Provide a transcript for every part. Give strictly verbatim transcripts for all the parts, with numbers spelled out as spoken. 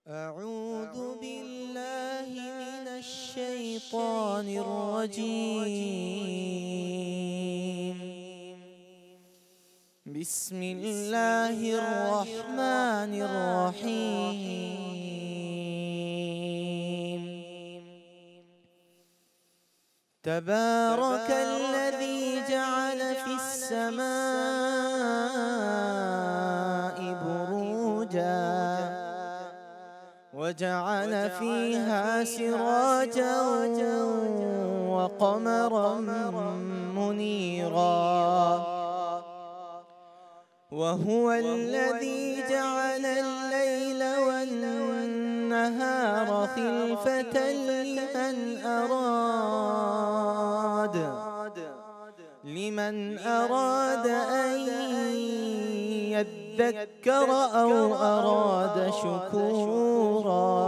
أعوذ بالله من الشيطان الرجيم. بسم الله الرحمن الرحيم. تبارك الذي جعل في السماء بروجا وجعل فيها سراجا وقمرا منيرا وهو الذي جعل الليل والنهار خلفة لمن أراد لمن أراد أن يذكر أو أراد شكورا.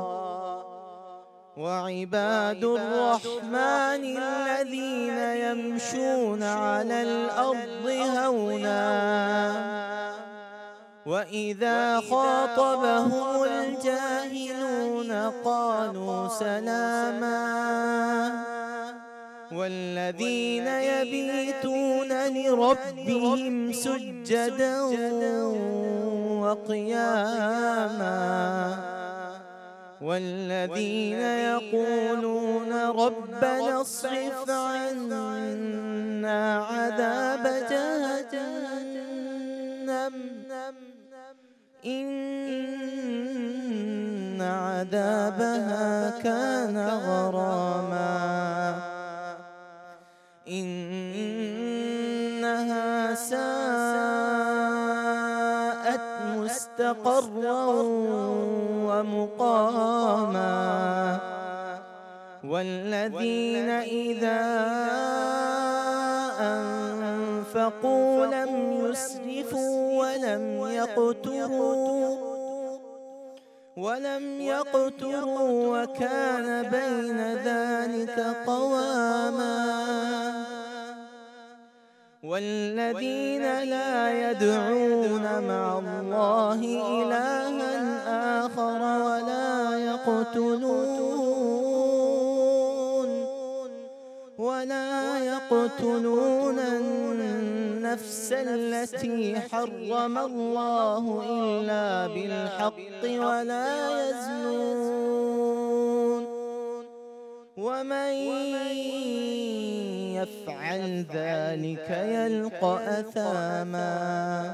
وعباد الرحمن الذين يمشون على الأرض هونا وإذا خاطبهم الجاهلون قالوا سلاما. والذين يبيتون لربهم سجدا وقياما والذين يقولون ربنا اصرف عنا عذاب جهنم إن عذابها كان غراما إنها ساءت مستقرا ومقاما. والذين إذا أنفقوا لم يسرفوا ولم يقتروا ولم يقتروا وكان بين ذلك قواما. والذين لا يدعون مع الله إلها آخر ولا يقتلون ولا يقتلون النفس التي حرم الله إلا بالحق ولا يزنون ومن يفعل ذلك يلقى أثاما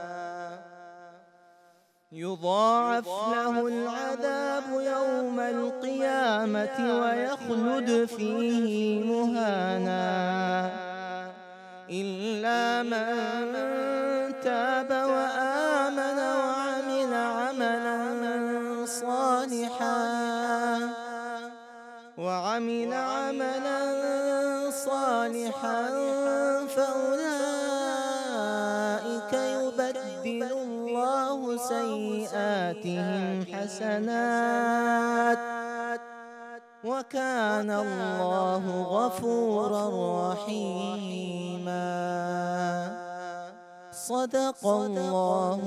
يضاعف له العذاب يوم القيامة ويخلد فيه مهانا إلا من تاب وآمن وعمل عملا صالحا وعمل عملا صالحا فأولئك يبدل الله سيئاتهم حسنات وكان الله غفورا رحيما. صدق الله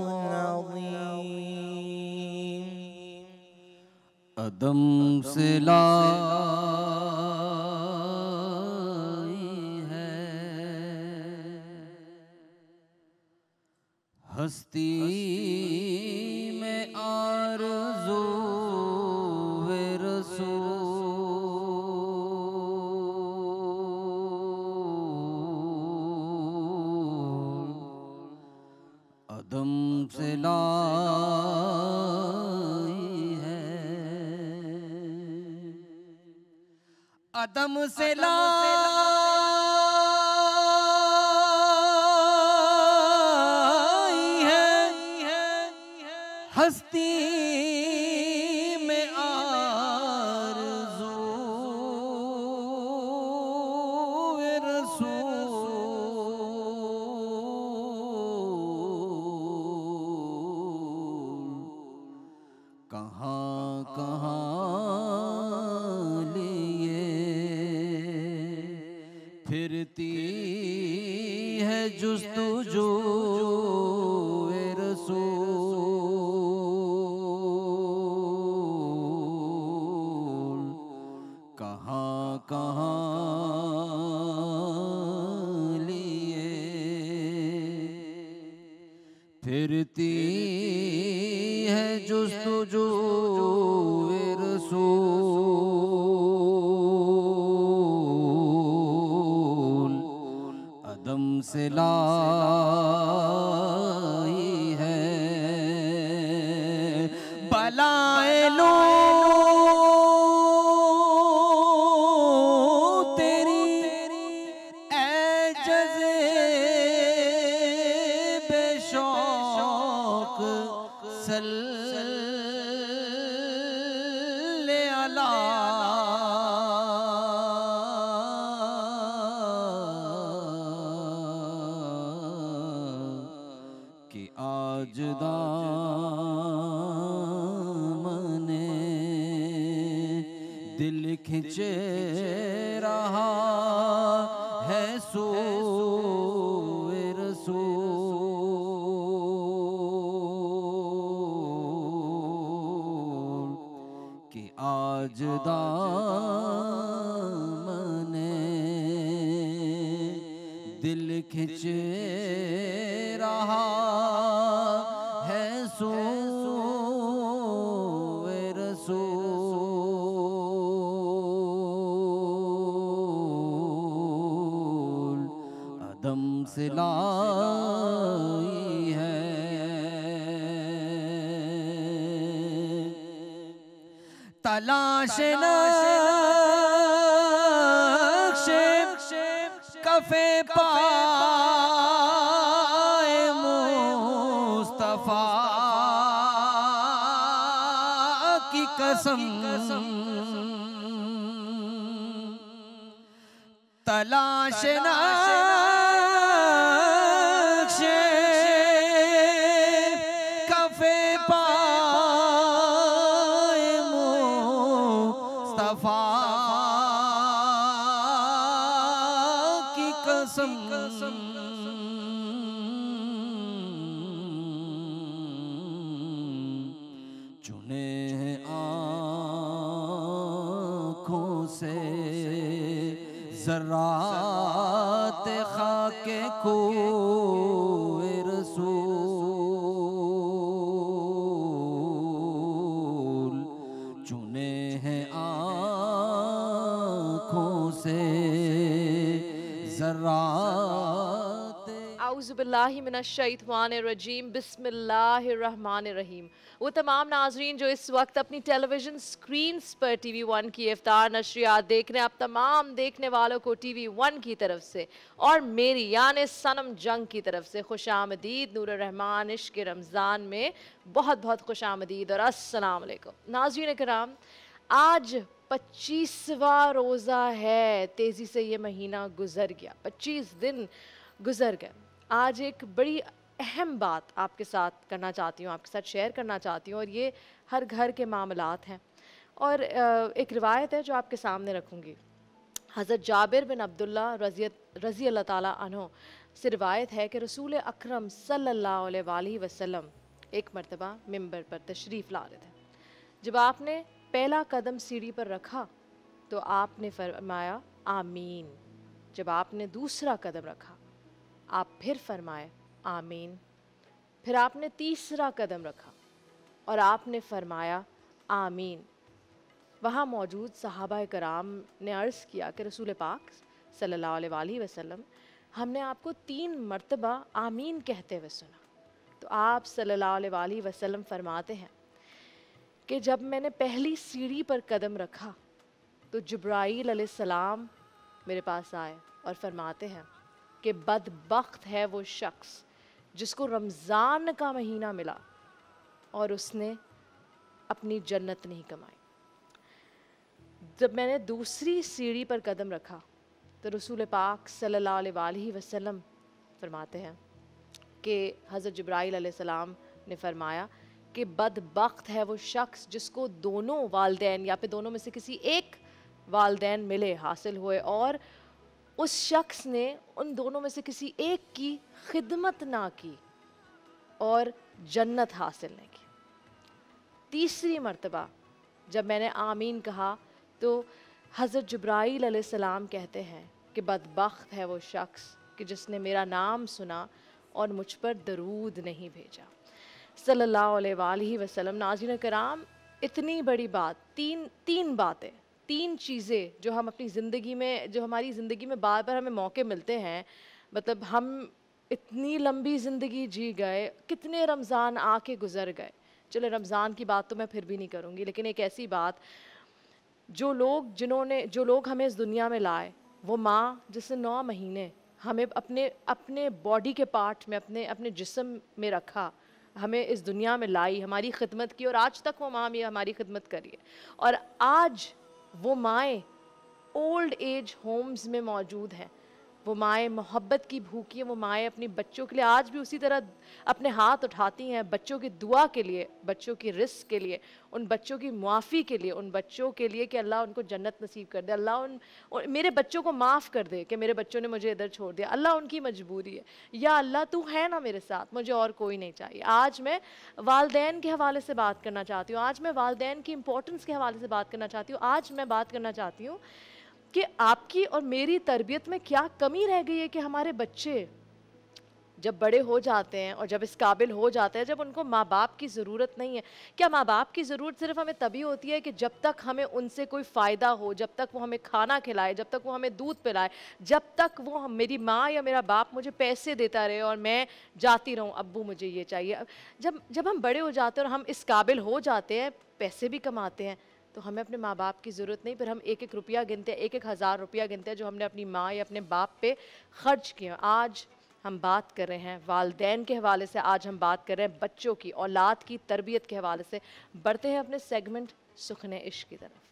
العظيم. अदम से लाई है हस्ती में आरज़ू वे रसूल अदम से लाई अदम से लाई है हस्ती में आरज़ू वे रसूल कहाँ कहाँ फिरती है जुस्तुजू वे रसूल फिरती है जुस्तजू रसूल, अदम से लाई है बलाए लो तेरी ए जज़े बेशौक सल्ले अला कि आज दामने दिल खिंचे रहा है सोए रसूल, कि आज दामने दिल खिंचे रहा है सोए रसूल, अदम से लाई है तलाश नक्शे कफे पाए मुस्तफा की कसम, तलाश नक्शे कफे पाए मुस्तफा की कसम, चुने हैं आँखों से ज़र्रात खाके कोए रसूल, चुने हैं आँखों से ज़र्रात। औज़ु बिल्लाहि मिनश्शैतानिर्रजीम, बिस्मिल्लाहिर्रहमानिर्रहीम। वो तमाम नाजरीन जो इस वक्त अपनी टेलीविज़न स्क्रीन्स पर टी वी वन की इफ्तार नशरियात देख रहे हैं, आप तमाम देखने वालों को टी वी वन की तरफ से और मेरी यानी सनम जंग की तरफ से खुशामदीद। नूर रहमान इश्क़ रमज़ान में बहुत बहुत खुशामदीद और अस्सलाम वालेकुम। नाज़रीन किराम, आज पच्चीसवां रोज़ा है। तेज़ी से ये महीना गुजर गया, पच्चीस दिन गुजर गए। आज एक बड़ी अहम बात आपके साथ करना चाहती हूँ, आपके साथ शेयर करना चाहती हूँ, और ये हर घर के मामलात हैं। और एक रिवायत है जो आपके सामने रखूँगी। हज़रत जाबिर बिन अब्दुल्ला रज़ी रज़ी अल्लाह ताला अन्हो से रिवायत है कि रसूल अकरम सल्लल्लाहु अलैहि वसल्लम एक मरतबा मिंबर पर तशरीफ़ ला रहे थे। जब आपने पहला कदम सीढ़ी पर रखा तो आपने फरमाया आमीन। जब आपने दूसरा कदम रखा आप फिर फरमाए आमीन। फिर आपने तीसरा कदम रखा और आपने फरमाया आमीन। वहाँ मौजूद सहाबा कराम ने अर्ज़ किया कि रसूल पाक सल्लल्लाहु अलैहि वसल्लम, हमने आपको तीन मरतबा आमीन कहते हुए सुना। तो आप सल्लल्लाहु अलैहि वसल्लम फरमाते हैं कि जब मैंने पहली सीढ़ी पर कदम रखा तो जिब्राईल अलैहिस्सलाम मेरे पास आए और फरमाते हैं कि बदबख्त है वो शख्स जिसको रमज़ान का महीना मिला और उसने अपनी जन्नत नहीं कमाई। जब मैंने दूसरी सीढ़ी पर कदम रखा तो रसूल पाक सल्लल्लाहु अलैहि वसल्लम फरमाते हैं कि हज़रत जिब्राईल अलैहिस्सलाम ने फरमाया कि बदबख्त है वो शख्स जिसको दोनों वालदैन या फिर दोनों में से किसी एक वालदैन मिले, हासिल हुए, और उस शख्स ने उन दोनों में से किसी एक की खिदमत ना की और जन्नत हासिल नहीं की। तीसरी मर्तबा जब मैंने आमीन कहा तो हज़रत जिब्राईल अलैहिस्सलाम कहते हैं कि बदबख्त है वो शख्स कि जिसने मेरा नाम सुना और मुझ पर दरूद नहीं भेजा। सल्लल्लाहु अलैहि वसल्लम। नाज़रीन कराम, इतनी बड़ी बात, तीन तीन बातें, तीन चीज़ें जो हम अपनी ज़िंदगी में, जो हमारी ज़िंदगी में बार बार हमें मौके मिलते हैं, मतलब हम इतनी लंबी ज़िंदगी जी गए, कितने रमज़ान आके गुज़र गए। चलो रमज़ान की बात तो मैं फिर भी नहीं करूँगी, लेकिन एक ऐसी बात, जो लोग जिन्होंने जो लोग हमें इस दुनिया में लाए, वो माँ जिसने नौ महीने हमें अपने अपने बॉडी के पार्ट में, अपने अपने जिस्म में रखा, हमें इस दुनिया में लाई, हमारी खिदमत की, और आज तक वो माँ भी हमारी खिदमत करी है। और आज वो माएँ ओल्ड एज होम्स में मौजूद हैं, वो माएँ मोहब्बत की भूखी हैं, वो माएँ अपनी बच्चों के लिए आज भी उसी तरह अपने हाथ उठाती हैं, बच्चों की दुआ के लिए, बच्चों की रिस्क के लिए, उन बच्चों की मुआफ़ी के लिए, उन बच्चों के लिए कि अल्लाह उनको जन्नत नसीब कर दे, अल्लाह उन, उन मेरे बच्चों को माफ़ कर दे कि मेरे बच्चों ने मुझे इधर छोड़ दिया, अल्लाह उनकी मजबूरी है, या अल्लाह तू है ना मेरे साथ, मुझे और कोई नहीं चाहिए। आज मैं वालदैन के हवाले से बात करना चाहती हूँ, आज मैं वालदैन की इम्पोर्टेंस के हवाले से बात करना चाहती हूँ, आज मैं बात करना चाहती हूँ कि आपकी और मेरी तरबियत में क्या कमी रह गई है कि हमारे बच्चे जब बड़े हो जाते हैं और जब इस काबिल हो जाते हैं, जब उनको माँ बाप की ज़रूरत नहीं है। क्या माँ बाप की ज़रूरत सिर्फ हमें तभी होती है कि जब तक हमें उनसे कोई फ़ायदा हो, जब तक वो हमें खाना खिलाए, जब तक वो हमें दूध पिलाए, जब तक वो हम, मेरी माँ या मेरा बाप मुझे पैसे देता रहे और मैं जाती रहूँ, अब्बू मुझे ये चाहिए। जब जब हम बड़े हो जाते हैं और हम इस काबिल हो जाते हैं, पैसे भी कमाते हैं, तो हमें अपने माँ बाप की ज़रूरत नहीं, फिर हम एक एक रुपया गिनते हैं, एक एक हज़ार रुपया गिनते हैं जो हमने अपनी माँ या अपने बाप पे ख़र्च किया। आज हम बात कर रहे हैं वालदैन के हवाले से, आज हम बात कर रहे हैं बच्चों की, औलाद की तरबियत के हवाले से। बढ़ते हैं अपने सेगमेंट सुखने इश्क की तरफ।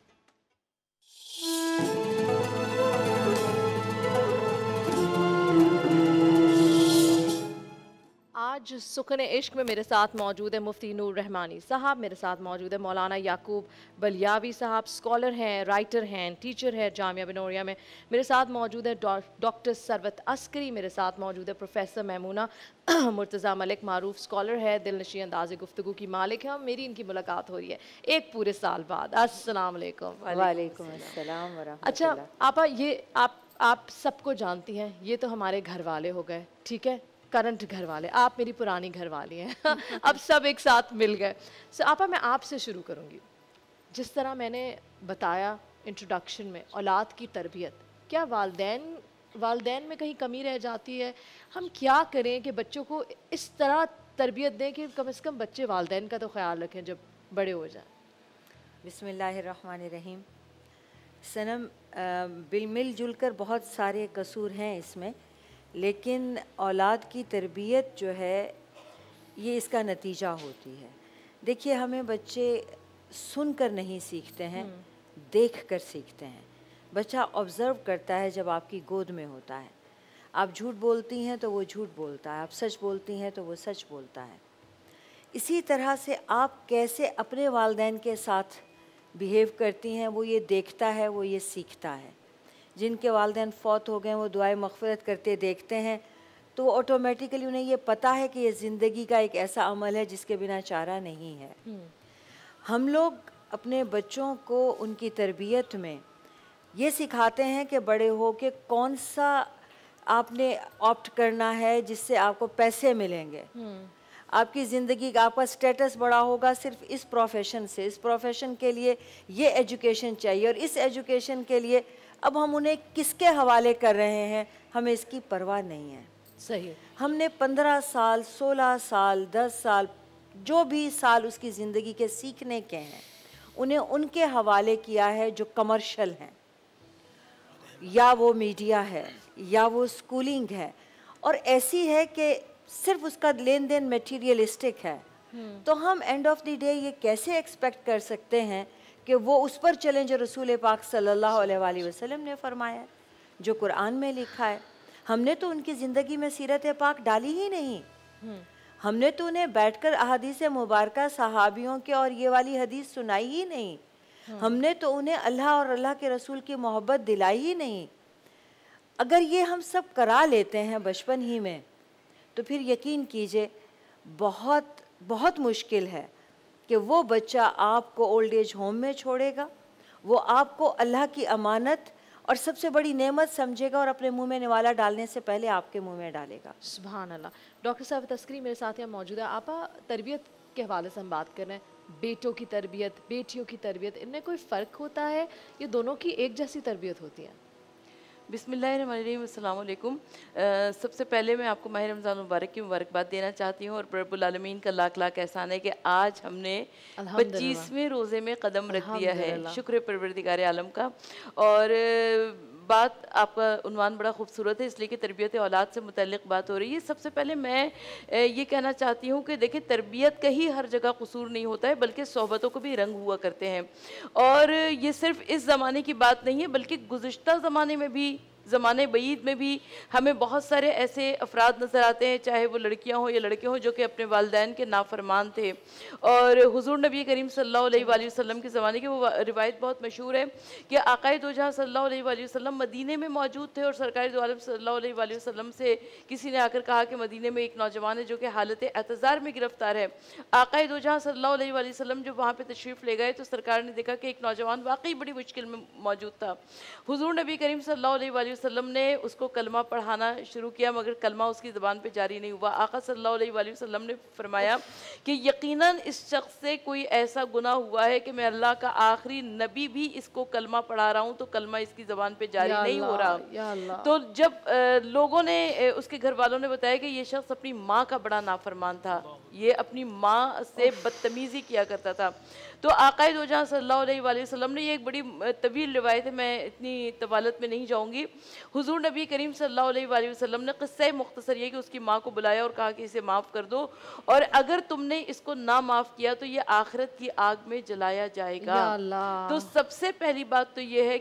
आज सुखने इश्क में मेरे साथ मौजूद है मुफ्ती नूर रहमानी साहब, मेरे साथ मौजूद है मौलाना याकूब बलियावी साहब, स्कॉलर हैं, राइटर हैं, टीचर है जामिया बिनोरिया में। मेरे साथ मौजूद है डॉक्टर सरवत अस्करी, मेरे साथ मौजूद है प्रोफेसर मैमूना मुर्तज़ा मलिक, मारूफ स्कॉलर है, दिलनशी अंदाज़े गुफ्तगू की मालिक है, और मेरी इनकी मुलाकात हो रही है एक पूरे साल बाद। अस्सलाम वालेकुम। वालेकुम अस्सलाम व रहमतुल्लाह। अच्छा आपा, ये आप आप सबको जानती हैं, ये तो हमारे घर वाले हो गए, ठीक है, करंट घर वाले, आप मेरी पुरानी घर वाली हैं अब सब एक साथ मिल गए। सो आपा, मैं आपसे शुरू करूँगी। जिस तरह मैंने बताया इंट्रोडक्शन में, औलाद की तरबियत, क्या वालदैन वालदैन में कहीं कमी रह जाती है? हम क्या करें कि बच्चों को इस तरह तरबियत दें कि कम से कम बच्चे वालदैन का तो ख्याल रखें जब बड़े हो जाएं? बिस्मिल्लाहिर्रहमानिर्रहीम। सनम, बिल मिल जुल कर बहुत सारे कसूर हैं इसमें, लेकिन औलाद की तरबियत जो है ये इसका नतीजा होती है। देखिए, हमें बच्चे सुनकर नहीं सीखते हैं, देख कर सीखते हैं। बच्चा ऑब्ज़र्व करता है जब आपकी गोद में होता है। आप झूठ बोलती हैं तो वो झूठ बोलता है, आप सच बोलती हैं तो वो सच बोलता है। इसी तरह से आप कैसे अपने वालिदैन के साथ बिहेव करती हैं, वो ये देखता है, वो ये सीखता है। जिनके वालिदैन फ़ौत हो गए वो दुआए मग़फ़िरत करते देखते हैं, तो ऑटोमेटिकली उन्हें ये पता है कि ये ज़िंदगी का एक ऐसा अमल है जिसके बिना चारा नहीं है। हम लोग अपने बच्चों को उनकी तरबियत में ये सिखाते हैं कि बड़े हो के कौन सा आपने ऑप्ट करना है जिससे आपको पैसे मिलेंगे, आपकी ज़िंदगी का, आपका स्टेटस बड़ा होगा सिर्फ इस प्रोफेशन से, इस प्रोफेशन के लिए ये एजुकेशन चाहिए, और इस एजुकेशन के लिए अब हम उन्हें किसके हवाले कर रहे हैं, हमें इसकी परवाह नहीं है। सही। हमने पंद्रह साल, सोलह साल, दस साल, जो भी साल उसकी ज़िंदगी के सीखने के हैं, उन्हें उनके हवाले किया है जो कमर्शियल हैं, या वो मीडिया है, या वो स्कूलिंग है, और ऐसी है कि सिर्फ उसका लेन देन मटीरियलिस्टिक है। तो हम एंड ऑफ द डे ये कैसे एक्सपेक्ट कर सकते हैं कि वो उस पर चलें जो रसूल पाक सल्लल्लाहु अलैहि वसल्लम ने फरमाया है, जो कुरान में लिखा है। हमने तो उनकी ज़िंदगी में सीरत पाक डाली ही नहीं, हमने तो उन्हें बैठकर अहादीस मुबारका सहाबियों के और ये वाली हदीस सुनाई ही नहीं, हमने तो उन्हें अल्लाह और अल्लाह के रसूल की मोहब्बत दिलाई ही नहीं। अगर ये हम सब करा लेते हैं बचपन ही में, तो फिर यकीन कीजिए बहुत बहुत मुश्किल है कि वो बच्चा आपको ओल्ड एज होम में छोड़ेगा, वो आपको अल्लाह की अमानत और सबसे बड़ी नेमत समझेगा और अपने मुंह में निवाला डालने से पहले आपके मुंह में डालेगा। सुभान अल्लाह। डॉक्टर साहब तस्करी मेरे साथ यहाँ मौजूद है। आपा तरबियत के हवाले से हम बात कर रहे हैं, बेटों की तरबियत, बेटियों की तरबियत, इनमें कोई फ़र्क होता है? ये दोनों की एक जैसी तरबियत होती है? बिस्मिल्लाहिर्रहमानिर्रहीम, अस्सलाम वालेकुम। अ, सबसे पहले मैं आपको माह रमज़ान मुबारक की मुबारकबाद देना चाहती हूँ और रब्बुल आलमीन का लाख लाख एहसान है कि आज हमने पच्चीसवें रोज़े में कदम रख दिया है। शुक्र परवरदिगार आलम का। और बात आपका उन्वान बड़ा खूबसूरत है, इसलिए कि तरबियत औलाद से मुतल्लिक़ बात हो रही है। सबसे पहले मैं ये कहना चाहती हूँ कि देखिए, तरबियत का ही हर जगह कसूर नहीं होता है, बल्कि सोहबतों को भी रंग हुआ करते हैं। और ये सिर्फ़ इस ज़माने की बात नहीं है, बल्कि गुज़िश्ता ज़माने में भी, ज़माने बईद में भी हमें बहुत सारे ऐसे अफराद नज़र आते हैं, चाहे वो लड़कियां हों या लड़के हों, जो कि अपने वालिदैन के नाफरमान थे। और हुज़ूर नबी करीम सल्लल्लाहु अलैहि वसल्लम के ज़माने की वो रिवायत बहुत मशहूर है कि आक़ाए दो जहां सल्लल्लाहु अलैहि वसल्लम मदीने में मौजूद थे और सरकार दो आलम सल्लल्लाहु अलैहि वसल्लम से किसी ने आकर कहा कि मदीने में एक नौजवान है जो कि हालत एतज़ार में गिरफ्तार है। आक़ाए दो जहां सल्लल्लाहु अलैहि वसल्लम जब वहाँ पर तशरीफ़ ले गए तो सरकार ने देखा कि एक नौजवान वाकई बड़ी मुश्किल में मौजूद था। हुज़ूर नबी करीम सल्लल्लाहु अलैहि वसल्लम ने उसको कलमा पढ़ाना शुरू किया, मगर कलमा उसकी ज़बान पे जारी नहीं हुआ। आका सल्लल्लाहु अलैहि वसल्लम ने फरमाया कि यकीनन इस शख्स से कोई ऐसा गुनाह हुआ है कि मैं अल्लाह का आखिरी नबी भी इसको कलमा पढ़ा रहा हूँ तो कलमा इसकी ज़बान पे जारी नहीं हो रहा। तो जब आ, लोगों ने, उसके घर वालों ने बताया कि ये शख्स अपनी माँ का बड़ा नाफरमान था, ये अपनी माँ से बदतमीज़ी किया करता था। तो आक़ाए दो जहां सल्लल्लाहु अलैहि वसल्लम ने, ये एक बड़ी तवील रिवायत है, मैं इतनी तवालत में नहीं जाऊँगी। हुज़ूर नबी करीम सल्लल्लाहु अलैहि वसल्लम ने क़िस्सा मुख्तसर ये कि उसकी माँ को बुलाया और कहा कि इसे माफ़ कर दो, और अगर तुमने इसको ना माफ़ किया तो ये आखिरत की आग में जलाया जाएगा। तो सबसे पहली बात तो ये है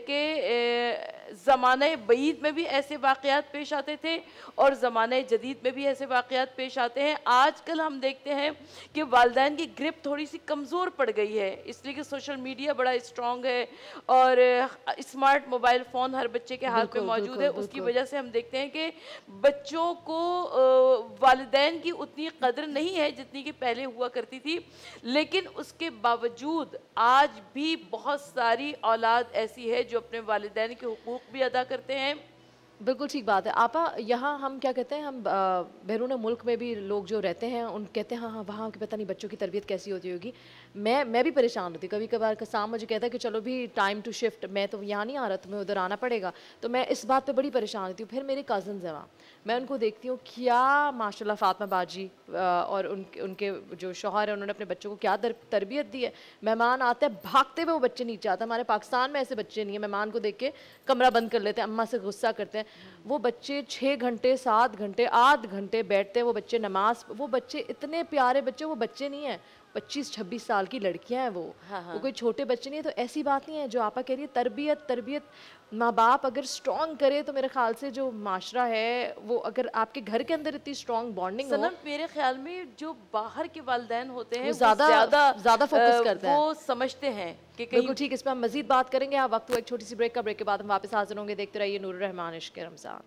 कि ज़माने बईद में भी ऐसे वाक़यात पेश आते थे और ज़माने जदीद में भी ऐसे वाक़यात पेश आते हैं। आजकल हम देखते हैं कि वालिदैन की ग्रिप थोड़ी सी कमज़ोर पड़ गई है, इसलिए कि सोशल मीडिया बड़ा स्ट्रॉन्ग है और स्मार्ट मोबाइल फ़ोन हर बच्चे के हाथ में मौजूद है। उसकी वजह से हम देखते हैं कि बच्चों को वालिदैन की उतनी कदर नहीं है जितनी कि पहले हुआ करती थी। लेकिन उसके बावजूद आज भी बहुत सारी औलाद ऐसी है जो अपने वालिदैन के हुकूक भी अदा करते हैं। बिल्कुल ठीक बात है आपा। यहाँ हम क्या कहते हैं, हम बैरून मुल्क में भी लोग जो रहते हैं उन कहते हैं हाँ हाँ वहाँ की पता नहीं बच्चों की तरबियत कैसी होती होगी। मैं मैं भी परेशान होती, कभी कभार कसाम मुझे कहता है कि चलो भी टाइम टू शिफ्ट, मैं तो यहाँ नहीं आ रहा, तुम्हें उधर आना पड़ेगा। तो मैं इस बात पे बड़ी परेशान होती हूँ। फिर मेरे कज़न्स हैं वहाँ, मैं उनको देखती हूँ क्या माशाल्लाह फातिमा बाजी और उनके उनके जो शौहर है उन्होंने अपने बच्चों को क्या तरबियत दी है। मेहमान आते हैं भागते हुए वो बच्चे नीचे आते हैं। हमारे पाकिस्तान में ऐसे बच्चे नहीं है, मेहमान को देख के कमरा बंद कर लेते हैं, अम्मा से गुस्सा करते हैं। वो बच्चे छः घंटे सात घंटे आध घंटे बैठते हैं, वो बच्चे नमाज, वो बच्चे इतने प्यारे बच्चे, वो बच्चे नहीं हैं, पच्चीस छब्बीस साल की लड़कियां हैं वो। हाँ हाँ। वो कोई छोटे बच्चे नहीं है। तो ऐसी बात नहीं है जो आपा कह रही है, तरबियत तरबियत माँ बाप अगर स्ट्रॉन्ग करे तो मेरे ख्याल से जो माशरा है वो, अगर आपके घर के अंदर इतनी स्ट्रॉन्ग बॉन्डिंग हो, मेरे ख्याल में जो बाहर के वालिदैन होते हैं ज़्यादा ज़्यादा फोकस करते हैं, वो समझते हैं कि बिल्कुल ठीक। इस पर हम मजीद बात करेंगे। आप वक्त हुआ एक छोटी सी ब्रेक का, ब्रेक के बाद हम वापस हाजिर होंगे। देखते रहिए नूर रहमान इश्क़ रमज़ान।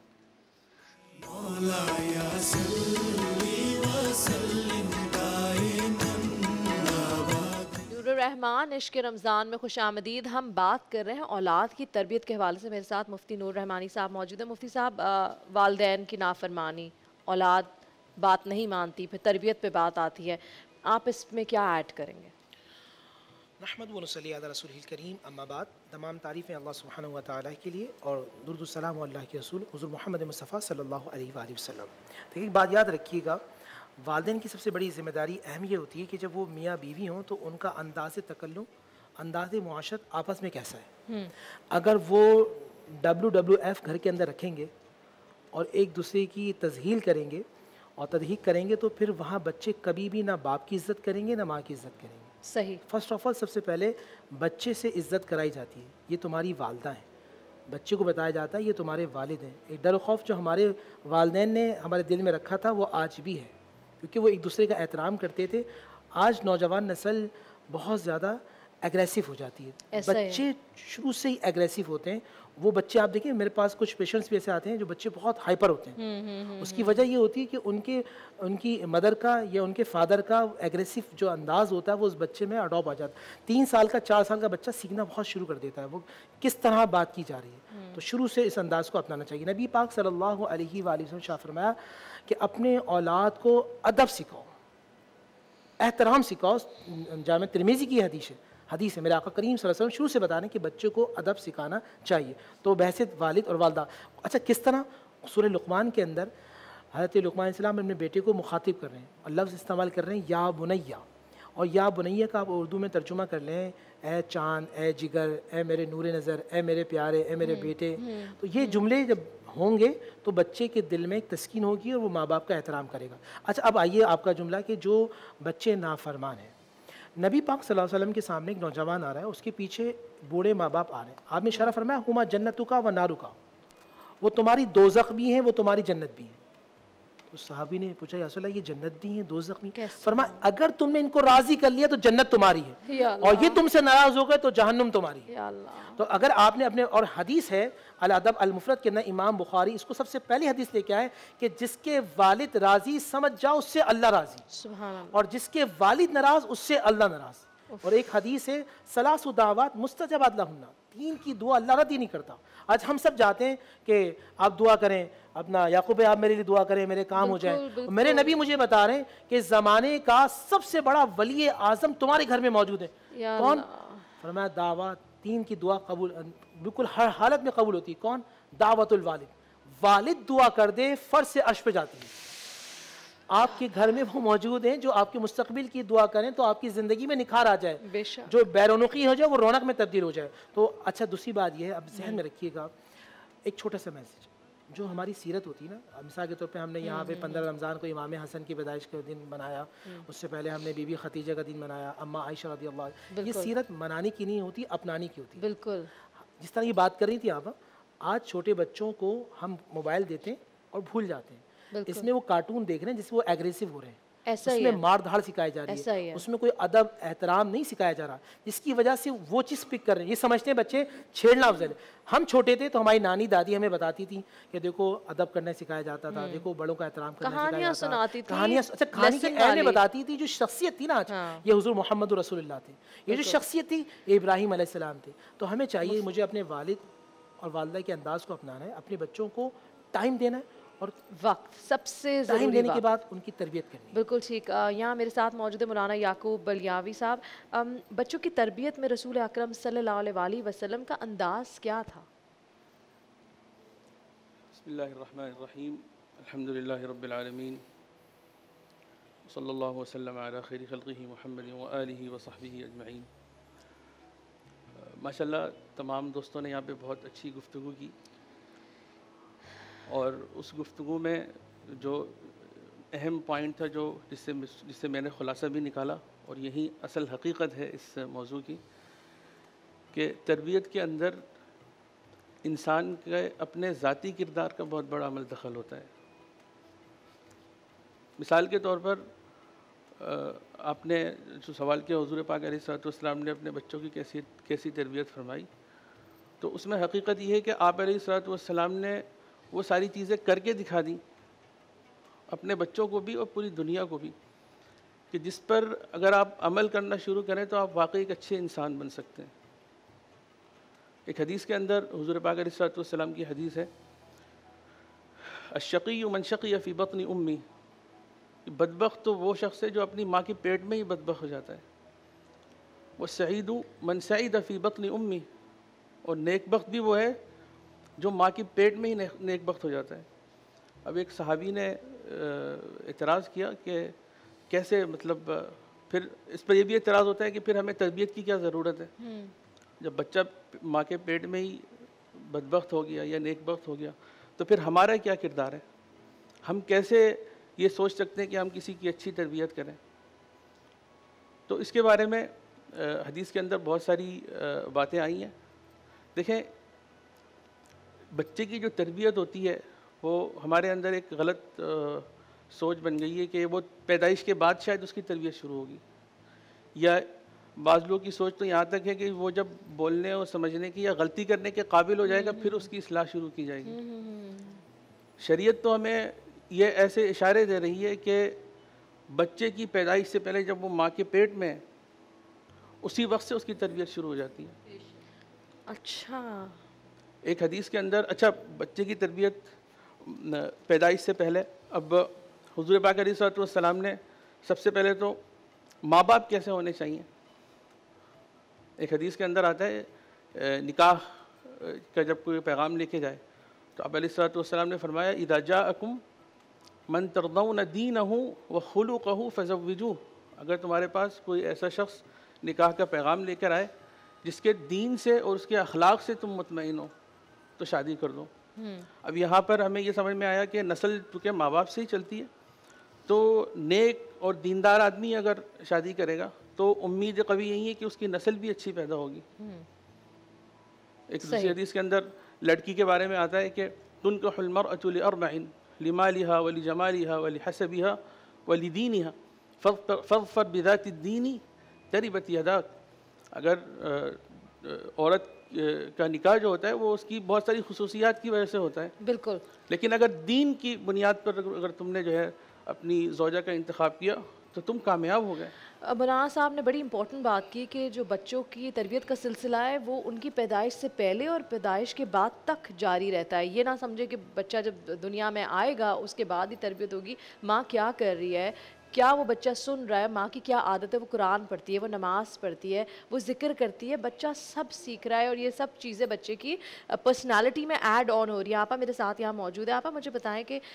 रहमान इश्क़ रमज़ान में खुश आमदीद। हम बात कर रहे हैं औलाद की तरबियत के हवाले से। मेरे साथ मुफ्ती नूर रहमानी साहब मौजूद है। मुफ्ती साहब, वालिदैन की नाफरमानी, औलाद बात नहीं मानती, फिर तरबियत पे बात आती है, आप इसमें क्या ऐड करेंगे? नहमद व नसल्ली अला रसूलिल करीम, अम्मा बाद। तमाम तारीफ़ें अल्लाह सुब्हानहु व तआला के लिए और दुरूद व सलाम अल्लाह के रसूल हुज़ूर मोहम्मद मुस्तफ़ा सल्लल्लाहु अलैहि वसल्लम। तो एक बात याद रखिएगा, वालिदैन की सबसे बड़ी ज़िम्मेदारी अहम ये होती है कि जब वो मियाँ बीवी हों तो उनका अंदाज़ तकल्लुम, अंदाज़ मुआशरत आपस में कैसा है। अगर वो डब्ल्यू डब्ल्यू एफ घर के अंदर रखेंगे और एक दूसरे की तज़हील करेंगे और तदहीक करेंगे तो फिर वहाँ बच्चे कभी भी ना बाप की इज़्ज़त करेंगे ना माँ की इज़्ज़त करेंगे। सही। फ़र्स्ट ऑफ ऑल सबसे पहले बच्चे से इज़्ज़त कराई जाती है, ये तुम्हारी वालदा है। बच्चे को बताया जाता है ये तुम्हारे वालिद हैं। एक डर खौफ जो हमारे वालिदैन ने हमारे दिल में रखा था वो आज भी है, क्योंकि वो एक दूसरे का एहतराम करते थे। आज नौजवान नस्ल बहुत ज़्यादा एग्रेसिव हो जाती है, बच्चे शुरू से ही एग्रेसिव होते हैं। वो बच्चे आप देखिए, मेरे पास कुछ पेशेंट्स भी ऐसे आते हैं जो बच्चे बहुत हाइपर होते हैं। हुँ, हुँ, हुँ, उसकी वजह ये होती है कि उनके उनकी मदर का या उनके फादर का एग्रेसिव जो अंदाज़ होता है वो उस बच्चे में अडॉप्ट आ जाता है। तीन साल का चार साल का बच्चा सीखना बहुत शुरू कर देता है वो किस तरह बात की जा रही है। तो शुरू से इस अंदाज़ को अपनाना चाहिए। नबी पाक सल्लल्लाहु अलैहि वसल्लम शाह फरमाया कि अपने औलाद को अदब सिखाओ, एहतराम सिखाओ। जामे तिरमिज़ी की हदीस है हदीस है मेरे आका करीम सल्लल्लाहु अलैहि वसल्लम शुरू से बता रहे हैं कि बच्चों को अदब सिखाना चाहिए। तो बहसियत वालिद और वालदा, अच्छा किस तरह सूरह लुक़मान के अंदर हज़रत लुक़मान अलैहिस्सलाम अपने बेटे को मुखातिब कर रहे हैं और लफ्ज़ इस्तेमाल कर रहे हैं या बुनैया, और या बुनैया का आप उर्दू में तर्जुमा कर लें ए चाँद, ए जिगर, ए मेरे नूर नज़र, ए मेरे प्यारे, ए मेरे बेटे। तो ये जुमले जब होंगे तो बच्चे के दिल में एक तस्कीन होगी और वो माँ बाप का एहतराम करेगा। अच्छा अब आइए आपका जुमला कि जो बच्चे नाफरमान हैं, नबी पाक सल्लल्लाहु अलैहि वसल्लम के सामने एक नौजवान आ रहा है, उसके पीछे बूढ़े माँ बाप आ रहे हैं। आपने इशारा फरमाया हुमा जन्नतु का व नारू का, वो तुम्हारी दोज़ख भी हैं, वो तुम्हारी जन्नत भी है। तो सहाबी ने पूछा या रसूलल्लाह ये जन्नत भी है दोज़ख भी? फरमाया अगर तुमने इनको राज़ी कर लिया तो जन्नत तुम्हारी है, और ये तुमसे नाराज़ हो गए तो जहन्नुम तुम्हारी है। तो अगर आपने अपने, और हदीस है अल अदब अल मुफरद के अंदर इमाम बुखारी इसको सबसे पहली हदीस लेके आए कि जिसके वालिद राज़ी समझ जाओ उससे अल्लाह राज़ी, और जिसके वालिद नाराज़ उससे अल्लाह नाराज़। और एक हदीस है सलासु दावत मुस्तजबात लहुन्ना, तीन की दुआ अल्लाह रद्द ही नहीं करता। आज हम सब चाहते हैं कि आप दुआ करें, अपना याकूब आप मेरे लिए दुआ करें, मेरे काम हो जाए। मेरे नबी मुझे बता रहे हैं कि ज़माने का सबसे बड़ा वली आज़म तुम्हारे घर में मौजूद है। कौन? फरमाया दावत, तीन की दुआ कबूल बिल्कुल हर हालत में कबूल होती है। कौन? दावतुल वालिद, वालिद दुआ कर दे फर्श से अर्श पे जाती है। आपके घर में वो मौजूद हैं जो आपके मुस्तकबिल की दुआ करें तो आपकी ज़िंदगी में निखार आ जाए, जो बैरोनुकी हो जाए वो रौनक में तब्दील हो जाए। तो अच्छा दूसरी बात यह है, अब जहन में रखिएगा एक छोटा सा मैसेज, जो हमारी सीरत होती है ना, मिसाल के तौर पे हमने यहाँ पे पंद्रह रमज़ान को इमाम हसन की पैदाइश का दिन मनाया, उससे पहले हमने बीबी खतीजा का दिन मनाया, अम्मा आयशा रज़ी अल्लाह। ये सीरत मनाने की नहीं होती, अपनाने की होती है। बिल्कुल जिस तरह ये बात कर रही थी आप, आज छोटे बच्चों को हम मोबाइल देते हैं और भूल जाते हैं, इसमें वो कार्टून देख रहे हैं जिससे वो एग्रेसिव हो रहे हैं, ऐसा उसमें मार धाड़ सिखाई जा रही है, है, उसमें कोई अदब एहतराम नहीं सिखाया जा रहा, जिसकी वजह से वो चीज़ पिक कर रहे हैं। ये समझते हैं बच्चे छेड़ना अफजल है। हम छोटे थे तो हमारी नानी दादी हमें बताती थी कि देखो अदब करना सिखाया जाता था, देखो बड़ों का एहतराम करना सिखाया जाता था, कहानियाँ। अच्छा कहानी की अहमियत बताती थी। जो शख्सियत थी ना आज, ये हुजूर मोहम्मद रसूलुल्लाह थे, ये जो शख्सियत थी इब्राहिम अलैहिस्सलाम थे। तो हमें चाहिए, मुझे अपने वालिद और वालिदा के अंदाज़ को अपनाना है, अपने बच्चों को टाइम देना है और वक्त सबसे टाइम देने के बाद उनकी तरबियत करनी। बिल्कुल ठीक। यहाँ मेरे साथ मौजूद है मौलाना याकूब बलियावी साहब। बच्चों की तरबियत में रसूल अकरम सल्लल्लाहु अलैहि वसल्लम का अंदाज़ क्या था? बिस्मिल्लाहिर्रहमानिर्रहीम, अल्हम्दुलिल्लाहि रब्बिल आलमीन, सल्लल्लाहु वसल्लम अला खैरि खल्क़िही मुहम्मदिन व आलिही व सहबिही अजमईन। माशाल्लाह तमाम दोस्तों ने यहाँ पे बहुत अच्छी गुफ्तगू की, और उस गुफ्तगू में जो अहम पॉइंट था, जो जिससे जिससे मैंने ख़ुलासा भी निकाला, और यही असल हकीकत है इस मौजू की, कि तरबियत के अंदर इंसान के अपने ज़ाती किरदार का बहुत बड़ा अमल दखल होता है। मिसाल के तौर पर आपने जो सवाल किया हुज़ूर पाक अलैहिस्सलाम ने अपने बच्चों की कैसी कैसी तरबियत फरमाई, तो उसमें हकीकत ये है कि आप अलैहिस्सलाम ने वो सारी चीज़ें करके दिखा दी अपने बच्चों को भी और पूरी दुनिया को भी, कि जिस पर अगर आप अमल करना शुरू करें तो आप वाकई एक अच्छे इंसान बन सकते हैं। एक हदीस के अंदर हुज़ूर पाक अलैहिस्सलाम की हदीस है, अश्शक़ी मन शक़िय फ़ी बत्नी उम्मी, बदबख्त तो वो शख्स है जो अपनी माँ के पेट में ही बदबख्त हो जाता है। वह सईदु मन सईद फ़ी बत्नी उम्मी, और नेकबख्त भी वो है जो माँ के पेट में ही नेकबख्त हो जाता है। अब एक सहाबी ने एतराज़ किया कि कैसे, मतलब फिर इस पर यह भी एतराज़ होता है कि फिर हमें तरबियत की क्या ज़रूरत है, जब बच्चा माँ के पेट में ही बदबख्त हो गया या नेकबख्त हो गया तो फिर हमारा क्या किरदार है, हम कैसे ये सोच सकते हैं कि हम किसी की अच्छी तरबियत करें। तो इसके बारे में हदीस के अंदर बहुत सारी बातें आई हैं। देखें, बच्चे की जो तरबियत होती है वो हमारे अंदर एक गलत सोच बन गई है कि वो पैदाइश के बाद शायद उसकी तरबियत शुरू होगी, या बाज़ लोगों की सोच तो यहाँ तक है कि वो जब बोलने और समझने की या गलती करने के काबिल हो जाएगा फिर उसकी इस्लाह शुरू की जाएगी। शरीयत तो हमें ये ऐसे इशारे दे रही है कि बच्चे की पैदाइश से पहले जब वो माँ के पेट में उसी वक्त से उसकी तरबियत शुरू हो जाती है। अच्छा, एक हदीस के अंदर, अच्छा बच्चे की तरबियत पैदाइश से पहले, अब हुज़ूर पाक अलैहिस्सलातु वस्सलाम ने सबसे पहले तो माँ बाप कैसे होने चाहिए। एक हदीस के अंदर आता है निकाह का जब कोई पैगाम लेके जाए तो आप अलैहिस्सलातु वस्सलाम ने फरमाया इज़ा जाअकुम मन तरदौन दीनहु व खुलुक़हु फज़व्विजूह, अगर तुम्हारे पास कोई ऐसा शख्स निकाह का पैगाम लेकर आए जिसके दीन से और उसके अखलाक से तुम मुतमईन हो तो शादी कर दो। अब यहाँ पर हमें ये समझ में आया कि नस्ल चूँकि माँ बाप से ही चलती है, तो नेक और दीनदार आदमी अगर शादी करेगा तो उम्मीद कभी यही है कि उसकी नस्ल भी अच्छी पैदा होगी। एक दूसरी हदीस के अंदर लड़की के बारे में आता है कि तुनकहुल मरअतु लिअरबइन लिमालिहा व लिजमालिहा व लिहसबिहा व लिदीनिहा फज़फर बिज़ाति दीनी तरिबत यदाक। अगर औरत का निकाह जो होता है वो उसकी बहुत सारी खुसूसियात की वजह से होता है, बिल्कुल, लेकिन अगर दीन की बुनियाद पर अगर तुमने जो है अपनी ज़ौजा का इंतखाब किया तो तुम कामयाब हो गए। मौलाना साहब ने बड़ी इंपॉर्टेंट बात की कि जो बच्चों की तरबियत का सिलसिला है वो उनकी पैदाइश से पहले और पैदाइश के बाद तक जारी रहता है। ये ना समझे कि बच्चा जब दुनिया में आएगा उसके बाद ही तरबियत होगी। माँ क्या कर रही है, क्या वो बच्चा सुन रहा है, माँ की क्या आदत है, वो कुरान पढ़ती है, वो नमाज़ पढ़ती है, वो जिक्र करती है, बच्चा सब सीख रहा है और ये सब चीज़ें बच्चे की पर्सनालिटी में ऐड ऑन हो रही है। आपा मेरे साथ यहाँ मौजूद है। आपा मुझे बताएं कि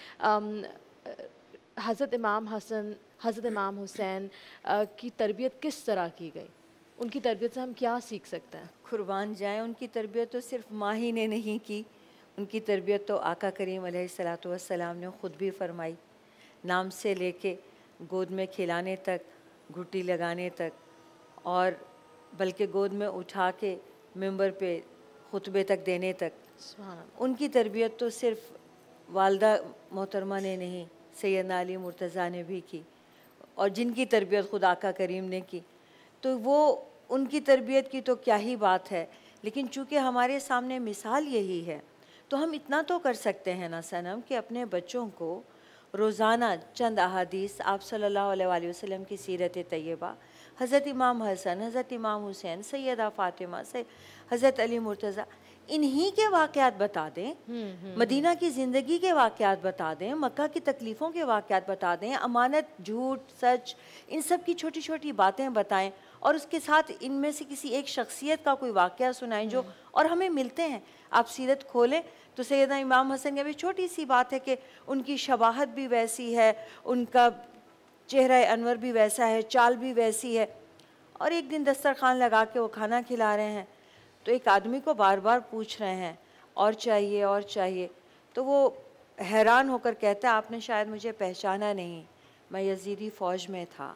हज़रत इमाम हसन, हज़रत इमाम हुसैन की तरबियत किस तरह की गई, उनकी तरबियत से हम क्या सीख सकते हैं? कुर्बान जाएं, उनकी तरबियत तो सिर्फ माँ ही ने नहीं की, उनकी तरबियत तो आका करीम अलैहिस्सलातु वस्सलाम ने ख़ुद भी फरमाई। नाम से लेके गोद में खिलाने तक, घुट्टी लगाने तक, और बल्कि गोद में उठा के मिंबर पे खुतबे तक देने तक, उनकी तरबियत तो सिर्फ वालदा मोहतरमा ने नहीं, सैयदना अली मुर्तज़ा ने भी की, और जिनकी तरबियत खुद आका करीम ने की, तो वो उनकी तरबियत की तो क्या ही बात है। लेकिन चूँकि हमारे सामने मिसाल यही है तो हम इतना तो कर सकते हैं ना सनम कि अपने बच्चों को रोज़ाना चंद अहादीस आप सल्लल्लाहु अलैहि वसल्लम की सीरत तैयबा, हज़रत इमाम हसन, हज़रत इमाम हुसैन, सैयदा फ़ातिमा, से हज़रत अली मुर्तज़ा, इन्हीं के वाक़यात बता दें, मदीना की ज़िंदगी के वाक़यात बता दें, मक्का की तकलीफ़ों के वाक़यात बता दें, अमानत, झूठ, सच, इन सब की छोटी छोटी बातें बताएं, और उसके साथ इनमें से किसी एक शख्सियत का कोई वाक़या सुनाएं जो और हमें मिलते हैं। आप सीरत खोलें तो सैयदना इमाम हसन की भी छोटी सी बात है कि उनकी शबाहत भी वैसी है, उनका चेहरा अनवर भी वैसा है, चाल भी वैसी है। और एक दिन दस्तरखान लगा के वो खाना खिला रहे हैं तो एक आदमी को बार बार पूछ रहे हैं और चाहिए और चाहिए, तो वो हैरान होकर कहता है आपने शायद मुझे पहचाना नहीं, मैं यजीदी फ़ौज में था।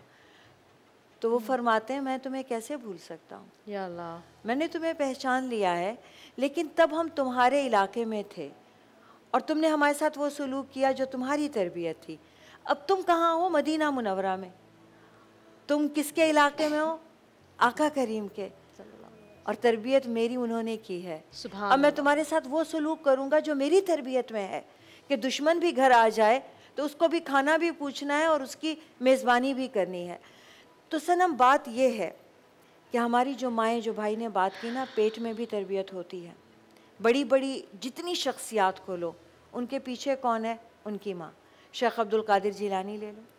तो वो फरमाते हैं मैं तुम्हें कैसे भूल सकता हूँ, या अल्लाह, मैंने तुम्हें पहचान लिया है, लेकिन तब हम तुम्हारे इलाके में थे और तुमने हमारे साथ वो सलूक किया जो तुम्हारी तरबियत थी। अब तुम कहाँ हो? मदीना मुनव्वरा में। तुम किसके इलाके में हो? आका करीम के, और तरबियत मेरी उन्होंने की है। अब मैं तुम्हारे साथ वो सलूक करूँगा जो मेरी तरबियत में है कि दुश्मन भी घर आ जाए तो उसको भी खाना भी पूछना है और उसकी मेज़बानी भी करनी है। तो सनम बात ये है कि हमारी जो माएँ, जो भाई ने बात की ना, पेट में भी तरबियत होती है। बड़ी बड़ी जितनी शख्सियात को लो, उनके पीछे कौन है? उनकी माँ। शेख अब्दुल कादिर जिलानी ले लो,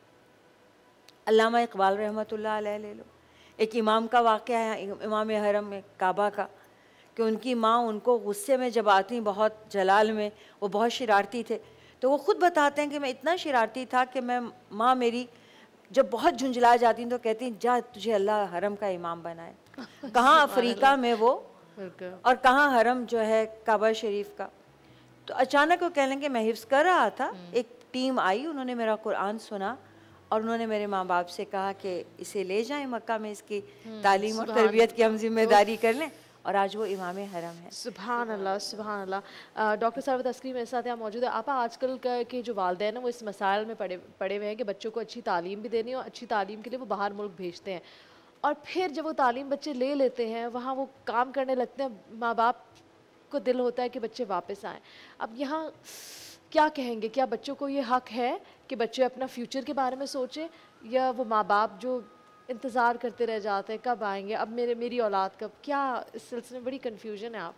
अल्लामा इकबाल रहमतुल्लाह अलैह ले लो। एक इमाम का वाक़या है, इमाम हरम में काबा का, कि उनकी माँ उनको गुस्से में जब आती, बहुत जलाल में, वो बहुत शरारती थे, तो वो ख़ुद बताते हैं कि मैं इतना शरारती था कि मैं, माँ मेरी जब बहुत झुंझला जाती तो कहती जा तुझे अल्लाह हरम का इमाम बनाए। कहाँ अफ्रीका में वो, और कहाँ हरम जो है काबा शरीफ का। तो अचानक वो कह लेंगे मैं हिफ्ज़ कर रहा था, एक टीम आई, उन्होंने मेरा कुरान सुना और उन्होंने मेरे माँ बाप से कहा कि इसे ले जाएं मक्का में, इसकी तालीम और तरबियत की हम जिम्मेदारी कर लें, और आज वो इमाम हरम है। सुभान अल्लाह, सुभान अल्लाह। डॉक्टर सरवत अस्करी मेरे साथ यहाँ मौजूद है। आपा आजकल का के जो वालिदैन हैं वो इस मसाइल में पड़े पड़े हुए हैं कि बच्चों को अच्छी तालीम भी देनी, और अच्छी तालीम के लिए वो बाहर मुल्क भेजते हैं, और फिर जब वो तालीम बच्चे ले लेते हैं, वहाँ वो काम करने लगते हैं, माँ बाप को दिल होता है कि बच्चे वापस आएँ। अब यहाँ क्या कहेंगे, क्या बच्चों को ये हक़ है कि बच्चे अपना फ्यूचर के बारे में सोचें, या वो माँ बाप जो इंतज़ार करते रह जाते हैं कब आएंगे, अब मेरे मेरी औलाद कब? क्या इस सिलसिले में बड़ी कन्फ्यूजन है। आप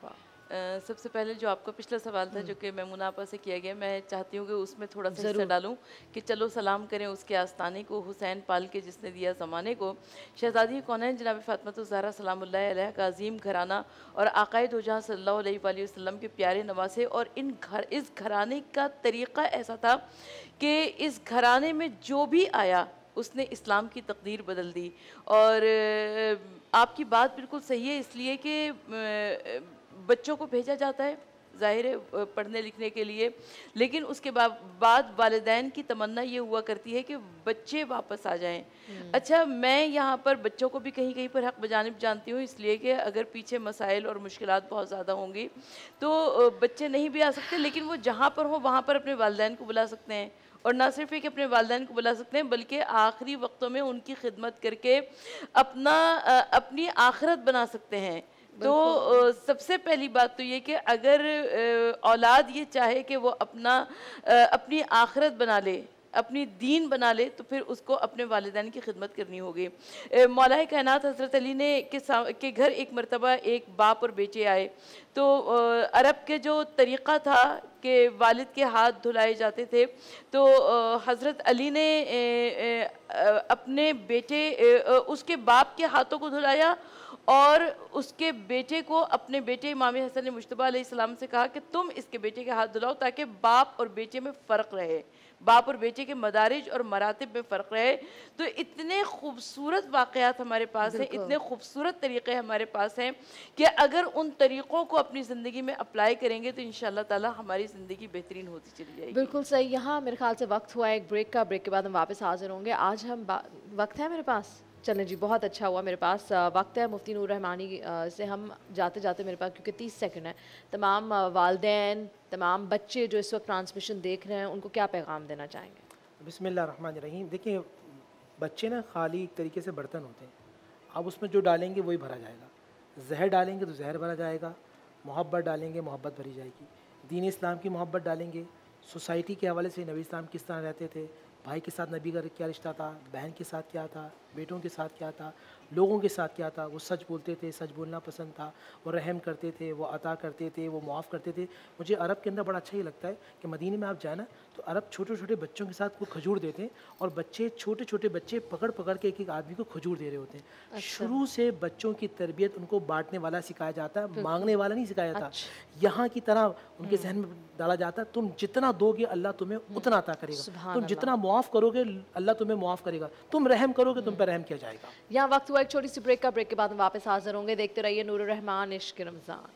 अ, सबसे पहले जो आपका पिछला सवाल था जो कि मैमूना आपा से किया गया, मैं चाहती हूँ कि उसमें थोड़ा सा हिस्सा डालूँ कि चलो सलाम करें उसके आस्ताने को, हुसैन पाल के जिसने दिया ज़माने को। शहज़ादी कौनैन जनाब फ़ातिमा ज़हरा सलामुल्लाह अलैहा का अज़ीम घराना और आक़ाए दो जहां सल्लल्लाहु अलैहि वसल्लम के प्यारे नवासे, और इन घर इस घराने का तरीक़ा ऐसा था कि इस घराने में जो भी आया उसने इस्लाम की तकदीर बदल दी। और आपकी बात बिल्कुल सही है, इसलिए कि बच्चों को भेजा जाता है ज़ाहिर है पढ़ने लिखने के लिए, लेकिन उसके बाद बाद वालिदैन की तमन्ना ये हुआ करती है कि बच्चे वापस आ जाएं। अच्छा, मैं यहाँ पर बच्चों को भी कहीं कहीं पर हक़ बजानिब जानती हूँ, इसलिए कि अगर पीछे मसाइल और मुश्किलात बहुत ज़्यादा होंगी तो बच्चे नहीं भी आ सकते, लेकिन वो जहाँ पर हो वहाँ पर अपने वालिदैन को बुला सकते हैं। और ना सिर्फ एक अपने वालिदैन को बुला सकते हैं, बल्कि आखिरी वक्तों में उनकी खिदमत करके अपना अपनी आखिरत बना सकते हैं। तो सबसे पहली बात तो ये कि अगर औलाद ये चाहे कि वो अपना अपनी आखिरत बना ले, अपनी दीन बना ले, तो फिर उसको अपने वालिदैन की खिदमत करनी होगी। मौलाए कायनात हज़रत अली ने के, के घर एक मरतबा एक बाप और बेटे आए, तो अरब के जो तरीक़ा था कि वालिद के हाथ धुलाए जाते थे, तो हज़रत अली ने अपने बेटे उसके बाप के हाथों को धुलाया और उसके बेटे को अपने बेटे इमाम हसन मुज्तबा अलैहिस्सलाम से कहा कि तुम इसके बेटे के हाथ धुलाओ ताकि बाप और बेटे में फ़र्क रहे, बाप और बेटे के मदारिज और मरातिब में फ़र्क रहे। तो इतने खूबसूरत वाक़यात हमारे पास हैं, इतने खूबसूरत तरीक़े हमारे पास हैं कि अगर उन तरीक़ों को अपनी ज़िंदगी में अप्लाई करेंगे तो इंशाअल्लाह ताला हमारी ज़िंदगी बेहतरीन होती चली जाएगी। बिल्कुल सही। यहाँ मेरे ख्याल से वक्त हुआ है एक ब्रेक का, ब्रेक के बाद हम वापस हाजिर होंगे। आज हम वक्त है मेरे पास, चलें जी, बहुत अच्छा हुआ मेरे पास वक्त है। मुफ्ती नूर रहमानी से हम जाते जाते मेरे पास क्योंकि तीस सेकंड है, तमाम वालिदैन, तमाम बच्चे जो इस वक्त ट्रांसमिशन देख रहे हैं, उनको क्या पैगाम देना चाहेंगे? बिस्मिल्लाहिर्रहमानिर्रहीम। देखिए, बच्चे ना खाली एक तरीके से बर्तन होते हैं, आप उसमें जो डालेंगे वही भरा जाएगा। जहर डालेंगे तो जहर भरा जाएगा, मोहब्बत डालेंगे मोहब्बत भरी जाएगी। दीन इस्लाम की मोहब्बत डालेंगे, सोसाइटी के हवाले से नबी इस्लाम किस तरह रहते थे, भाई के साथ नबी का क्या रिश्ता था, बहन के साथ क्या था, बेटों के साथ क्या था, लोगों के साथ क्या था, वो सच बोलते थे, सच बोलना पसंद था, वो रहम करते थे, वो अता करते थे, वो मुआफ़ करते थे। मुझे अरब के अंदर बड़ा अच्छा ये लगता है कि मदीने में आप जाए ना तो अरब छोटे छोटे बच्चों के साथ वो खजूर देते हैं, और बच्चे छोटे छोटे बच्चे पकड़ पकड़ के एक एक आदमी को खजूर दे रहे होते हैं। अच्छा। शुरू से बच्चों की तरबियत उनको बांटने वाला सिखाया जाता है, मांगने वाला नहीं सिखाया जाता। अच्छा। यहाँ की तरह उनके जहन में डाला जाता है, तुम जितना दोगे अल्लाह तुम्हें उतना अता करेगा, तुम जितना मुआफ़ करोगे अल्लाह तुम्हें मुआफ़ करेगा, तुम रहम करोगे तुम पर रहम किया जाएगा। यहाँ वक्त हुआ एक छोटी सी ब्रेक का, ब्रेक के बाद हम वापस हाजिर होंगे। देखते रहिए नूर रहमान इश्क रमज़ान।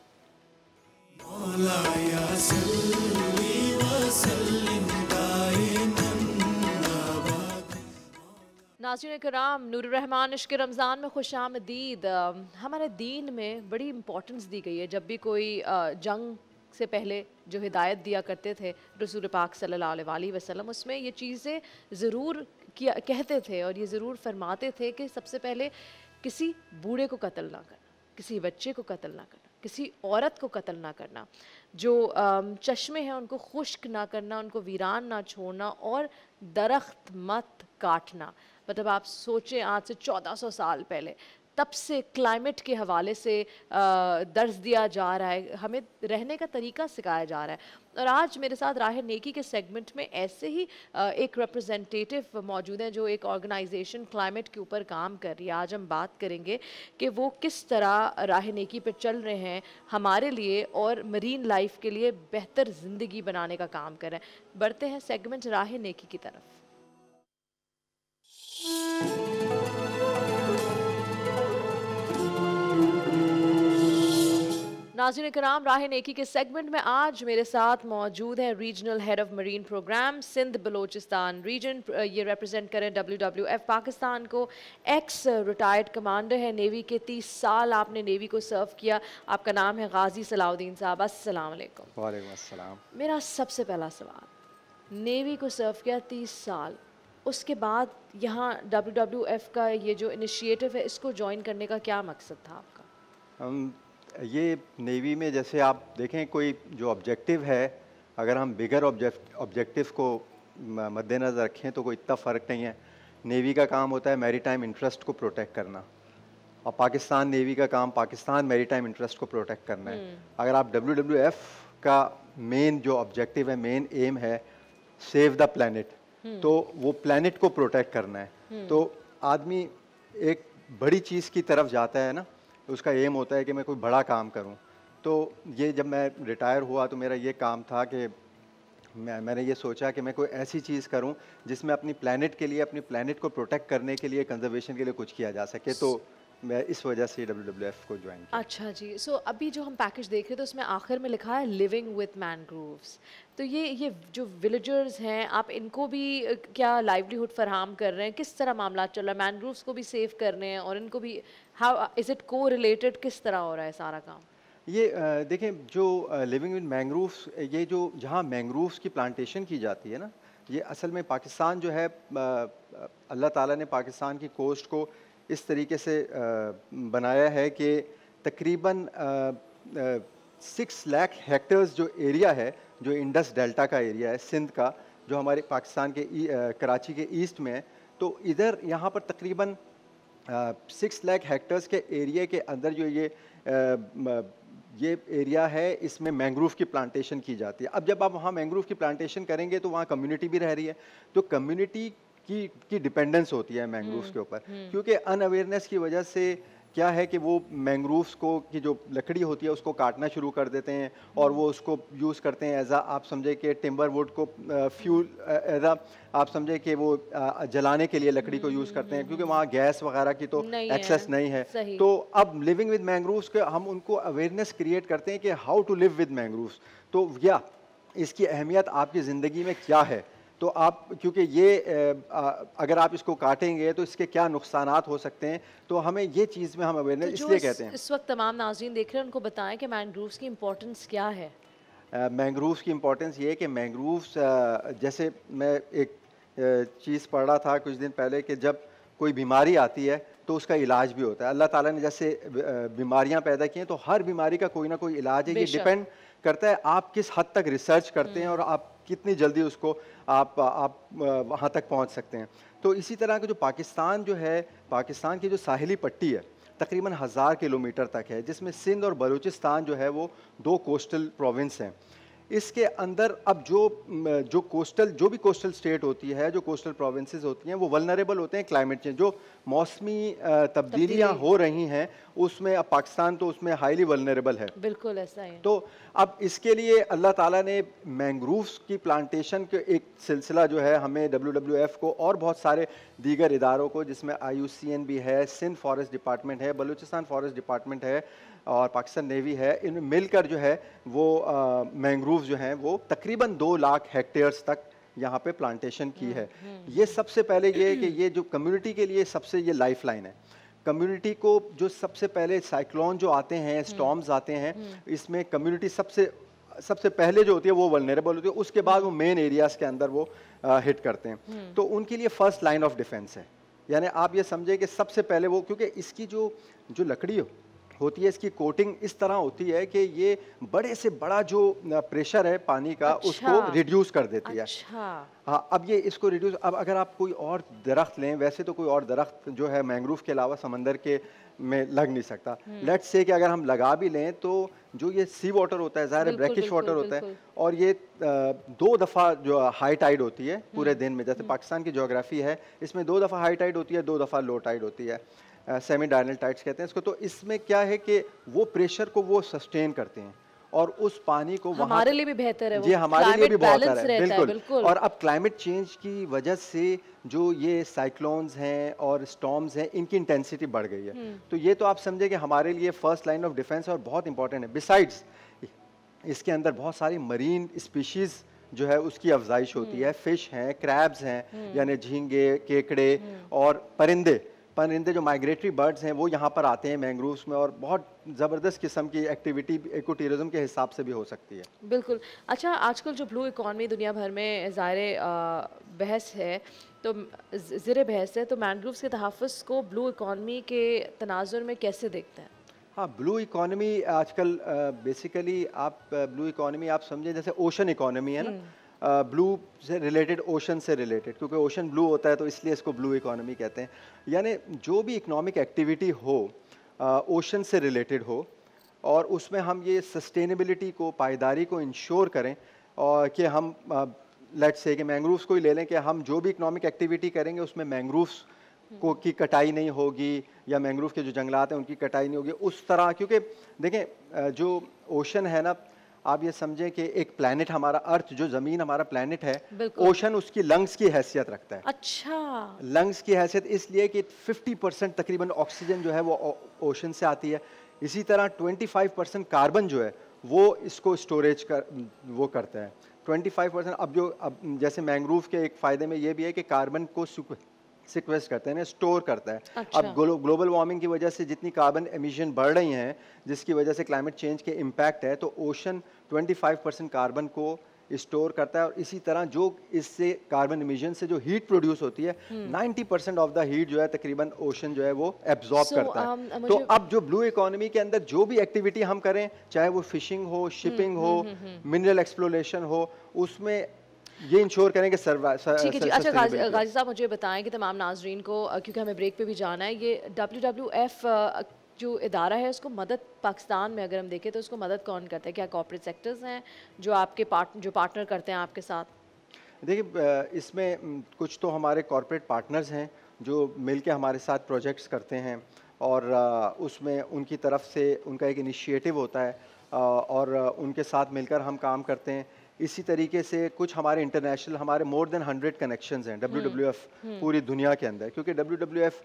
नाज़रीन कराम, नूर रहमान इश्क रमज़ान में खुश आमदीद। हमारे दीन में बड़ी इम्पोर्टेंस दी गई है। जब भी कोई जंग से पहले जो हिदायत दिया करते थे रसूल पाक सल्लल्लाहु अलैहि वसल्लम, उसमें ये चीज़ें ज़रूर किया कहते थे और ये ज़रूर फरमाते थे कि सबसे पहले किसी बूढ़े को कत्ल ना करना, किसी बच्चे को कत्ल ना करना, किसी औरत को कत्ल ना करना, जो चश्मे हैं उनको खुश्क ना करना, उनको वीरान ना छोड़ना, और दरख्त मत काटना। मतलब आप सोचें आज से चौदह सौ साल पहले तब से क्लाइमेट के हवाले से दर्ज दिया जा रहा है, हमें रहने का तरीका सिखाया जा रहा है। और आज मेरे साथ राह नेकी के सेगमेंट में ऐसे ही एक रिप्रेजेंटेटिव मौजूद हैं जो एक ऑर्गेनाइजेशन क्लाइमेट के ऊपर काम कर रही है। आज हम बात करेंगे कि वो किस तरह राह नेकी पर चल रहे हैं हमारे लिए और मरीन लाइफ के लिए बेहतर ज़िंदगी बनाने का काम कर रहे हैं। बढ़ते हैं सेगमेंट राह नेकी की तरफ। नाज़रीन कराम, राह नेकी के सेगमेंट में आज मेरे साथ मौजूद हैं regional head of marine programme Sindh Balochistan region. ये रिप्रेजेंट करें डब्ल्यू डब्ल्यू एफ पाकिस्तान को। एक्स रिटायर्ड कमांडर है नेवी के, तीस साल आपने नेवी को सर्व किया। आपका नाम है गाजी सलाउद्दीन साहब। अस्सलाम वालेकुम। वालेकुम अस्सलाम। मेरा सबसे पहला सवाल, नेवी को सर्व किया तीस साल, उसके बाद यहाँ डब्ल्यू डब्ल्यू एफ का ये जो इनिशिएटिव है इसको ज्वाइन करने का क्या मकसद था आपका? हम ये नेवी में जैसे आप देखें कोई जो ऑब्जेक्टिव है, अगर हम बिगर ऑब्जेक्ट ऑब्जेक्टिव को मद्देनज़र रखें तो कोई इतना फ़र्क नहीं है। नेवी का काम होता है मैरीटाइम इंटरेस्ट को प्रोटेक्ट करना, और पाकिस्तान नेवी का काम पाकिस्तान मैरीटाइम इंटरेस्ट को प्रोटेक्ट करना है। अगर आप डब्ल्यू डब्ल्यू एफ का मेन जो ऑब्जेक्टिव है, मेन एम है सेव द प्लैनेट, तो वो प्लैनेट को प्रोटेक्ट करना है। तो आदमी एक बड़ी चीज़ की तरफ जाता है ना, उसका एम होता है कि मैं कोई बड़ा काम करूं। तो ये जब मैं रिटायर हुआ तो मेरा ये काम था कि मैं मैंने ये सोचा कि मैं कोई ऐसी चीज़ करूं जिसमें अपनी प्लैनेट के लिए, अपनी प्लैनेट को प्रोटेक्ट करने के लिए, कंजर्वेशन के लिए कुछ किया जा सके। तो मैं इस वजह से डब्ल्यू डब्ल्यू एफ को ज्वाइन किया। अच्छा जी, सो so, अभी जो हम पैकेज देख रहे थे उसमें आखिर में लिखा है लिविंग विद मैनग्रोव्स। तो ये ये जो विलेजर्स हैं, आप इनको भी क्या लाइवलीहुड फराहम कर रहे हैं? किस तरह मामला चल रहा है? मैनग्रोव्स को भी सेव कर रहे हैं और इनको भी, हाउ इज़ इट को रिलेटेड, किस तरह हो रहा है सारा काम? ये देखें, जो लिविंग विद मैंग्रोव्स, ये जो जहाँ मैंग्रोव्स की प्लांटेशन की जाती है ना, ये असल में पाकिस्तान जो है, अल्लाह ताला ने पाकिस्तान की कोस्ट को इस तरीके से बनाया है कि तकरीबन सिक्स लाख हेक्टर्स जो एरिया है, जो इंडस डेल्टा का एरिया है, सिंध का, जो हमारे पाकिस्तान के कराची के ईस्ट में है, तो इधर यहाँ पर तकरीबन सिक्स लाख हेक्टर्स के एरिया के अंदर जो ये आ, ये एरिया है, इसमें मैंग्रोव की प्लांटेशन की जाती है। अब जब आप वहाँ मैंग्रोव की प्लांटेशन करेंगे तो वहाँ कम्युनिटी भी रह रही है, तो कम्युनिटी की की डिपेंडेंस होती है मैंग्रोव्स के ऊपर, क्योंकि अनअवेयरनेस की वजह से क्या है कि वो मैंग्रोव्स को की जो लकड़ी होती है उसको काटना शुरू कर देते हैं और वो उसको यूज़ करते हैं एज आ, आप समझे कि टिम्बर वुड को फ्यूल, एज आ आप समझे कि वो आ, जलाने के लिए लकड़ी को यूज़ करते हैं, क्योंकि वहाँ गैस वगैरह की तो एक्सेस नहीं है। तो अब लिविंग विद मैंग्रोव्स के हम उनको अवेयरनेस क्रिएट करते हैं कि how to live with mangroves. तो या इसकी अहमियत आपकी ज़िंदगी में क्या है, तो आप, क्योंकि ये अगर आप इसको काटेंगे तो इसके क्या नुकसानात हो सकते हैं, तो हमें ये चीज़ में हम अवेयरनेस तो इसलिए कहते हैं। इस वक्त तमाम नाज़रीन देख रहे हैं, उनको बताएं कि मैंग्रोव्स की इम्पोर्टेंस क्या है। मैंग्रोव्स की इम्पोर्टेंस ये है कि मैंग्रोव्स, जैसे मैं एक चीज़ पढ़ रहा था कुछ दिन पहले कि जब कोई बीमारी आती है तो उसका इलाज भी होता है। अल्लाह ताला ने जैसे बीमारियां पैदा की हैं, तो हर बीमारी का कोई ना कोई इलाज है। ये डिपेंड करता है आप किस हद तक रिसर्च करते हैं और आप कितनी जल्दी उसको आप आप वहाँ तक पहुँच सकते हैं। तो इसी तरह का जो पाकिस्तान जो है, पाकिस्तान की जो साहिली पट्टी है तकरीबन हज़ार किलोमीटर तक है, जिसमें सिंध और बलूचिस्तान जो है वो दो कोस्टल प्रोविंस हैं। इसके अंदर अब जो जो कोस्टल जो भी कोस्टल स्टेट होती है, जो कोस्टल प्रोविंसेस होती हैं, वो वल्नरेबल होते हैं क्लाइमेट चेंज, जो मौसमी तब्दीलियां हो रही हैं उसमें। अब पाकिस्तान तो उसमें हाईली वल्नरेबल है। बिल्कुल ऐसा है। तो अब इसके लिए अल्लाह ताला ने मैंग्रोव्स की प्लांटेशन के एक सिलसिला जो है हमें डब्ल्यू डब्ल्यू एफ को और बहुत सारे दीगर इदारों को, जिसमें आई यू सी एन भी है, सिंध फॉरेस्ट डिपार्टमेंट है, बलूचिस्तान फॉरेस्ट डिपार्टमेंट है और पाकिस्तान नेवी है, इन मिलकर जो है वो मैंग्रोव्स जो हैं वो तकरीबन दो लाख हेक्टेयर्स तक यहाँ पे प्लांटेशन की है। ये सबसे पहले ये है कि ये जो कम्युनिटी के लिए सबसे ये लाइफ लाइन है। कम्युनिटी को जो सबसे पहले साइक्लोन जो आते हैं, स्टॉर्म्स आते हैं, इसमें कम्युनिटी सबसे सबसे पहले जो होती है वो वल्नरेबल होती है, उसके बाद वो मेन एरियाज़ के अंदर वो आ, हिट करते हैं। तो उनके लिए फर्स्ट लाइन ऑफ डिफेंस है। यानी आप ये समझे कि सबसे पहले वो, क्योंकि इसकी जो जो लकड़ी हो होती है, इसकी कोटिंग इस तरह होती है कि ये बड़े से बड़ा जो प्रेशर है पानी का, अच्छा, उसको रिड्यूस कर देती अच्छा। है। हाँ, अब ये इसको रिड्यूस, अब अगर आप कोई और दरख्त लें, वैसे तो कोई और दरख्त जो है मैंग्रोव के अलावा समंदर के में लग नहीं सकता। लेट्स से कि अगर हम लगा भी लें तो जो ये सी वाटर होता है, ज़ाहिर है ब्रैकिश वाटर होता है, और ये दो दफ़ा जो हाई टाइड होती है पूरे दिन में, जैसे पाकिस्तान की ज्योग्राफी है, इसमें दो दफ़ा हाई टाइड होती है, दो दफ़ा लो टाइड होती है, सेमी डायनल टाइड्स कहते हैं इसको। तो इसमें क्या है कि वो प्रेशर को वो सस्टेन करते हैं और उस पानी को हमारे लिए भी बेहतर है, जी हमारे लिए भी बहुत है, बिल्कुल, बिल्कुल। और अब क्लाइमेट चेंज की वजह से जो ये साइक्लोन्स हैं और स्टॉर्म्स हैं, इनकी इंटेंसिटी बढ़ गई है। तो ये तो आप समझे कि हमारे लिए फर्स्ट लाइन ऑफ डिफेंस और बहुत इंपॉर्टेंट है। बिसाइड्स इसके अंदर बहुत सारी मरीन स्पीशीज़ जो है उसकी अफजाइश होती है। फ़िश हैं, क्रैब्स हैं, यानी झींगे, केकड़े और परिंदे परिंदे जो माइग्रेटरी बर्ड्स हैं वो यहाँ पर आते हैं मैंग्रोव्स में, और बहुत ज़बरदस्त किस्म की एक्टिविटी इको टूरिज़्म के हिसाब से भी हो सकती है। बिल्कुल। अच्छा, आजकल जो ब्लू इकॉनमी दुनिया भर में ज़ाहिर बहस है, तो ज़िर बहस है, तो मैंग्रोव्स के तहफ़्फ़ुज़ को ब्लू इकॉनमी के तनाजुर में कैसे देखते हैं? हाँ, ब्लू इकॉनमी आजकल बेसिकली आप ब्लू इकॉनमी आप समझें जैसे ओशन इकॉनमी है ना, ब्लू से रिलेटेड, ओशन से रिलेटेड, क्योंकि ओशन ब्लू होता है तो इसलिए इसको ब्लू इकोनॉमी कहते हैं। यानी जो भी इकोनॉमिक एक्टिविटी हो ओशन से रिलेटेड हो और उसमें हम ये सस्टेनेबिलिटी को, पायदारी को इंश्योर करें और कि हम लेट्स से कि मैंग्रोव्स को ही ले लें कि हम जो भी इकोनॉमिक एक्टिविटी करेंगे उसमें मैंग्रोव्स को की कटाई नहीं होगी या मैंग्रोव के जो जंगलात हैं उनकी कटाई नहीं होगी उस तरह। क्योंकि देखें जो ओशन है ना, आप ये समझें कि एक प्लैनेट हमारा अर्थ, जो ज़मीन हमारा प्लैनेट है, ओशन उसकी लंग्स की हैसियत रखता है। अच्छा, लंग्स की हैसियत इसलिए कि फिफ्टी परसेंट तकरीबन ऑक्सीजन जो है वो ओशन से आती है। इसी तरह ट्वेंटी फाइव परसेंट कार्बन जो है वो इसको स्टोरेज कर वो करता है। ट्वेंटी फाइव परसेंट अब जो अब जैसे मैंग्रोव के एक फ़ायदे में ये भी है कि कार्बन को सिक्वेस्ट करते हैं ना, स्टोर करता है। अच्छा। अब ग्लो, ग्लोबल वार्मिंग की वजह से जितनी कार्बन एमिशन बढ़ रही हैं, जिसकी वजह से क्लाइमेट चेंज के इम्पैक्ट है, तो ओशन पच्चीस परसेंट कार्बन को स्टोर करता है। और इसी तरह जो इससे कार्बन एमिशन से जो हीट प्रोड्यूस होती है, नब्बे परसेंट ऑफ द हीट जो है तकरीबन ओशन जो है वो एब्जॉर्ब so, करता है। um, तो अब जो ब्लू इकोनॉमी के अंदर जो भी एक्टिविटी हम करें, चाहे वो फिशिंग हो, शिपिंग हो, मिनरल एक्सप्लोरेशन हो, उसमें ये इंश्योर करें कि सर्वा ठीक है जी। अच्छा गाजी, गाजी साहब मुझे बताएं कि तमाम नाजरीन को, क्योंकि हमें ब्रेक पे भी जाना है, ये डब्ल्यू डब्ल्यू एफ जो इदारा है उसको मदद पाकिस्तान में अगर हम देखें तो उसको मदद कौन करता है? क्या कॉर्पोरेट सेक्टर्स हैं जो आपके पार्ट जो पार्टनर करते हैं आपके साथ? देखिए इसमें कुछ तो हमारे कॉर्पोरेट पार्टनर्स हैं जो मिलके हमारे साथ प्रोजेक्ट्स करते हैं और उसमें उनकी तरफ से उनका एक इनिशिएटिव होता है और उनके साथ मिलकर हम काम करते हैं। इसी तरीके से कुछ हमारे इंटरनेशनल, हमारे मोर देन हंड्रेड कनेक्शंस हैं डब्ल्यू डब्ल्यू एफ पूरी दुनिया के अंदर, क्योंकि डब्ल्यू डब्ल्यू एफ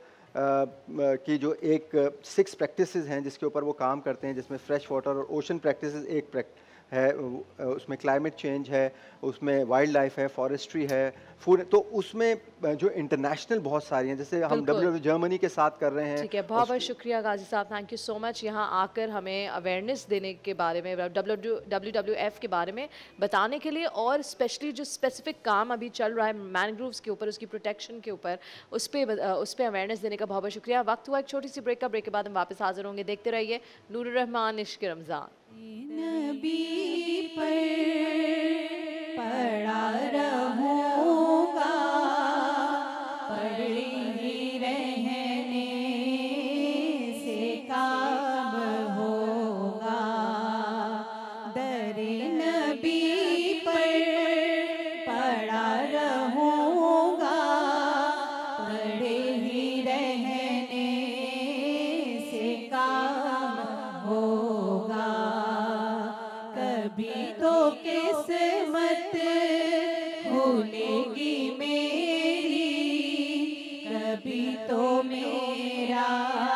की जो एक सिक्स प्रैक्टिसेस हैं जिसके ऊपर वो काम करते हैं, जिसमें फ्रेश वाटर और ओशन प्रैक्टिसेस एक प्रैक्ट है, उसमें क्लाइमेट चेंज है, उसमें वाइल्ड लाइफ है, फॉरेस्ट्री है, फूड, तो उसमें जो इंटरनेशनल बहुत सारी हैं, जैसे हम डब्ल्यू जर्मनी के साथ कर रहे हैं। ठीक है, बहुत बहुत शुक्रिया गाजी साहब, थैंक यू सो मच यहाँ आकर हमें अवेयरनेस देने के बारे में, डब्ल्यू डब्ल्यू एफ के बारे में बताने के लिए, और स्पेशली जो स्पेसिफिक काम अभी चल रहा है मैनग्रोव्स के ऊपर, उसकी प्रोटेक्शन के ऊपर, उस पर उस पर अवेयरनेस देने का बहुत बहुत शुक्रिया। वक्त हुआ एक छोटी सी ब्रेक का, ब्रेक के बाद हम वापस हाजिर होंगे। देखते रहिए नूर रहमान इश्क रमज़ान। नबी पर पड़ा रहूँगा, पड़े ही रहने से काम होगा। दरे नबी पर पड़ा रहूँगा, पड़े ही रहने से काम होगा। कभी तो किस्मत खुलेगी मेरी, कभी तो मेरा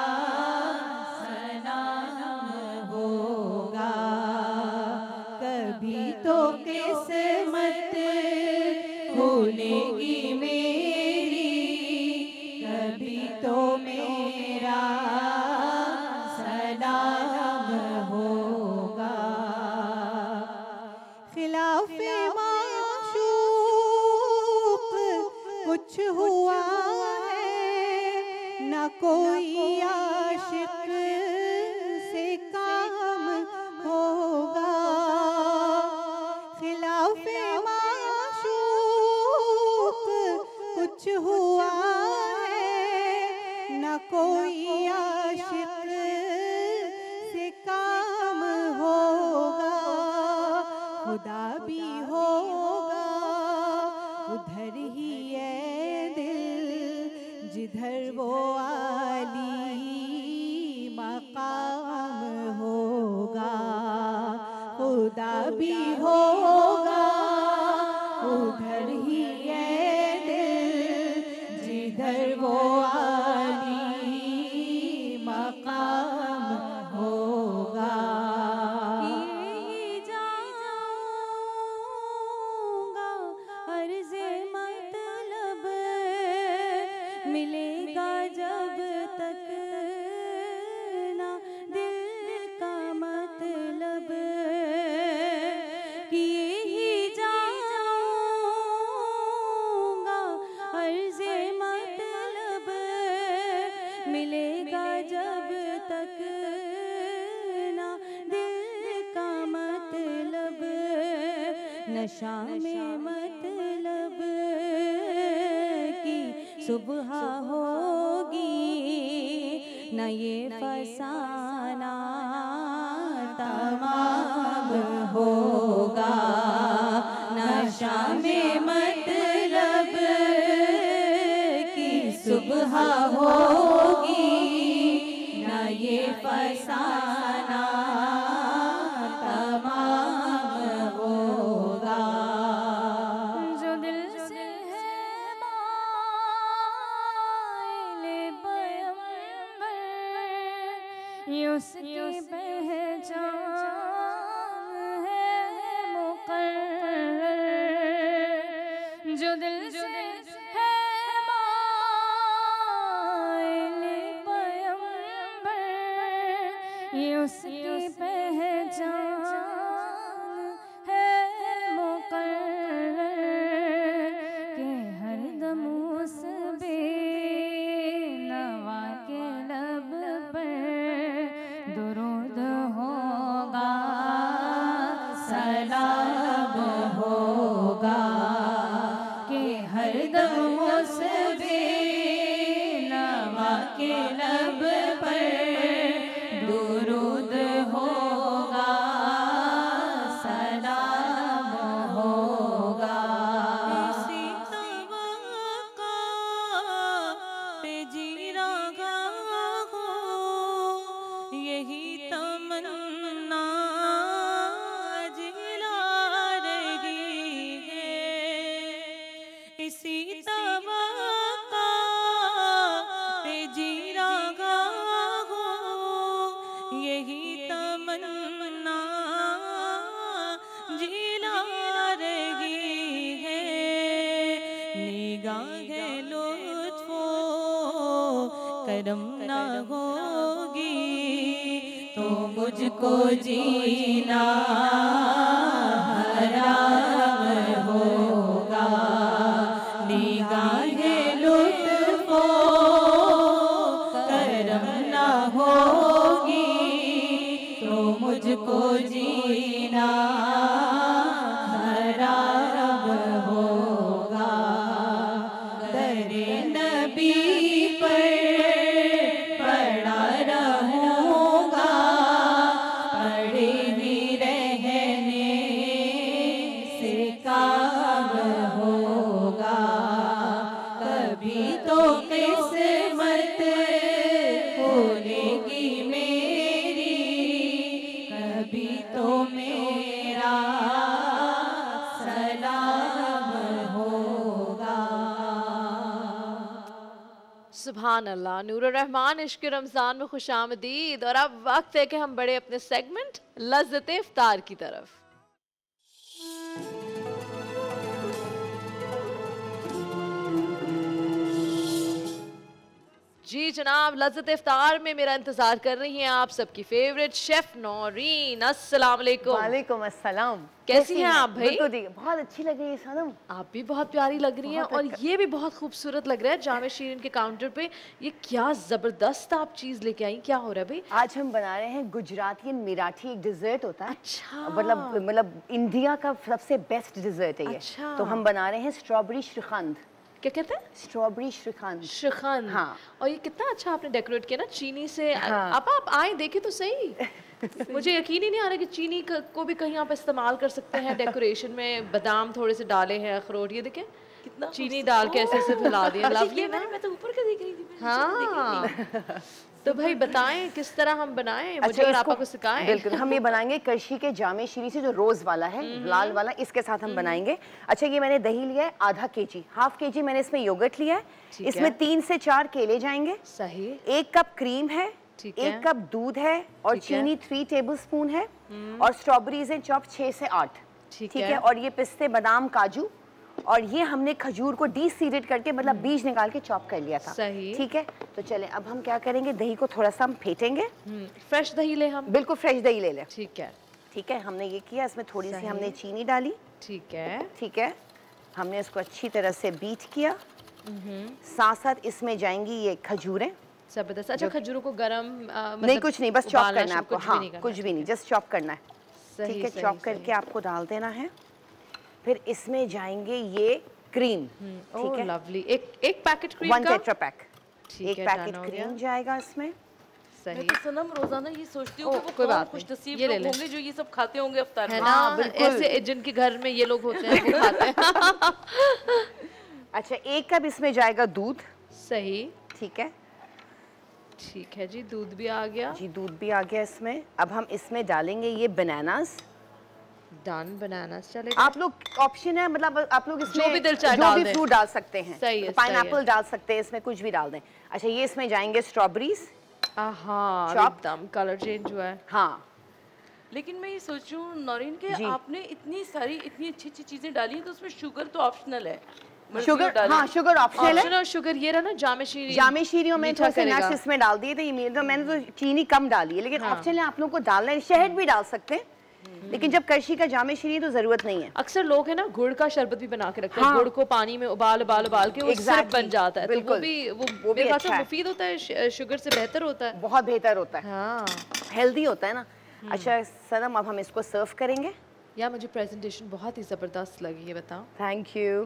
सलाम होगा। कभी तो किस्मत खुलेगी मेरी, कभी तो मेरा सलाम होगा। खिलाफे माशूक कुछ हुआ है, न कोई आशिक से काम होगा। खिलाफे माशूक कुछ हुआ है, न कोई आशिक से काम होगा। खुदा भी होगा उधर ही है दिल, जिधर वो आली मकाम होगा। खुदा भी होगा उधर ही है दिल, जिधर वो आली मकाम होगा। मिलेगा जब तक ना दिल का मतलब, किए नशा में मतलब की सुबह होगी, न ये फसाना तमाम होगा। नशा में मतलब की सुबह होगी, न ये फसाना तमाम होगा। जो दिल से है माइले पैगंबर, ये उसकी पहचान है मुकर्रर। जो दिल से है माइले पैगंबर, ये उसकी पहचान है मुकर्रर। के हर दम उस बेनवा के लब पर दुरूद होगा, सलाम होगा। कि हर दम उस बेनवा के लब पर दुरूद होगा, सलाम होगा। इसी तवक्का पे जी रहा हूँ, यही तमन्ना जिला रही है। इसी तवक्का पे जी रहा हूँ, यही तमन्ना जिला रही है। निगाहे लुत्फो करम ना होगी, तो मुझको जीना हराम होगा। निगाहे लुत्फो करम ना होगी, तो मुझको जीना हराम होगा। दरे नबी पर पड़ा रहूँगा, पड़े ही रहने से काम होगा। कभी तो किस्मत खोलेगी मेरी, कभी तो मेरा सलाम होगा। सुभान अल्लाह। नूर रहमान इश्क रमज़ान में खुशामदीद। और अब वक्त है कि हम बढ़े अपने सेगमेंट लज़्ज़त इफ्तार की तरफ। जी जनाब, लज़्ज़त इफ्तार में मेरा इंतजार कर रही हैं आप सबकी फेवरेट शेफ नौरीन। अस्सलाम वालेकुम। वालेकुम अस्सलाम। कैसी हैं आप भाई? बिल्कुल ठीक है, बहुत अच्छी लग रही है सनम। आप भी बहुत प्यारी लग रही हैं और ये भी बहुत खूबसूरत लग रहा है। जामे शीरीन के काउंटर पे ये क्या जबरदस्त आप चीज लेके आई, क्या हो रहा है भाई? आज हम बना रहे हैं गुजराती एंड मराठी एक डिजर्ट होता है। अच्छा। मतलब मतलब इंडिया का सबसे बेस्ट डिजर्ट है ये। अच्छा। तो हम बना रहे हैं स्ट्रॉबेरी श्रीखंड। क्या कहते हैं? स्ट्रॉबेरी श्रीखंड। श्रीखंड। हाँ। और ये कितना अच्छा आपने डेकोरेट किया ना चीनी से। हाँ। आप आप आए देखे तो सही। मुझे यकीन ही नहीं आ रहा कि चीनी को भी कहीं आप इस्तेमाल कर सकते हैं डेकोरेशन में। बादाम थोड़े से डाले हैं, अखरोट, ये देखें कितना चीनी डाल के ऐसे ऐसे फैला दिया। लवली ना। मैं तो ऊपर के देख रही थी। हाँ। तो भाई बताएं किस तरह हम बनाएं, मुझे और आपको सिखाएं। बिल्कुल, हम ये बनाएंगे करशी के जामे शीरी से जो रोज वाला है, लाल वाला, इसके साथ हम बनाएंगे। अच्छा, ये मैंने दही लिया है आधा केजी, हाफ के जी मैंने इसमें योगर्ट लिया है। इसमें तीन से चार केले जाएंगे। सही। एक कप क्रीम है, एक कप दूध है और चीनी थ्री टेबल स्पून है और स्ट्रॉबेरीज हैं चॉप छह से आठ। ठीक है। और ये पिस्ते, बादाम, काजू और ये हमने खजूर को डी सीडेड करके मतलब बीज निकाल के चॉप कर लिया था। सही। ठीक है। तो चले अब हम क्या करेंगे, दही को थोड़ा सा हम फेंटेंगे। फ्रेश दही ले हम? बिल्कुल फ्रेश दही ले ले। ठीक है। ठीक है, हमने ये किया, इसमें थोड़ी सी हमने चीनी डाली। ठीक है। ठीक है, हमने इसको अच्छी तरह से बीट किया। साथ साथ इसमें जाएंगी ये खजूरें। जबरदस्त। अच्छा, खजूरों को गरम मतलब नहीं, कुछ नहीं, बस चॉप करना है आपको। कुछ हाँ, भी नहीं कुछ भी नहीं, जस्ट चॉप करना है। सही, ठीक है, सही, चॉप सही। करके आपको डाल देना है। फिर इसमें जाएंगे ये क्रीम, ठीक है, लवली। एक एक पैकेट क्रीम वन का टेट्रा पैक, एक है, पैकेट डन हो गया। क्रीम जाएगा इसमें। सही। मैं तो सनम रोजाना ये सोचती हूँ ओ, कि वो कोई कौन बात खुश नहीं, नसीब ये ले लोग ले। होंगे जो ये सब खाते होंगे अफ्तार है में। ना, हाँ, बिल्कुल। ऐसे जिनके घर में ये लोग होते हैं वो खाते हैं। अच्छा, एक कप इसमें जाएगा दूध। सही, ठीक है, ठीक है जी, दूध भी आ गया जी, दूध भी आ गया इसमें। अब हम इसमें डालेंगे ये बनानास। डन, बनाना चलेगा। आप लोग ऑप्शन है, मतलब आप लोग इसमें जो भी दिल चाहे जो डाल भी दें। फ्रूट डाल सकते हैं। सही है, पाइनएप्पल सही है। डाल सकते हैं, इसमें कुछ भी डाल दें। अच्छा, ये इसमें जाएंगे स्ट्रॉबेरीज। हाँ, Chopped। एकदम कलर चेंज हुआ है। हाँ, लेकिन मैं ये सोच रही हूँ नौरीन के जी। आपने इतनी सारी इतनी अच्छी अच्छी चीजें डाली हैं तो उसमें शुगर तो ऑप्शनल है। मर्जी शुगर, हो डालें। हाँ, शुगर ऑप्शनल है। ऑप्शनल शुगर ये रहा ना, जामे शीरी। जामे शीरियों में मीठा थोड़े से करेगा। नट्स इसमें डाल दिए थे, ये मेरे तो मैंने तो चीनी कम डाली है, लेकिन हाँ। ऑप्शनल है, आप लोगों को डालना है। शहद भी डाल सकते हैं, लेकिन जब करशी का जामे शीरी तो जरूरत नहीं है। अक्सर लोग है ना गुड़ का शरबत भी बना के रखते हैं। हाँ। गुड़ को पानी में उबाल उबाल उबाल के वो सिरप Exactly, बन जाता है, तो वो बिल्कुल। भी वो, वो भी मेरे ख्याल से अच्छा है। मुफीद होता है, श- शुगर से बेहतर होता है। बहुत बेहतर होता है, हाँ, हेल्दी होता है ना। अच्छा सनम, अब हम इसको सर्व करेंगे। यार मुझे प्रेजेंटेशन बहुत ही जबरदस्त लगी है, बताओ। Thank you.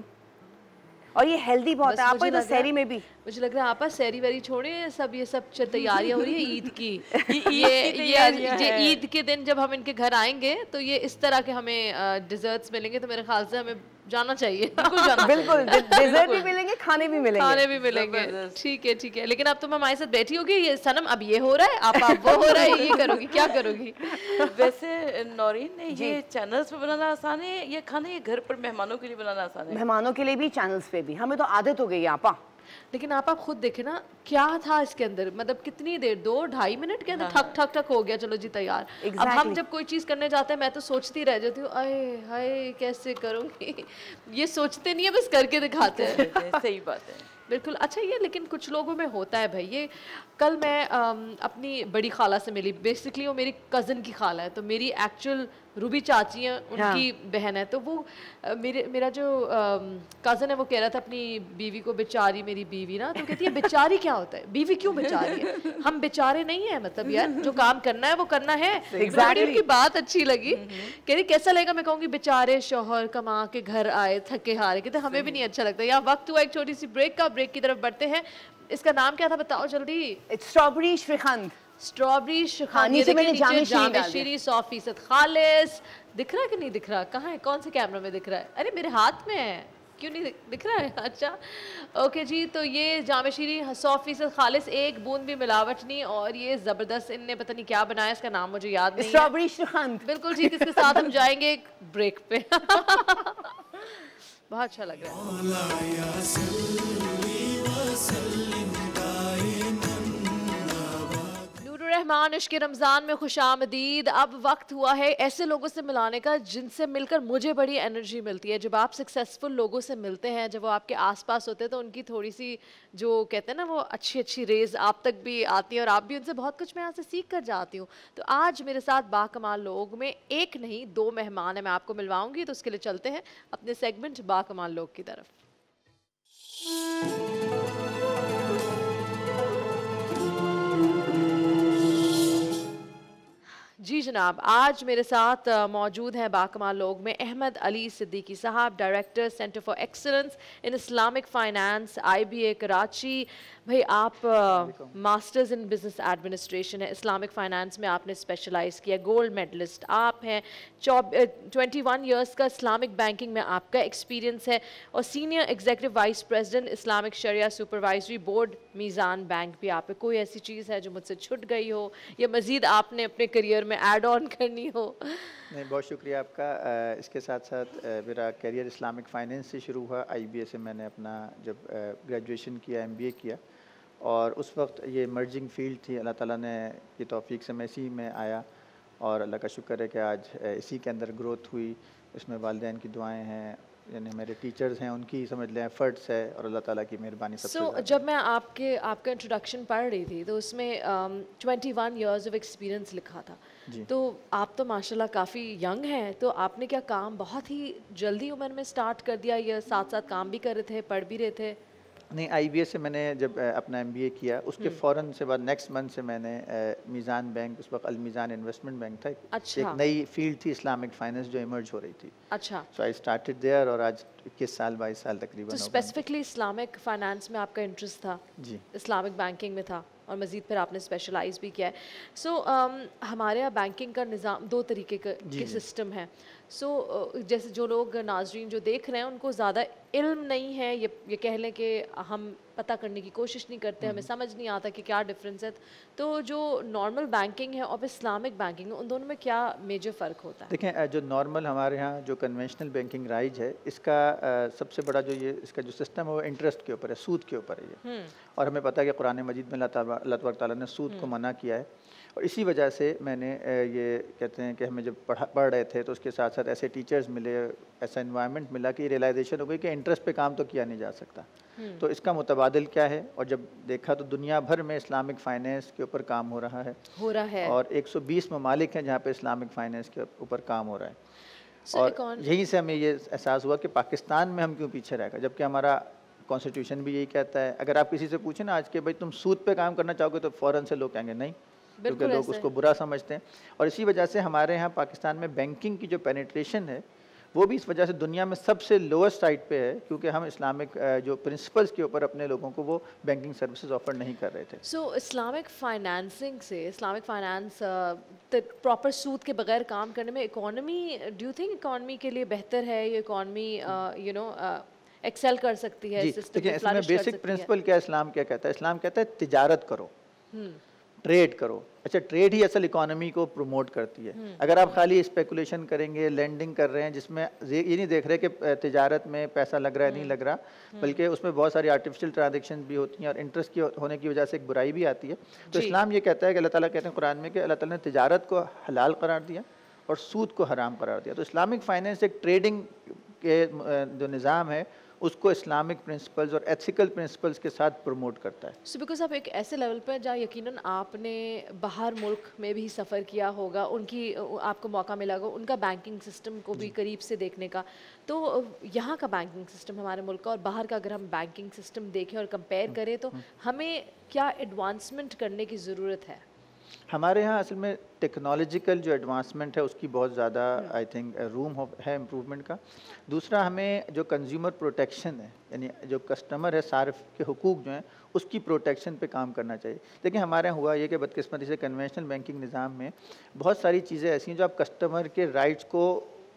और ये हेल्दी बहुत बस है, आप मुझे तो लग रहा- सहरी में भी। मुझे लग रहा है आपा सैरी वैरी छोड़े, सब ये सब च- तैयारियां हो रही है ईद की। ईद की ये ये तैयारियां ये हैं। ईद के दिन जब हम इनके घर आएंगे तो ये इस तरह के हमें डिजर्ट्स मिलेंगे, तो मेरे ख्याल से हमें जाना चाहिए। बिल्कुल जाना, बिल्कुल, डिजर्ट भी मिलेंगे, खाने भी मिलेंगे। खाने भी मिलेंगे। जबरदस्त। ठीक है, ठीक है। लेकिन अब तुम हमारे साथ बैठी होगी, ये सनम अब ये हो रहा है, आप आप वो हो रहा है, ये करोगी, क्या करोगी? वैसे नौरीन ने ये चैनल्स पे बनाना आसान है, ये खाना ये घर पर मेहमानों के लिए बनाना आसान है? मेहमानों के लिए भी, चैनल्स पे भी। हमें तो आदत हो गई है आपा। लेकिन आप आप खुद देखे ना क्या था इसके अंदर, मतलब कितनी देर, दो ढाई मिनट के अंदर ठक ठक ठक हो गया, चलो जी तैयार। अब हम Exactly. जब कोई चीज़ करने जाते हैं मैं तो सोचती रह जाती हूँ, अरे हाय कैसे करूँगी। ये सोचते नहीं है, बस करके दिखाते हैं। सही बात है। बिल्कुल। अच्छा, ये लेकिन कुछ लोगों में होता है भाई, ये कल मैं अम, अपनी बड़ी खाला से मिली, बेसिकली वो मेरी कज़न की खाला है, तो मेरी एक्चुअल रूबी चाची है, उनकी बहन है। तो वो अ, मेरे मेरा जो कज़न है वो कह रहा था अपनी बीवी को, बेचारी मेरी बीवी ना, तो कहती है बेचारी क्या होता है, बीवी क्यों बेचारी है, हम बेचारे नहीं है, मतलब यार जो काम करना है वो करना है। बड़ी उनकी बात अच्छी लगी। कह रही कैसा लगेगा, मैं कहूँगी बेचारे शौहर कमा के घर आए थके हारे, कहते हमें भी नहीं अच्छा लगता। यहाँ वक्त हुआ एक छोटी सी ब्रेक का, ब्रेक की तरफ बढ़ते हैं। इसका नाम क्या था बताओ जल्दी? स्ट्रॉबेरी श्रीखंड। स्ट्रॉबेरी हाँ, श्रीखंड। नीचे ये मैंने देखिए, जामे नीचे शीरी जामे डाल दिया। शीरी सौ फीसद खालिस। दिख रहा है कि नहीं दिख रहा? कहाँ है, कौन से कैमरा में दिख रहा है? अरे मेरे हाथ में है, क्यों नहीं दिख- दिख रहा है? अच्छा ओके जी, तो ये जामे शीरी सौ फीसद खालिस, एक बूंद भी मिलावट नहीं, और ये जबरदस्त इनने पता नहीं क्या बनाया, इसका नाम मुझे याद नहीं है। स्ट्रॉबेरी श्रीखंड। बिल्कुल ठीक। इसके साथ हम जाएंगे एक ब्रेक पे। बहुत अच्छा लग रहा है। रहमान इश्क़ रमज़ान में खुशामदीद। अब वक्त हुआ है ऐसे लोगों से मिलाने का जिनसे मिलकर मुझे बड़ी एनर्जी मिलती है। जब आप सक्सेसफुल लोगों से मिलते हैं, जब वो आपके आसपास होते हैं, तो उनकी थोड़ी सी जो कहते हैं ना वो अच्छी अच्छी रेज आप तक भी आती है, और आप भी उनसे बहुत कुछ मैं यहाँ से सीख कर जाती हूँ। तो आज मेरे साथ बाकमाल लोग में एक नहीं दो मेहमान है, मैं आपको मिलवाऊंगी। तो उसके लिए चलते हैं अपने सेगमेंट बाकमाल लोग की तरफ। जी जनाब, आज मेरे साथ अ, मौजूद हैं बाकमाल लोग में अहमद अली सिद्दीकी साहब, director centre for excellence in Islamic finance, I B A Karachi. भाई आप मास्टर्स इन बिजनेस एडमिनिस्ट्रेशन है, इस्लामिक फाइनेंस में आपने स्पेशलाइज किया, गोल्ड मेडलिस्ट आप हैं, ट्वेंटी वन ईयर्स का इस्लामिक बैंकिंग में आपका एक्सपीरियंस है, और senior executive vice president Islamic Shariah supervisory board Meezan bank भी आप है। कोई ऐसी चीज़ है जो मुझसे छूट गई हो या मज़ीद आपने अपने करियर में ऐड ऑन करनी हो? नहीं, बहुत शुक्रिया आपका। अ, इसके साथ साथ अ, मेरा करियर इस्लामिक फ़ाइनेंस से शुरू हुआ। आई बी ए से मैंने अपना जब ग्रेजुएशन किया, एम बी ए किया, और उस वक्त ये मर्जिंग फील्ड थी। अल्लाह ताला ने की तौफीक से मैं इसी में आया, और अल्लाह का शुक्र है कि आज अ, इसी के अंदर ग्रोथ हुई। इसमें वालिदैन की दुआएं हैं, यानी मेरे टीचर्स हैं, उनकी समझ लें एफर्ट्स है, और अल्लाह ताला की मेहरबानी सबसे so, ज़्यादा। जब मैं आपके आपका इंट्रोडक्शन पढ़ रही थी तो उसमें twenty one years of experience लिखा था। जी। तो आप तो माशाल्लाह काफ़ी यंग हैं, तो आपने क्या काम बहुत ही जल्दी उम्र में स्टार्ट कर दिया, या साथ साथ काम भी कर रहे थे, पढ़ भी रहे थे? नहीं, आईबीएस से मैंने जब अ, अपना एमबीए किया उसके फ़ौरन से बाद नेक्स्ट मंथ से मैंने अ, मीज़ान बैंक, उस वक्त अल मीज़ान इन्वेस्टमेंट बैंक था, अच्छा। एक नई फील्ड थी इस्लामिक फाइनेंस जो इमर्ज हो रही थी। अच्छा, सो आई स्टार्टेड देयर और आज इक्कीस साल बाईस साल तकरीबन तो हो गए। स्पेसिफिकली इस्लामिक फाइनेंस में आपका इंटरेस्ट था, जी इस्लामिक बैंकिंग में था और मज़ीद फिर आपने स्पेशलाइज भी किया है। सो so, um, हमारे यहाँ बैंकिंग का निज़ाम दो तरीके के, के सिस्टम है। सो so, uh, जैसे जो लोग नाजरीन जो देख रहे हैं उनको ज़्यादा इल्म नहीं है, ये ये कह लें कि हम पता करने की कोशिश नहीं करते, हमें समझ नहीं आता कि क्या डिफरेंस है। तो जो नॉर्मल बैंकिंग है और इस्लामिक बैंकिंग है, उन दोनों में क्या मेजर फ़र्क होता है? देखें, अ, जो नॉर्मल हमारे यहाँ जो कन्वेंशनल बैंकिंग राइज है, इसका अ, सबसे बड़ा जो ये इसका जो सिस्टम है वो इंटरेस्ट के ऊपर है, सूद के ऊपर है ये। और हमें पता है कि कुरान मजीद में अल्लाह ताला अल्लाह तबारक ताला ने सूद को मना किया है। और इसी वजह से मैंने अ, ये कहते हैं कि हमें जब पढ़ा पढ़ रहे थे तो उसके साथ साथ ऐसे टीचर्स मिले, ऐसा इन्वायरमेंट मिला कि रियलाइजेशन हो गई कि इंटरेस्ट पे काम तो किया नहीं जा सकता। तो इसका मुतबादिल क्या है, और जब देखा तो दुनिया भर में इस्लामिक फ़ाइनेंस के ऊपर काम हो रहा है हो रहा है और एक सौ बीस ममालिक हैं जहाँ पे इस्लामिक फ़ाइनेंस के ऊपर काम हो रहा है। So, और कौन- यहीं से हमें ये एहसास हुआ कि पाकिस्तान में हम क्यों पीछे रह गए, जबकि हमारा कॉन्स्टिट्यूशन भी यही कहता है। अगर आप किसी से पूछें ना आज के, भाई तुम सूद पे काम करना चाहोगे, तो फ़ौरन से लोग कहेंगे नहीं, क्योंकि लोग उसको बुरा समझते हैं। और इसी वजह से हमारे यहाँ पाकिस्तान में बैंकिंग की जो पेनिट्रेशन है वो भी इस वजह से दुनिया में सबसे लोएस्ट साइड पे है, क्योंकि हम इस्लामिक जो प्रिंसिपल्स के ऊपर अपने लोगों को वो बैंकिंग सर्विसेज ऑफर नहीं कर रहे थे। सो इस्लामिक फाइनेंसिंग से, इस्लामिक फाइनेंस प्रॉपर सूद के बगैर काम करने में economy, do you think economy के लिए बेहतर है, ये इकोनॉमी यू नो एक्सेल कर सकती है? जी, देखिए इसमें बेसिक प्रिंसिपल क्या इस्लाम क्या कहता है? इस्लाम कहता है तिजारत करो, ट्रेड करो। अच्छा, ट्रेड ही असल इकोनॉमी को प्रमोट करती है। अगर आप खाली स्पेकुलेशन करेंगे, लेंडिंग कर रहे हैं जिसमें ये नहीं देख रहे कि तिजारत में पैसा लग रहा है नहीं लग रहा, बल्कि उसमें बहुत सारी आर्टिफिशियल ट्रांजेक्शन भी होती हैं और इंटरेस्ट की होने की वजह से एक बुराई भी आती है। तो इस्लाम ये कहता है कि अल्लाह ताला कहते हैं कुरान में कि अल्लाह ताला ने तिजारत को हलाल करार दिया और सूद को हराम करार दिया। तो इस्लामिक फाइनेंस एक ट्रेडिंग के जो निज़ाम है उसको इस्लामिक प्रिंसिपल्स और एथिकल प्रिंसिपल्स के साथ प्रमोट करता है। सो बिकॉज आप एक ऐसे लेवल पर जहाँ यकीनन आपने बाहर मुल्क में भी सफ़र किया होगा, उनकी आपको मौका मिला होगा उनका बैंकिंग सिस्टम को भी करीब से देखने का, तो यहाँ का बैंकिंग सिस्टम हमारे मुल्क का और बाहर का अगर हम बैंकिंग सिस्टम देखें और कंपेयर करें तो हमें क्या एडवांसमेंट करने की ज़रूरत है? हमारे यहाँ असल में टेक्नोलॉजिकल जो एडवांसमेंट है उसकी बहुत ज़्यादा आई थिंक रूम है इम्प्रूवमेंट का। दूसरा, हमें जो कंज्यूमर प्रोटेक्शन है, यानी जो कस्टमर है सार्फ के हुकूक जो हैं उसकी प्रोटेक्शन पे काम करना चाहिए। देखिए हमारे यहाँ हुआ ये कि बदकिस्मती से कन्वेंशनल बैंकिंग निज़ाम में बहुत सारी चीज़ें ऐसी हैं जो आप कस्टमर के राइट्स को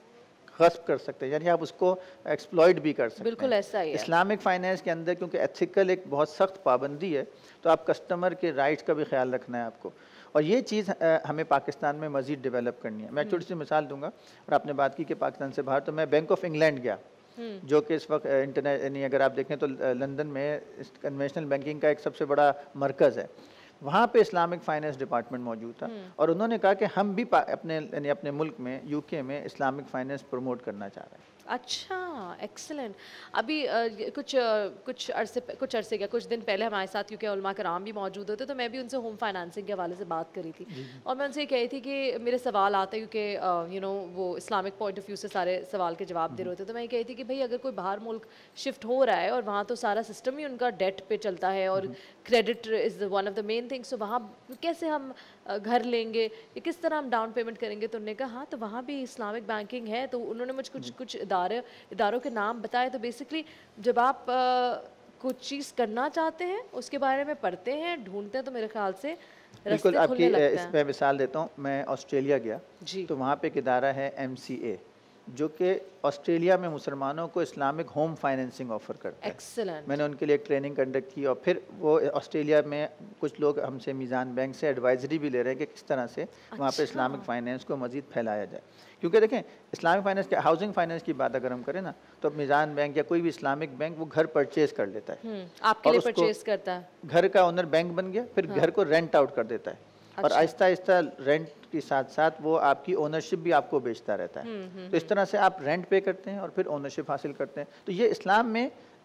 गस्प कर सकते हैं, यानी आप उसको एक्सप्लॉइट भी कर सकते हैं। बिल्कुल ऐसा ही है। इस्लामिक फाइनेंस के अंदर क्योंकि एथिकल एक बहुत सख्त पाबंदी है, तो आप कस्टमर के राइट्स का भी ख्याल रखना है आपको, और ये चीज़ हमें पाकिस्तान में मज़ीद डेवलप करनी है। मैं छोटी सी मिसाल दूंगा, और आपने बात की कि पाकिस्तान से बाहर, तो मैं बैंक ऑफ इंग्लैंड गया, जो कि इस वक्त इंटरनेट यानी अगर आप देखें तो लंदन में कन्वेंशनल बैंकिंग का एक सबसे बड़ा मरकज़ है। वहाँ पे इस्लामिक फाइनेंस डिपार्टमेंट मौजूद था और उन्होंने कहा कि हम भी अपने यानी अपने मुल्क में यूके में इस्लामिक फाइनेंस प्रमोट करना चाह रहे हैं। अच्छा, एक्सीलेंट। अभी आ, कुछ आ, कुछ अरसे कुछ अरसे क्या कुछ दिन पहले हमारे साथ क्योंकि उलमा कराम भी मौजूद होते, तो मैं भी उनसे होम फाइनेंसिंग के हवाले से बात करी थी और मैं उनसे ये कही थी कि मेरे सवाल आते क्योंकि यू नो वो इस्लामिक पॉइंट ऑफ व्यू से सारे सवाल के जवाब दे रहे होते, तो मैं ये कही थी कि भाई अगर कोई बाहर मुल्क शिफ्ट हो रहा है और वहाँ तो सारा सिस्टम ही उनका डेट पे चलता है और credit is one of the main things, तो वहाँ कैसे हम घर लेंगे या किस तरह हम डाउन पेमेंट करेंगे? तो उन्होंने कहा हाँ, तो वहाँ भी इस्लामिक बैंकिंग है। तो उन्होंने मुझे कुछ कुछ इदारे इदारों के नाम बताए। तो बेसिकली जब आप आ, कुछ चीज़ करना चाहते हैं उसके बारे में पढ़ते हैं, ढूंढते हैं, तो मेरे ख्याल से बिल्कुल आपकी इस पर मिसाल देता हूँ। मैं ऑस्ट्रेलिया गया जी, तो वहाँ पे एक इदारा है एम सी ए जो कि ऑस्ट्रेलिया में मुसलमानों को इस्लामिक होम फाइनेंसिंग ऑफ़र करता है। Excellent. मैंने उनके लिए एक ट्रेनिंग कंडक्ट की और फिर वो ऑस्ट्रेलिया में कुछ लोग हमसे मीज़ान बैंक से एडवाइजरी भी ले रहे हैं कि किस तरह से अच्छा। वहाँ पे इस्लामिक फाइनेंस को मज़ीद फैलाया जाए, क्योंकि देखें इस्लामिक फाइनेंस के हाउसिंग फाइनेंस की बात अगर हम करें ना, तो मीज़ान बैंक या कोई भी इस्लामिक बैंक वो घर परचेज कर लेता है, आपके लिए परचेज करता है, घर का ओनर बैंक बन गया, फिर घर को रेंट आउट कर देता है और आहिस्ता आहिस्ता रेंट के साथ साथ वो आपकी ओनरशिप भी आपको बेचता रहता है। तो इस तरह से आप रेंट पे करते हैं और फिर ओनरशिप हासिल करते हैं। तो ये इस्लाम में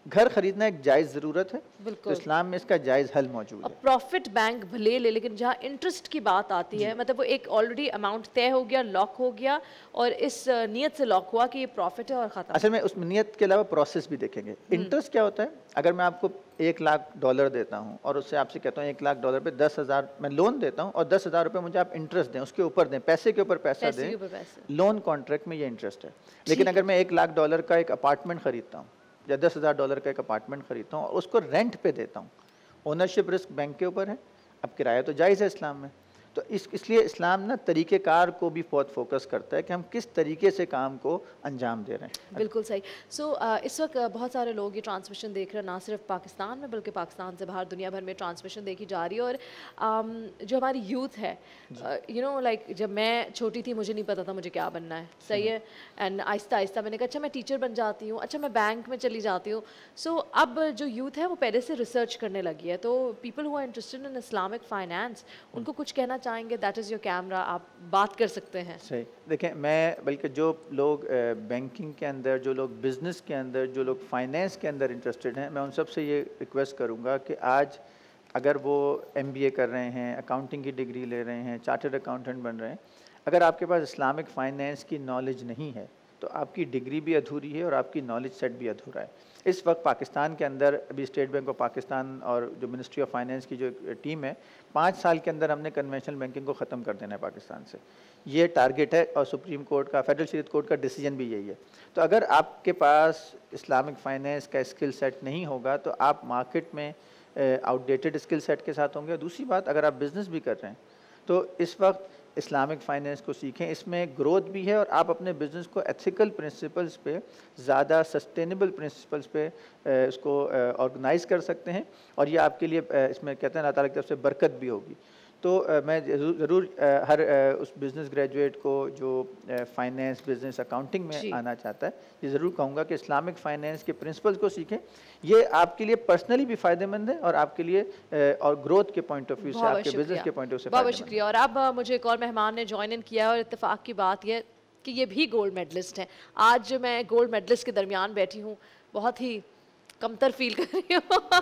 घर खरीदना एक जायज़ ज़रूरत है, तो इस्लाम में इसका जायज़ हल मौजूद है। प्रॉफिट बैंक भले ले, लेकिन जहाँ इंटरेस्ट की बात आती है, मतलब वो एक ऑलरेडी अमाउंट तय हो गया, लॉक हो गया, और इस नियत से लॉक हुआ कि ये प्रॉफिट है और ख़त्म। असल में उस नियत के अलावा प्रोसेस भी देखेंगे। इंटरेस्ट क्या होता है? अगर मैं आपको एक लाख डॉलर देता हूँ और उससे आपसे कहता हूँ एक लाख डॉलर पे दस हज़ार मैं लोन देता हूँ और दस हज़ार रुपये मुझे आप इंटरेस्ट दें, उसके ऊपर दें, पैसे के ऊपर पैसा दें, लोन कॉन्ट्रैक्ट में ये इंटरेस्ट है। लेकिन अगर मैं एक लाख डॉलर का एक अपार्टमेंट खरीदता हूँ या दस हज़ार डॉलर का एक अपार्टमेंट खरीदता हूँ और उसको रेंट पे देता हूँ, ओनरशिप रिस्क बैंक के ऊपर है। अब किराया तो जायज़ है इस्लाम में, तो इस इसलिए इस्लाम ना तरीक़ेकार को भी बहुत फोकस करता है कि हम किस तरीके से काम को अंजाम दे रहे हैं। बिल्कुल सही। सो so, uh, इस वक्त बहुत सारे लोग ये ट्रांसमिशन देख रहे हैं, ना सिर्फ पाकिस्तान में बल्कि पाकिस्तान से बाहर दुनिया भर में ट्रांसमिशन देखी जा रही है। और um, जो हमारी यूथ है, यू नो लाइक जब मैं छोटी थी मुझे नहीं पता था मुझे क्या बनना है, सही है, एंड आहिस्ता आहिस्ता मैंने कहा अच्छा मैं टीचर बन जाती हूँ, अच्छा मैं बैंक में चली जाती हूँ। सो so, अब जो यूथ है वो पहले से रिसर्च करने लगी है, तो people who are interested in Islamic finance उनको कुछ कहना चाहेंगे? दैट इज़ योर कैमरा, आप बात कर सकते हैं। सही। देखें, मैं बल्कि जो लोग बैंकिंग के अंदर, जो लोग बिज़नेस के अंदर, जो लोग फाइनेंस के अंदर इंटरेस्टेड हैं, मैं उन सब से ये रिक्वेस्ट करूँगा कि आज अगर वो एमबीए कर रहे हैं, अकाउंटिंग की डिग्री ले रहे हैं, चार्टर्ड अकाउंटेंट बन रहे हैं, अगर आपके पास इस्लामिक फ़ाइनेंस की नॉलेज नहीं है तो आपकी डिग्री भी अधूरी है और आपकी नॉलेज सेट भी अधूरा है। इस वक्त पाकिस्तान के अंदर अभी स्टेट बैंक ऑफ पाकिस्तान और जो मिनिस्ट्री ऑफ फाइनेंस की जो टीम है, पाँच साल के अंदर हमने कन्वेंशनल बैंकिंग को ख़त्म कर देना है पाकिस्तान से, ये टारगेट है और सुप्रीम कोर्ट का, फेडरल शरीयत कोर्ट का डिसीजन भी यही है। तो अगर आपके पास इस्लामिक फाइनेंस का स्किल सेट नहीं होगा तो आप मार्केट में आउटडेटेड स्किल सेट के साथ होंगे। दूसरी बात, अगर आप बिज़नेस भी कर रहे हैं तो इस वक्त इस्लामिक फाइनेंस को सीखें, इसमें ग्रोथ भी है और आप अपने बिज़नेस को एथिकल प्रिंसिपल्स पे, ज़्यादा सस्टेनेबल प्रिंसिपल्स पे इसको ऑर्गेनाइज़ कर सकते हैं और ये आपके लिए इसमें कहते हैं अल्लाह ताला की तरफ से बरकत भी होगी। तो मैं ज़रूर हर उस बिज़नेस ग्रेजुएट को जो फाइनेंस, बिज़नेस, अकाउंटिंग में आना चाहता है, ये ज़रूर कहूँगा कि इस्लामिक फ़ाइनेंस के प्रिंसिपल्स को सीखें। ये आपके लिए पर्सनली भी फ़ायदेमंद है और आपके लिए और ग्रोथ के पॉइंट ऑफ व्यू से, आपके बिज़नेस के पॉइंट ऑफ व्यू से बहुत शुक्रिया। और अब मुझे एक और मेहमान ने ज्वाइन इन किया और इत्तेफाक की बात यह कि ये भी गोल्ड मेडलिस्ट हैं। आज मैं गोल्ड मेडलिस्ट के दरमियान बैठी हूँ, बहुत ही कमतर फील कर रही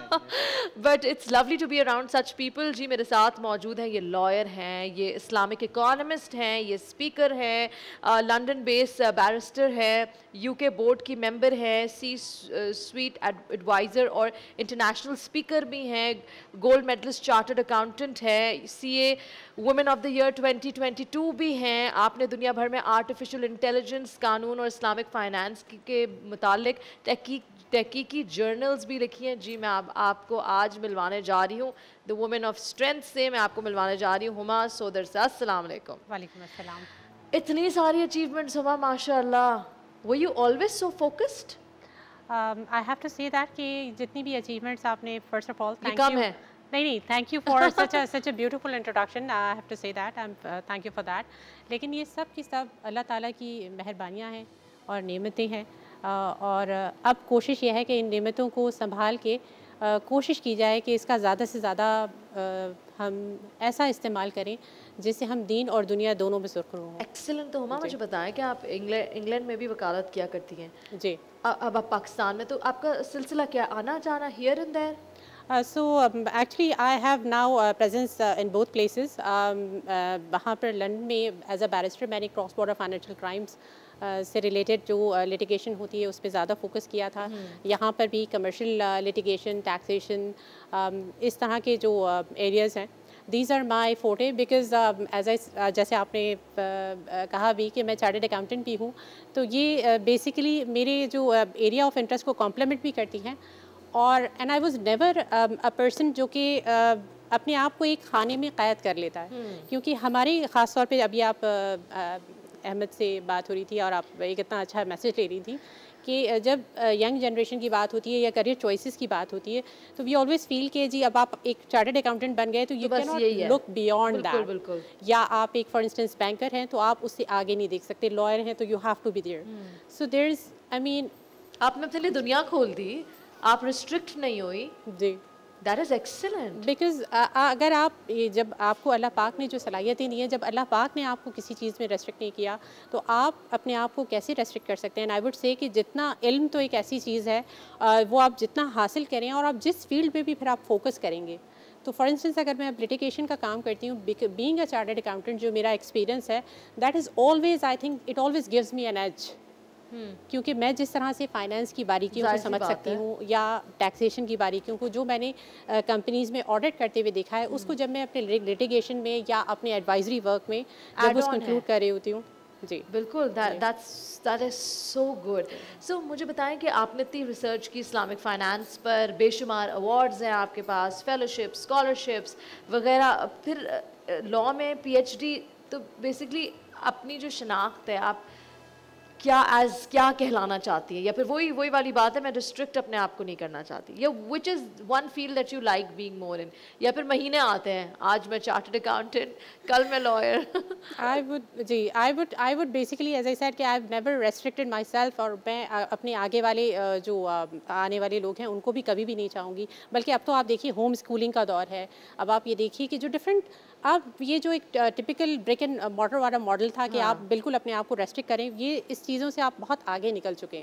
हूँ, but it's lovely to be around such people. जी मेरे साथ मौजूद हैं, ये लॉयर हैं, ये इस्लामिक इकोनॉमिस्ट हैं, ये स्पीकर हैं, लंदन बेस्ड बैरिस्टर है, यूके बोर्ड की मेंबर है, सी स्वीट एडवाइज़र और इंटरनेशनल स्पीकर भी हैं, गोल्ड मेडलिस्ट चार्टर्ड अकाउंटेंट है, CA women of the year twenty twenty two भी हैं। आपने दुनिया भर में आर्टिफिशियल इंटेलिजेंस, कानून और इस्लामिक फाइनेंस के मुतालिक तहकीक तहकीकी जर्नल्स भी लिखी हैं। जी मैं आप, आपको आज मिलवाने जा रही हूँ द वुमेन ऑफ स्ट्रेंथ से, मैं आपको मिलवाने जा रही हूँ हुमा सोदर से। अस्सलाम वालेकुम। वालेकुम अस्सलाम। इतनी सारी अचीवमेंट्स हुमा, माशाल्लाह, were you always so focused? I have to say that कि जितनी भी अचीवमेंट्स आपने, first of all thank you. है नहीं नहीं thank you for such a such a beautiful introduction, I have to say that, I am thank you for that. लेकिन ये सब की सब अल्लाह ताला की मेहरबानियाँ हैं और नेमतें हैं, और अब कोशिश ये है कि इन नेमतों को संभाल के कोशिश की जाए कि इसका ज़्यादा से ज़्यादा हम ऐसा इस्तेमाल करें जिससे हम दीन और दुनिया दोनों में सुरखरू हों। एक्सीलेंट। तो हुमा मुझे बताएं कि आप इंग्लैंड इंग्लैंड में भी वकालत किया करती हैं जी, अब आप पाकिस्तान में, तो आपका सिलसिला क्या, आना जाना here and there? Uh, so um, actually I have now uh, presence uh, in both places. um, uh, वहाँ पर लंदन में एज अ बैरिस्टर मैंने क्रॉस बॉर्डर फाइनेंशियल क्राइम्स से रिलेटेड जो लिटिगेशन uh, होती है उस पर ज़्यादा फोकस किया था। यहाँ पर भी कमर्शियल लिटिगेशन, टैक्सेशन, इस तरह के जो एरियाज़ हैं, दीज आर माई फोटे, बिकॉज एज आई जैसे आपने uh, uh, कहा भी कि मैं चार्टर्ड अकाउंटेंट भी हूँ, तो ये बेसिकली uh, मेरे जो एरिया ऑफ इंटरेस्ट को कॉम्प्लीमेंट भी करती हैं। और and I was never a person जो कि uh, अपने आप को एक खाने में क़ैद कर लेता है, hmm. क्योंकि हमारी ख़ास तौर पे अभी आप uh, अहमद से बात हो रही थी और आप एक इतना अच्छा मैसेज ले रही थी कि जब यंग जनरेशन की बात होती है या करियर चॉइसेस की बात होती है तो वी ऑलवेज फील कि जी अब आप एक चार्टर्ड अकाउंटेंट बन गए तो you can not look beyond that, या आप एक फॉर इंस्टेंस बैंकर हैं तो आप उससे आगे नहीं देख सकते, लॉयर हैं तो you have to be there. So there is I mean आपने अपने लिए दुनिया खोल दी, आप रिस्ट्रिक्ट नहीं हुई। जी That is excellent. Because uh, अगर आप ये जब आपको अल्लाह पाक ने जो सलाहियतें दी हैं, जब अल्लाह पाक ने आपको किसी चीज़ में रेस्ट्रिक्ट नहीं किया तो आप अपने आप को कैसे रेस्ट्रिक्ट कर सकते हैं? आई वुड से कि जितना इल्म तो एक ऐसी चीज़ है uh, वो आप जितना हासिल करें और आप जिस फील्ड में भी फिर आप फोकस करेंगे। तो फॉर इंस्टेंस अगर मैं लिटिगेशन का काम करती हूँ, बीइंग अ चार्टर्ड अकाउंटेंट जो मेरा एक्सपीरियंस है, that is always I think it always gives me an edge. क्योंकि मैं जिस तरह से फाइनेंस की बारीकियों को समझ सकती हूँ या टैक्सेशन की बारीकियों को, जो मैंने कंपनीज में ऑडिट करते हुए देखा है, उसको जब मैं अपने लिटिगेशन में या अपने एडवाइजरी वर्क में जब उसको कंक्लूड कर रही होती हूँ। जी बिल्कुल, that's that is so good. So मुझे बताएं कि आपने इतनी रिसर्च की इस्लामिक फाइनेंस पर, बेशुमार अवार्ड्स हैं आपके पास, फेलोशिप्स, स्कॉलरशिप्स वगैरह, फिर लॉ में पीएचडी, तो बेसिकली अपनी जो शनाख्त है आप क्या एज क्या कहलाना चाहती है, या फिर वही वही वाली बात है मैं रिस्ट्रिक्ट अपने आप को नहीं करना चाहती, या which is one field that you like being more in, या फिर महीने आते हैं आज मैं चार्टर्ड अकाउंटेंट, कल मैं लॉयर? आई वुड जी I would I would basically as I said कि I have never restricted myself, और मैं अपने आगे वाले जो आने वाले लोग हैं उनको भी कभी भी नहीं चाहूँगी। बल्कि अब तो आप देखिए होम स्कूलिंग का दौर है, अब आप ये देखिए कि जो डिफरेंट अब ये जो एक टिपिकल ब्रिक एंड मॉर्टर वाला मॉडल था कि हाँ। आप बिल्कुल अपने आप को रेस्ट्रिक्ट करें, ये इस चीज़ों से आप बहुत आगे निकल चुके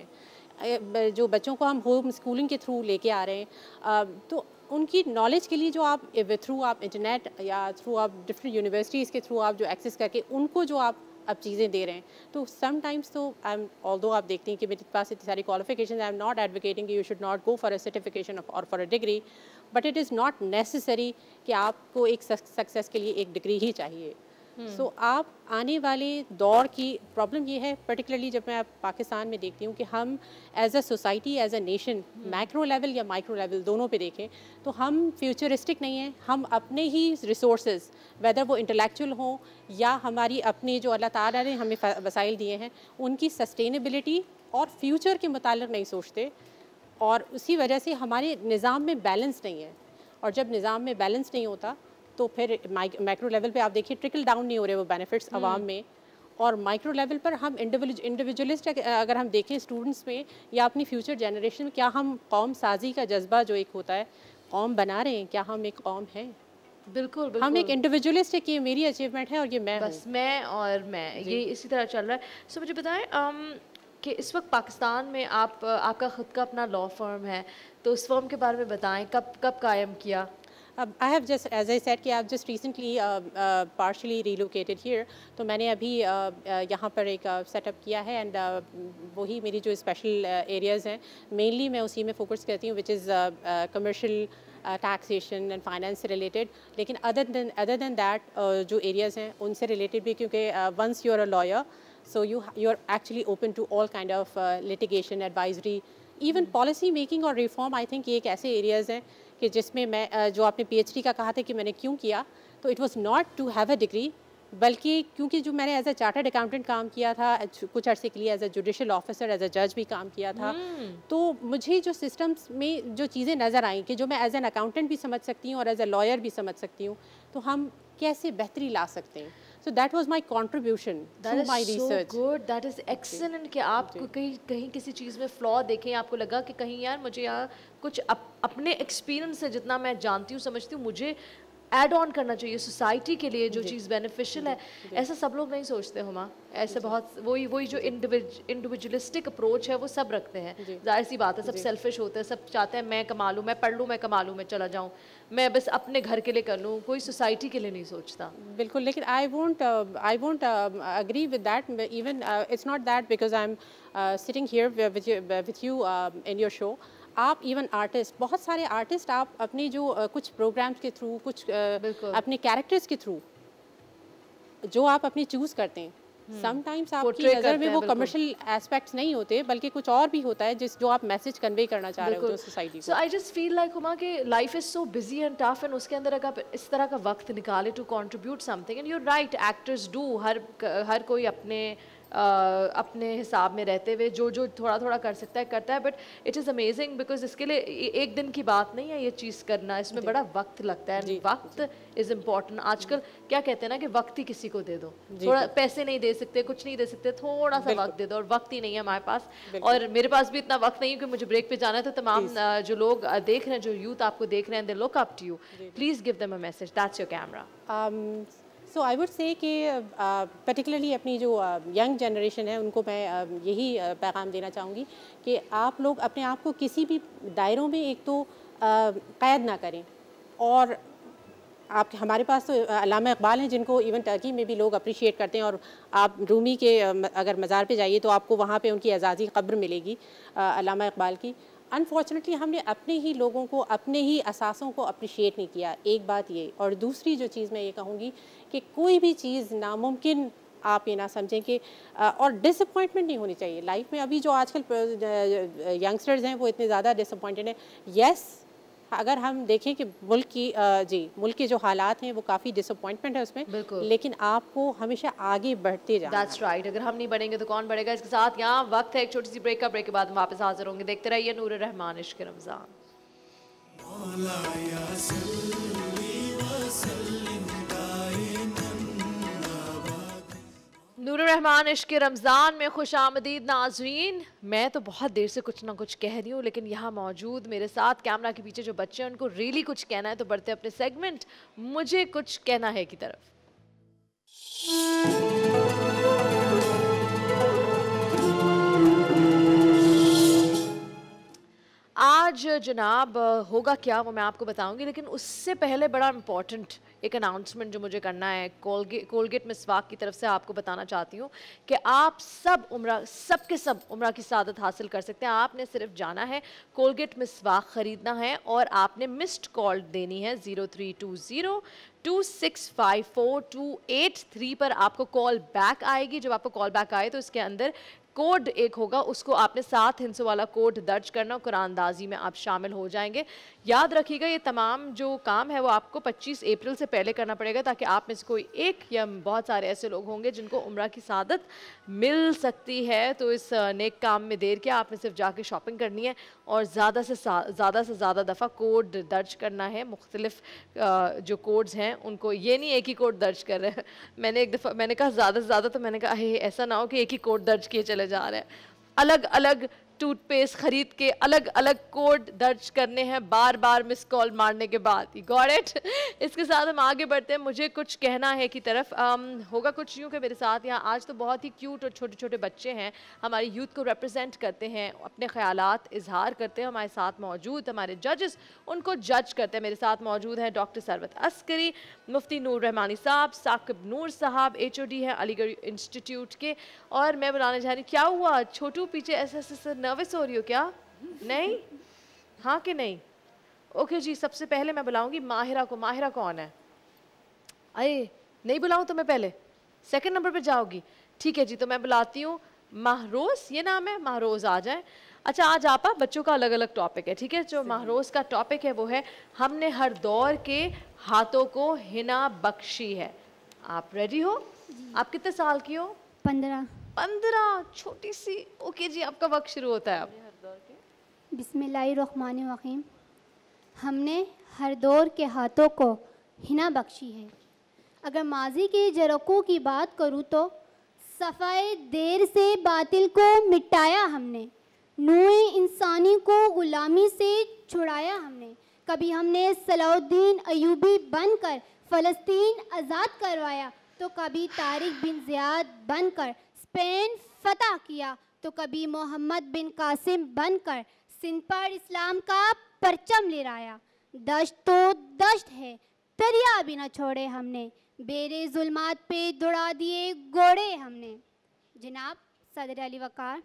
हैं। जो बच्चों को हम होम स्कूलिंग के थ्रू लेके आ रहे हैं, तो उनकी नॉलेज के लिए जो आप थ्रू आप इंटरनेट या थ्रू आप डिफरेंट यूनिवर्सिटीज़ के थ्रू आप जो एक्सेस करके उनको जो आप अब चीज़ें दे रहे हैं, तो समटाइम्स तो आई एम ऑल्दो आप देखते हैं कि मेरे पास इतनी सारी qualification, I am not advocating you should not go for a certification और for a degree, but it is not necessary कि आपको एक सक्सेस के लिए एक डिग्री ही चाहिए। सो so, आप आने वाले दौर की प्रॉब्लम ये है, पर्टिकुलरली जब मैं पाकिस्तान में देखती हूँ कि हम as a society, as a nation, macro level या माइक्रो लेवल दोनों पे देखें तो हम फ्यूचरिस्टिक नहीं हैं। हम अपने ही रिसोर्सेज, वेदर वो इंटेलेक्चुअल हों या हमारी अपनी जो अल्लाह ताला ने हमें वसाइल दिए हैं, उनकी सस्टेनेबिलिटी और फ्यूचर के मुताल्लिक़ नहीं सोचते, और उसी वजह से हमारे निज़ाम में बैलेंस नहीं है। और जब निज़ाम में बैलेंस नहीं होता तो फिर मैक्रो लेवल पे आप देखिए ट्रिकल डाउन नहीं हो रहे वो बेनिफिट्स आवाम में, और माइक्रो लेवल पर हम इंडिविजुअलिस्ट अगर हम देखें स्टूडेंट्स में या अपनी फ्यूचर जनरेशन में, क्या हम कौम साजी का जज्बा जो एक होता है कौम बना रहे हैं? क्या हम एक कौम हैं? बिल्कुल, बिल्कुल। हम एक इंडिविजुअलिस्ट है कि ये मेरी अचीवमेंट है और ये मैं बस मैं और मैं, ये इसी तरह चल रहा है। सो so, मुझे बताएं um, कि इस वक्त पाकिस्तान में आप आपका ख़ुद का अपना लॉ फर्म है, तो उस फर्म के बारे में बताएं, कब कब कायम किया? I have just as I said कि I just recently partially relocated here, तो मैंने अभी uh, uh, यहाँ पर एक सेटअप uh, किया है, एंड uh, वही मेरी जो स्पेशल एरियाज़ हैं मेनली मैं उसी में फोकस करती हूँ, which is commercial taxation and finance से रिलेटेड। लेकिन other than other than that जो एरियाज़ हैं उनसे रिलेटेड भी, क्योंकि once you are a lawyer so you you are actually open to all kind of uh, litigation, advisory, even mm. policy making और reform। I think ये एक ऐसे areas हैं कि जिसमें मैं uh, जो आपने PhD का कहा था कि मैंने क्यों किया, तो it was not to have a degree, बल्कि क्योंकि जो मैंने एज अ चार्टर्ड अकाउंटेंट काम किया था, कुछ अर्से के लिए as a judicial officer, as a जज भी काम किया था, mm. तो मुझे जो सिस्टम्स में जो चीज़ें नज़र आई कि जो मैं एज एन अकाउंटेंट भी समझ सकती हूँ और एज अ लॉयर भी समझ सकती हूँ, तो हम कैसे बेहतरी ला सकते हैं। So that was my contribution to my research. That is so good. That is excellent कि आप कहीं कहीं किसी चीज़ में फ्लॉ देखें, आपको लगा कि कहीं यार मुझे यहाँ कुछ अप, अपने एक्सपीरियंस से जितना मैं जानती हूँ समझती हूँ मुझे ऐड ऑन करना चाहिए सोसाइटी के लिए, जो चीज़ बेनिफिशियल है। ऐसा सब लोग नहीं सोचते हुमा, ऐसे बहुत वही वही जो इंडिविजुअलिस्टिक अप्रोच है वो सब रखते हैं। जाहिर सी बात है, सब सेल्फिश होते हैं, सब चाहते हैं मैं कमा लूँ, मैं पढ़ लूँ, मैं कमा लूँ, मैं चला जाऊँ, मैं बस अपने घर के लिए कर लूँ, कोई सोसाइटी के लिए नहीं सोचता। बिल्कुल, लेकिन I won't I won't agree with that, even it's not that because I am sitting here with you in your show. आप इवन आर्टिस्ट, बहुत सारे आर्टिस्ट आप अपने जो uh, कुछ प्रोग्राम्स के थ्रू, कुछ uh, अपने कैरेक्टर्स के थ्रू जो आप अपने चूज़ करते हैं, समटाइम्स hmm. आपकी नज़र में वो कमर्शियल एस्पेक्ट्स नहीं होते, बल्कि कुछ और भी होता है जिस जो आप मैसेज कन्वे करना चाह रहे हो सोसाइटी को। So I just feel like Huma कि life is so busy and tough, and उसके अंदर अगर आप इस तरह का वक्त निकाले to contribute something, and you are right, actors do, हर हर कोई अपने अपने हिसाब में रहते हुए जो जो थोड़ा थोड़ा कर सकता है करता है, but it is amazing because इसके लिए एक दिन की बात नहीं है ये चीज़ करना, इसमें बड़ा वक्त लगता है। वक्त इज़ इम्पॉर्टेंट। आजकल क्या कहते हैं ना कि वक्त ही किसी को दे दो, थोड़ा पैसे नहीं दे सकते, कुछ नहीं दे सकते, थोड़ा सा वक्त दे दो, और वक्त ही नहीं है हमारे पास, और मेरे पास भी इतना वक्त नहीं है कि मुझे ब्रेक पे जाना है। तो तमाम जो लोग देख रहे हैं, जो यूथ आपको देख रहे हैं, they look up to you, please give them a message, that's your camera. So I would say कि पर्टिकुलरली अपनी जो यंग uh, जनरेशन है उनको मैं uh, यही uh, पैगाम देना चाहूँगी कि आप लोग अपने आप को किसी भी दायरों में एक तो uh, कैद ना करें। और आप हमारे पास तो अल्लामा इकबाल हैं जिनको इवन टर्की में भी लोग अप्रिशिएट करते हैं, और आप रूमी के अगर मज़ार पे जाइए तो आपको वहाँ पे उनकी एजाज़ी क़ब्र मिलेगी अल्लामा इकबाल की। अनफॉर्चुनेटली हमने अपने ही लोगों को, अपने ही असासों को अप्रिशिएट नहीं किया, एक बात ये। और दूसरी जो चीज़ मैं ये कहूँगी कि कोई भी चीज़ नामुमकिन आप ये ना समझें कि, और डिसअपॉइंटमेंट नहीं होनी चाहिए लाइफ में। अभी जो आजकल यंगस्टर्स हैं वो इतने ज़्यादा डिसअपॉइंटेड हैं। येस, अगर हम देखें कि मुल्क की जी मुल्क के जो हालात हैं वो काफ़ी डिसअपॉइंटमेंट है उसमें, लेकिन आपको हमेशा आगे बढ़ते जाना। That's right. अगर हम नहीं बढ़ेंगे तो कौन बढ़ेगा। इसके साथ यहाँ वक्त है एक छोटी सी ब्रेक का, ब्रेक के बाद हम वापस हाजिर होंगे। देखते रहिए नूर रहमान इश्क रमज़ान। नूर रहमान इश्क रमज़ान में खुश आमदीद नाज़रीन। मैं तो बहुत देर से कुछ ना कुछ कह रही हूँ, लेकिन यहाँ मौजूद मेरे साथ कैमरा के पीछे जो बच्चे हैं उनको रियली कुछ कहना है, तो बढ़ते अपने सेगमेंट मुझे कुछ कहना है की तरफ। आज जनाब होगा क्या वो मैं आपको बताऊंगी, लेकिन उससे पहले बड़ा इम्पॉर्टेंट एक अनाउंसमेंट जो मुझे करना है कोलगेट कोलगेट मिसवाक की तरफ से आपको बताना चाहती हूँ कि आप सब उम्रा सब के सब उम्रा की सादत हासिल कर सकते हैं। आपने सिर्फ जाना है कोलगेट मिसवाक ख़रीदना है और आपने मिस्ड कॉल देनी है zero three two zero two six five four two eight three पर आपको कॉल बैक आएगी। जब आपको कॉल बैक आए तो इसके अंदर कोड एक होगा, उसको आपने सात हिंसों वाला कोड दर्ज करना, कुरानदाजी में आप शामिल हो जाएंगे। याद रखिएगा ये तमाम जो काम है वो आपको पच्चीस अप्रैल से पहले करना पड़ेगा, ताकि आप में से कोई एक या बहुत सारे ऐसे लोग होंगे जिनको उम्रा की सादत मिल सकती है। तो इस नेक काम में देर क्या, आपने सिर्फ जाके शॉपिंग करनी है और ज़्यादा से ज़्यादा से ज़्यादा दफ़ा कोड दर्ज करना है। मुख्तलिफ जो कोड्स हैं उनको, ये नहीं एक ही कोड दर्ज कर रहे हैं। मैंने एक दफ़ा मैंने कहा ज़्यादा से ज़्यादा, तो मैंने कहा हे ऐसा ना हो कि एक ही कोड दर्ज किए चले जा रहे हैं। अलग अलग टूथपेस्ट खरीद के अलग अलग कोड दर्ज करने हैं बार बार मिस कॉल मारने के बाद। Got it. इसके साथ हम आगे बढ़ते हैं मुझे कुछ कहना है की तरफ। um, होगा कुछ यूँ कि मेरे साथ यहाँ आज तो बहुत ही क्यूट और छोटे छोटे बच्चे हैं, हमारी यूथ को रिप्रेजेंट करते हैं, अपने ख्यालात इजहार करते हैं। हमारे साथ मौजूद हमारे जजेस उनको जज करते हैं। मेरे साथ मौजूद हैं डॉक्टर सरवत अस्करी, मुफ्ती नूर रहमानी साहब, साकिब नूर साहब एच ओ डी हैं अलीगढ़ इंस्टीट्यूट के, और मैं बुलाने जा रही। क्या हुआ छोटू, पीछे ऐसे ऐसे नर्वस हो रही हो क्या? नहीं, हाँ कि नहीं? ओके जी, सबसे पहले मैं बुलाऊंगी माहिरा को। माहिरा कौन है? अरे नहीं बुलाऊं तो मैं पहले सेकंड नंबर पे जाओगी? ठीक है जी, तो मैं बुलाती हूँ महरोज, ये नाम है, महरोज आ जाए। अच्छा आज आपा बच्चों का अलग अलग टॉपिक है, ठीक है? जो महरोज का टॉपिक है वो है हमने हर दौर के हाथों को हिना बख्शी है। आप रेडी हो? आप कितने साल की हो? पंद्रह। पंद्रह, छोटी सी। ओके जी, आपका वक्त शुरू होता है अब। बिस्मिल्लाहिर्रहमानिर्रहीम। हमने हर दौर के हाथों को हिना बख्शी है। अगर माजी के जरकों की बात करूँ तो सफ़ाए देर से बातिल को मिटाया हमने, नूए इंसानी को ग़ुलामी से छुड़ाया हमने। कभी हमने सलाउद्दीन अयूबी बनकर फ़लस्तीन आज़ाद करवाया, तो कभी तारिक बिन ज़ियाद बनकर स्पेन फतह किया, तो कभी मोहम्मद बिन कासिम बनकर सिंध पर इस्लाम का परचम लहराया। दश्त तो दश्त है, दरिया भी न छोड़े हमने, बेरे जुल्मात पे दौड़ा दिए घोड़े हमने। जनाब सदर अली वक़ार,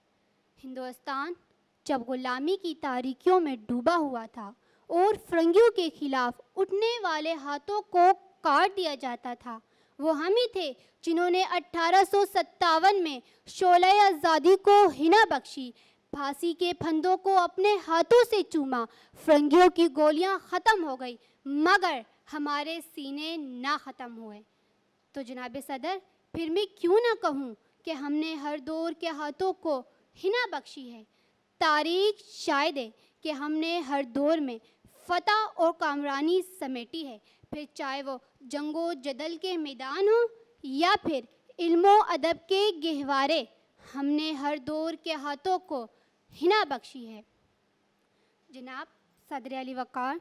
हिंदुस्तान जब ग़ुलामी की तारीकियों में डूबा हुआ था और फ़िरंगियों के ख़िलाफ़ उठने वाले हाथों को काट दिया जाता था, वो हम ही थे जिन्होंने अठारह सौ सत्तावन में शोले आज़ादी को हिना बख्शी, फांसी के फंदों को अपने हाथों से चूमा। फ़िरंगियों की गोलियां ख़त्म हो गई मगर हमारे सीने ना ख़त्म हुए। तो जनाब सदर, फिर मैं क्यों ना कहूँ कि हमने हर दौर के हाथों को हिना बख्शी है। तारीख शायद है कि हमने हर दौर में फतह और कामरानी समेटी है, फिर चाहे वो जंगो जदल के मैदान हो या फिर इल्मो अदब के गहवारे, हमने हर दौर के हाथों को हिना बख्शी है। जनाब सदर अली वक़ार,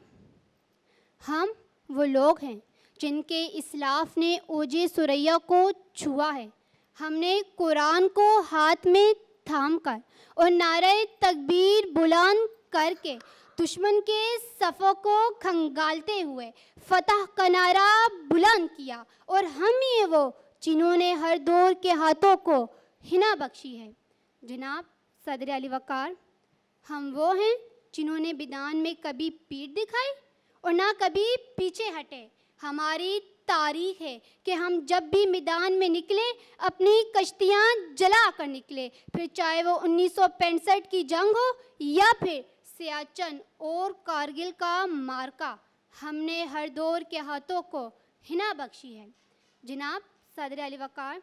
हम वो लोग हैं जिनके इस्लाफ ने ओजे सुरैया को छुआ है। हमने कुरान को हाथ में थाम कर और नारे तकबीर बुलंद करके दुश्मन के सफ़ों को खंगालते हुए फतह का नारा बुलंद किया, और हम ही वो जिन्होंने हर दौर के हाथों को हिना बख्शी है। जनाब सदर अली वक़ार, हम वो हैं जिन्होंने मैदान में कभी पीठ दिखाई और ना कभी पीछे हटे। हमारी तारीख है कि हम जब भी मैदान में निकले अपनी कश्तियाँ जला कर निकले, फिर चाहे वो उन्नीस सौ पैंसठ की जंग हो या फिर सियाचन और कारगिल का मार्का, हमने हर दौर के हाथों को हिना बख्शी है। जनाब सदर अली वक़ार,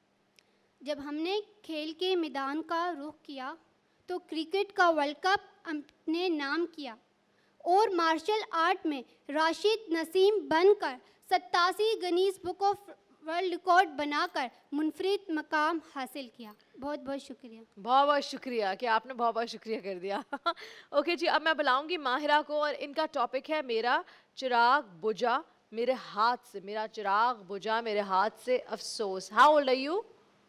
जब हमने खेल के मैदान का रुख किया तो क्रिकेट का वर्ल्ड कप अपने नाम किया और मार्शल आर्ट में राशिद नसीम बनकर सत्तासी Guinness Book of World Record बनाकर मुनफरिद मकाम हासिल किया। बहुत बहुत शुक्रिया। बहुत बहुत शुक्रिया कि आपने बहुत बहुत शुक्रिया कर दिया। ओके जी, अब मैं बुलाऊंगी माहिरा को और इनका टॉपिक है मेरा चिराग बुझा मेरे हाथ से। मेरा चिराग बुझा मेरे हाथ से अफसोस। How old are you?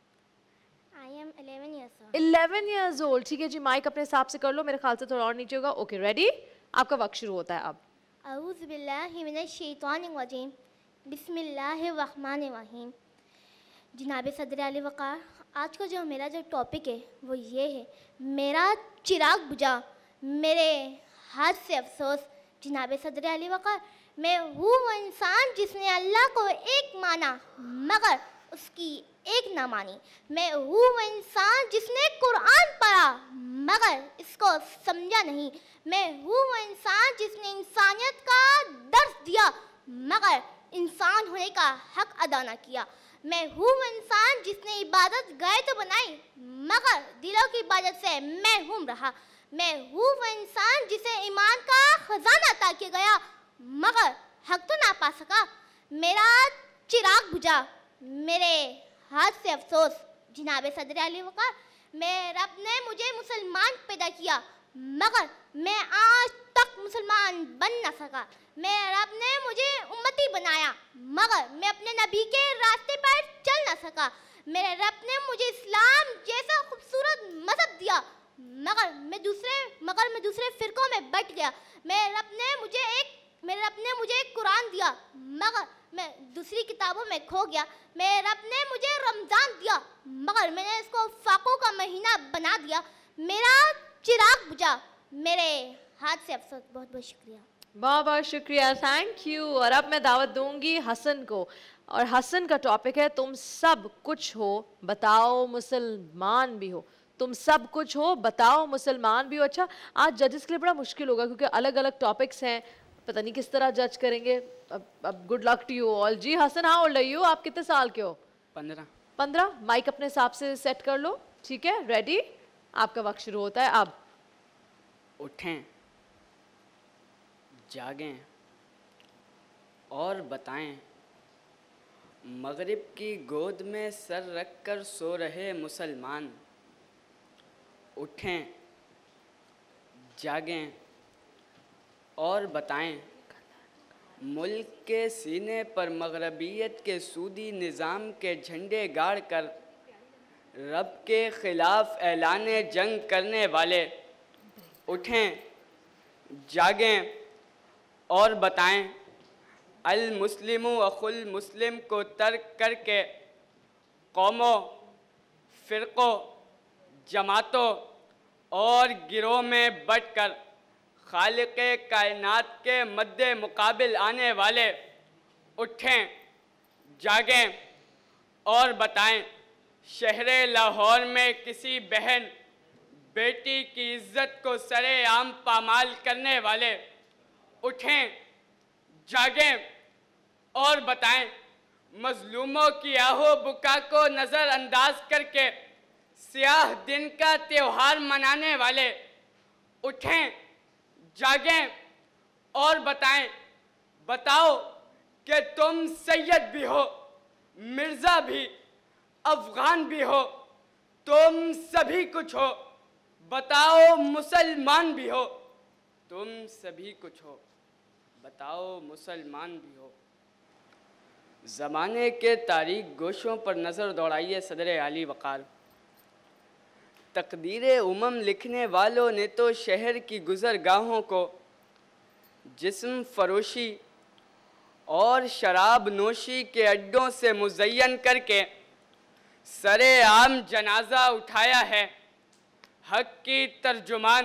I am eleven years old. Eleven years old. ठीक है जी, माइक अपने हिसाब से कर लो, मेरे ख्याल से थोड़ा और नीचे होगा। ओके रेडी, आपका वक्त शुरू होता है अब। अऊज़ु बिल्लाहि मिनश शैतानिर रजीम, बिस्मिल्लाहिर रहमानिर रहीम। जनाब सदर अली वक़ार, आज का जो मेरा जो टॉपिक है वो ये है मेरा चिराग बुझा मेरे हाथ से अफसोस। जनाब सदर अली वक़ार, मैं हूँ वो इंसान जिसने अल्लाह को एक माना मगर उसकी एक ना मानी। मैं हूँ वो इंसान जिसने कुरान पढ़ा मगर इसको समझा नहीं। मैं हूँ वो इंसान जिसने इंसानियत का दर्स दिया मगर इंसान होने का हक अदा न किया। मैं हूँ वो इंसान जिसने इबादत गाय तो बनाई मगर दिलों की इबादत से महरूम रहा। मैं हूँ वो इंसान जिसे ईमान का खजाना अता किया गया मगर हक तो ना पा सका। मेरा चिराग बुझा मेरे हाथ से अफसोस। जनाब सदर अली वक़ार, मैं रब ने मुझे मुसलमान पैदा किया मगर मैं आज तक मुसलमान बन न सका। मैं रब ने मुझे उम्मती बनाया मगर मैं अपने नबी के रास्ते पर चल न सका। मेरे रब ने मुझे इस्लाम जैसा खूबसूरत मज़हब दिया मगर मैं दूसरे मगर मैं दूसरे फ़िरक़ों में बट गया। मेरे रब ने मुझे एक मेरे रब ने मुझे एक कुरान दिया मगर मैं दूसरी किताबों में खो गया। मेरे रब ने मुझे रमज़ान दिया मगर मैंने इसको फाकों का महीना बना दिया। मेरा चिराग बुझा मेरे हाथ से अफसोस। बहुत बहुत शुक्रिया। बहुत बहुत शुक्रिया, थैंक यू। और अब मैं दावत दूंगी हसन को, और हसन का टॉपिक है तुम सब कुछ हो बताओ मुसलमान भी हो। तुम सब कुछ हो बताओ मुसलमान भी हो। अच्छा, आज जजेस के लिए बड़ा मुश्किल होगा क्योंकि अलग अलग टॉपिक्स हैं, पता नहीं किस तरह जज करेंगे। अब अब good luck to you all. जी हसन, हाँ ओल्ड आर यू? आप कितने साल के हो? पंद्रह। पंद्रह। माइक अपने हिसाब से सेट कर लो, ठीक है? रेडी, आपका वक्त शुरू होता है अब। उठें, जागें और बताएं, मगरिब की गोद में सर रख कर सो रहे मुसलमान। उठें, जागें और बताएं, मुल्क के सीने पर मगरबियत के सूदी निज़ाम के झंडे गाड़ कर रब के ख़िलाफ़ ऐलाने जंग करने वाले। उठें, जागें और बताएं, अल मुस्लिमु अखुल मुस्लिम को तर्क करके कौमों, फ़िरक़ों, जमातों और गिरोह में बट कर खालिक़े कायनात के मद्दे मुकाबिल आने वाले। उठें, जागें और बताएं, शहरे लाहौर में किसी बहन बेटी की इज्जत को सरेआम पामाल करने वाले। उठें, जागें और बताएं, मजलूमों की आहो बुका को नज़रअंदाज करके स्याह दिन का त्योहार मनाने वाले उठें, जागें और बताएं, बताओ कि तुम सैयद भी हो, मिर्ज़ा भी, अफ़गान भी हो, तुम सभी कुछ हो। बताओ मुसलमान भी हो, तुम सभी कुछ हो। बताओ मुसलमान भी हो। ज़माने के तारीख गोशों पर नज़र दौड़ाइए सदर आली वक़ार। तकदीर उमम लिखने वालों ने तो शहर की गुज़रगाहों को जिस्म फरोशी और शराब नोशी के अड्डों से मुज़य्यन करके सरे आम जनाजा उठाया है। हक की तर्जुमान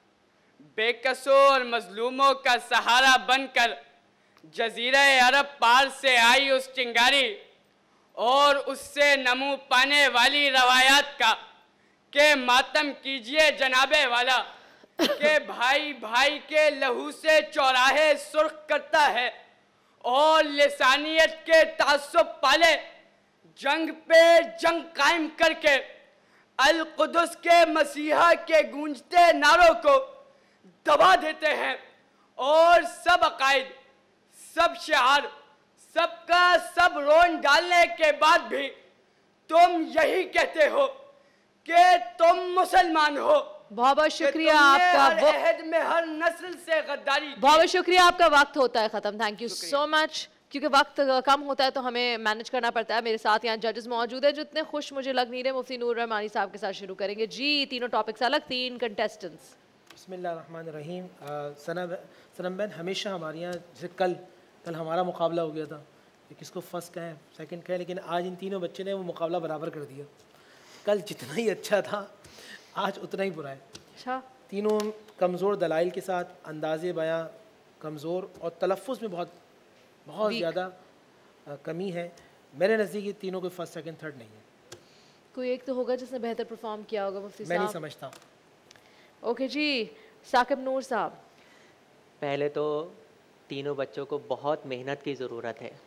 बेकसों और मजलूमों का सहारा बनकर जजीरा अरब पार से आई उस चिंगारी और उससे नमू पाने वाली रवायात का के मातम कीजिए जनाबे वाला के भाई भाई के लहू से चौराहे सुर्ख करता है और लिसानियत के तासुब पाले जंग पे जंग कायम करके अल कुदस के मसीहा के गूंजते नारों को दबा देते हैं और सब अकायद, सब शिआर, सबका सब रोन डालने के बाद भी तुम यही कहते हो कि तुम मुसलमान हो। बहुत बहुत शुक्रिया आपका। हर अहद में हर नस्ल से गद्दारी। बहुत बहुत शुक्रिया आपका। वक्त होता है ख़त्म। Thank you so much. क्योंकि वक्त कम होता है तो हमें मैनेज करना पड़ता है। मेरे साथ यहाँ जजेस मौजूद है जो इतने खुश मुझे लग नहीं रहे। मुफ्ती नूर रहमानी साहब के साथ शुरू करेंगे जी। तीनों टॉपिक्स अलग, तीन कंटेस्टेंट्स। बिस्मिल्लाहिर्रहमानिर्रहीम। सनम सनम बहन, हमेशा हमारे यहाँ जैसे कल कल हमारा मुकाबला हो गया था कि किसको फर्स्ट कहें सेकंड कहें, लेकिन आज इन तीनों बच्चे ने वो मुकाबला बराबर कर दिया। कल जितना ही अच्छा था आज उतना ही बुरा है। अच्छा। तीनों कमज़ोर दलाइल के साथ, अंदाज़े बयां कमज़ोर और तलफ़ुज़ में बहुत बहुत ज़्यादा कमी है। मेरे नज़दीक ये तीनों को फर्स्ट सेकंड थर्ड नहीं है। कोई एक तो होगा जिसने बेहतर परफॉर्म किया होगा मुफ्ती साहब। मैं नहीं समझता। ओके जी, साकिब नूर साहब। पहले तो तीनों बच्चों को बहुत मेहनत की ज़रूरत है।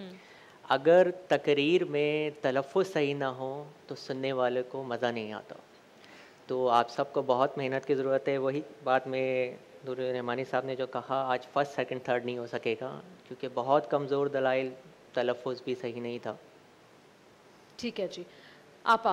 अगर तकरीर में तलफ़ुज़ सही ना हो तो सुनने वाले को मज़ा नहीं आता। तो आप सबको बहुत मेहनत की ज़रूरत है। वही बात में नूर रहमानी साहब ने जो कहा, आज फर्स्ट सेकंड थर्ड नहीं हो सकेगा क्योंकि बहुत कमज़ोर दलाइल, तलफ़ुज़ भी सही नहीं था। ठीक है जी। आपा।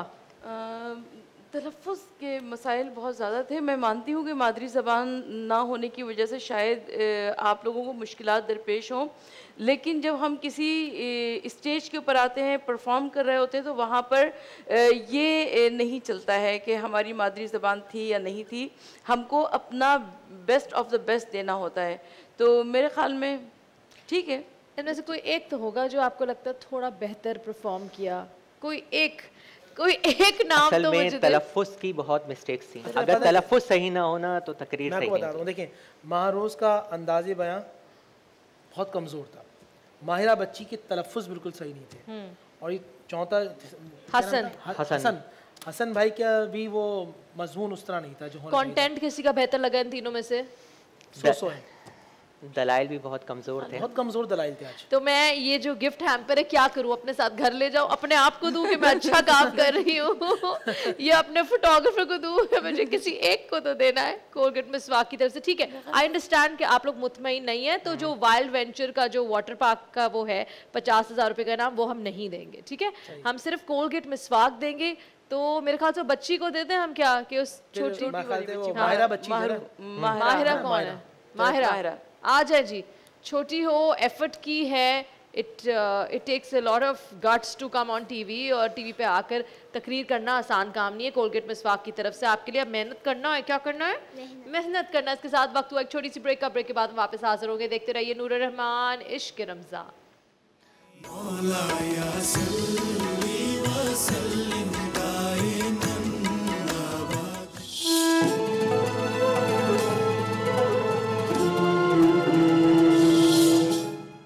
तलफ़ुज़ के मसाइल बहुत ज़्यादा थे। मैं मानती हूँ कि मादरी ज़बान ना होने की वजह से शायद आप लोगों को मुश्किलात दरपेश हों, लेकिन जब हम किसी स्टेज के ऊपर आते हैं, परफॉर्म कर रहे होते हैं, तो वहाँ पर ये नहीं चलता है कि हमारी मादरी ज़बान थी या नहीं थी। हमको अपना बेस्ट ऑफ द बेस्ट देना होता है। तो मेरे ख़्याल में ठीक है। इनमें से कोई एक तो होगा जो आपको लगता है थोड़ा बेहतर परफॉर्म किया। कोई एक कोई एक नाम असल तो में मुझे तलफ़ुज़ की बहुत मिस्टेक्स थी। अगर तलफ़ुज़ सही ना होना तो तकरीर मैं सही आपको बता रहा हूँ। देखें, महारोज़ का अंदाज़े बयां बहुत कमज़ोर था। माहिरा बच्ची के तलफ़ुज़ बिल्कुल सही नहीं थे। और ये चौथा हसन हसन हसन भाई का भी वो मजमून उस तरह नहीं था जो कंटेंट किसी का बेहतर लगा इन तीनों में से? सो सो है। दलाइल भी बहुत कमज़ोर थे। बहुत कमज़ोर दलाइल थे आज। तो मैं ये जो गिफ्ट हैम्पर है क्या करूँ, अपने साथ घर ले जाऊँ, अपने आप को दूँ कि मैं अच्छा काम कर रही हूँ, ये अपने फोटोग्राफर को दूँ, मुझे किसी एक को तो देना है कोलगेट मिसवाक की तरफ से। ठीक है, आई अंडरस्टैंड कि आप लोग मुतमईन नहीं है। तो जो वाइल्ड वेंचर का जो वाटर पार्क का वो है पचास हज़ार रुपये का नाम, वो हम नहीं देंगे। ठीक है, हम सिर्फ कोलगेट मिसवाक देंगे। तो मेरे ख्याल से बच्ची को देते हैं हम क्या कि उस छोटी माहिरा बच्ची माहिरा कौन है? माहिरा आ जाए जी। छोटी हो, एफर्ट की है, it it takes a lot of guts to come on TV, और टीवी पे आकर तकरीर करना आसान काम नहीं है। कोलगेट मिसवाक की तरफ से आपके लिए अब मेहनत करना है। क्या करना है? मेहनत करना है। इसके साथ वक्त हुआ एक छोटी सी ब्रेक का। ब्रेक के बाद वापस हाजिर होंगे। देखते रहिए नूर रहमान इश्क रमज़ान। अच्छा जी,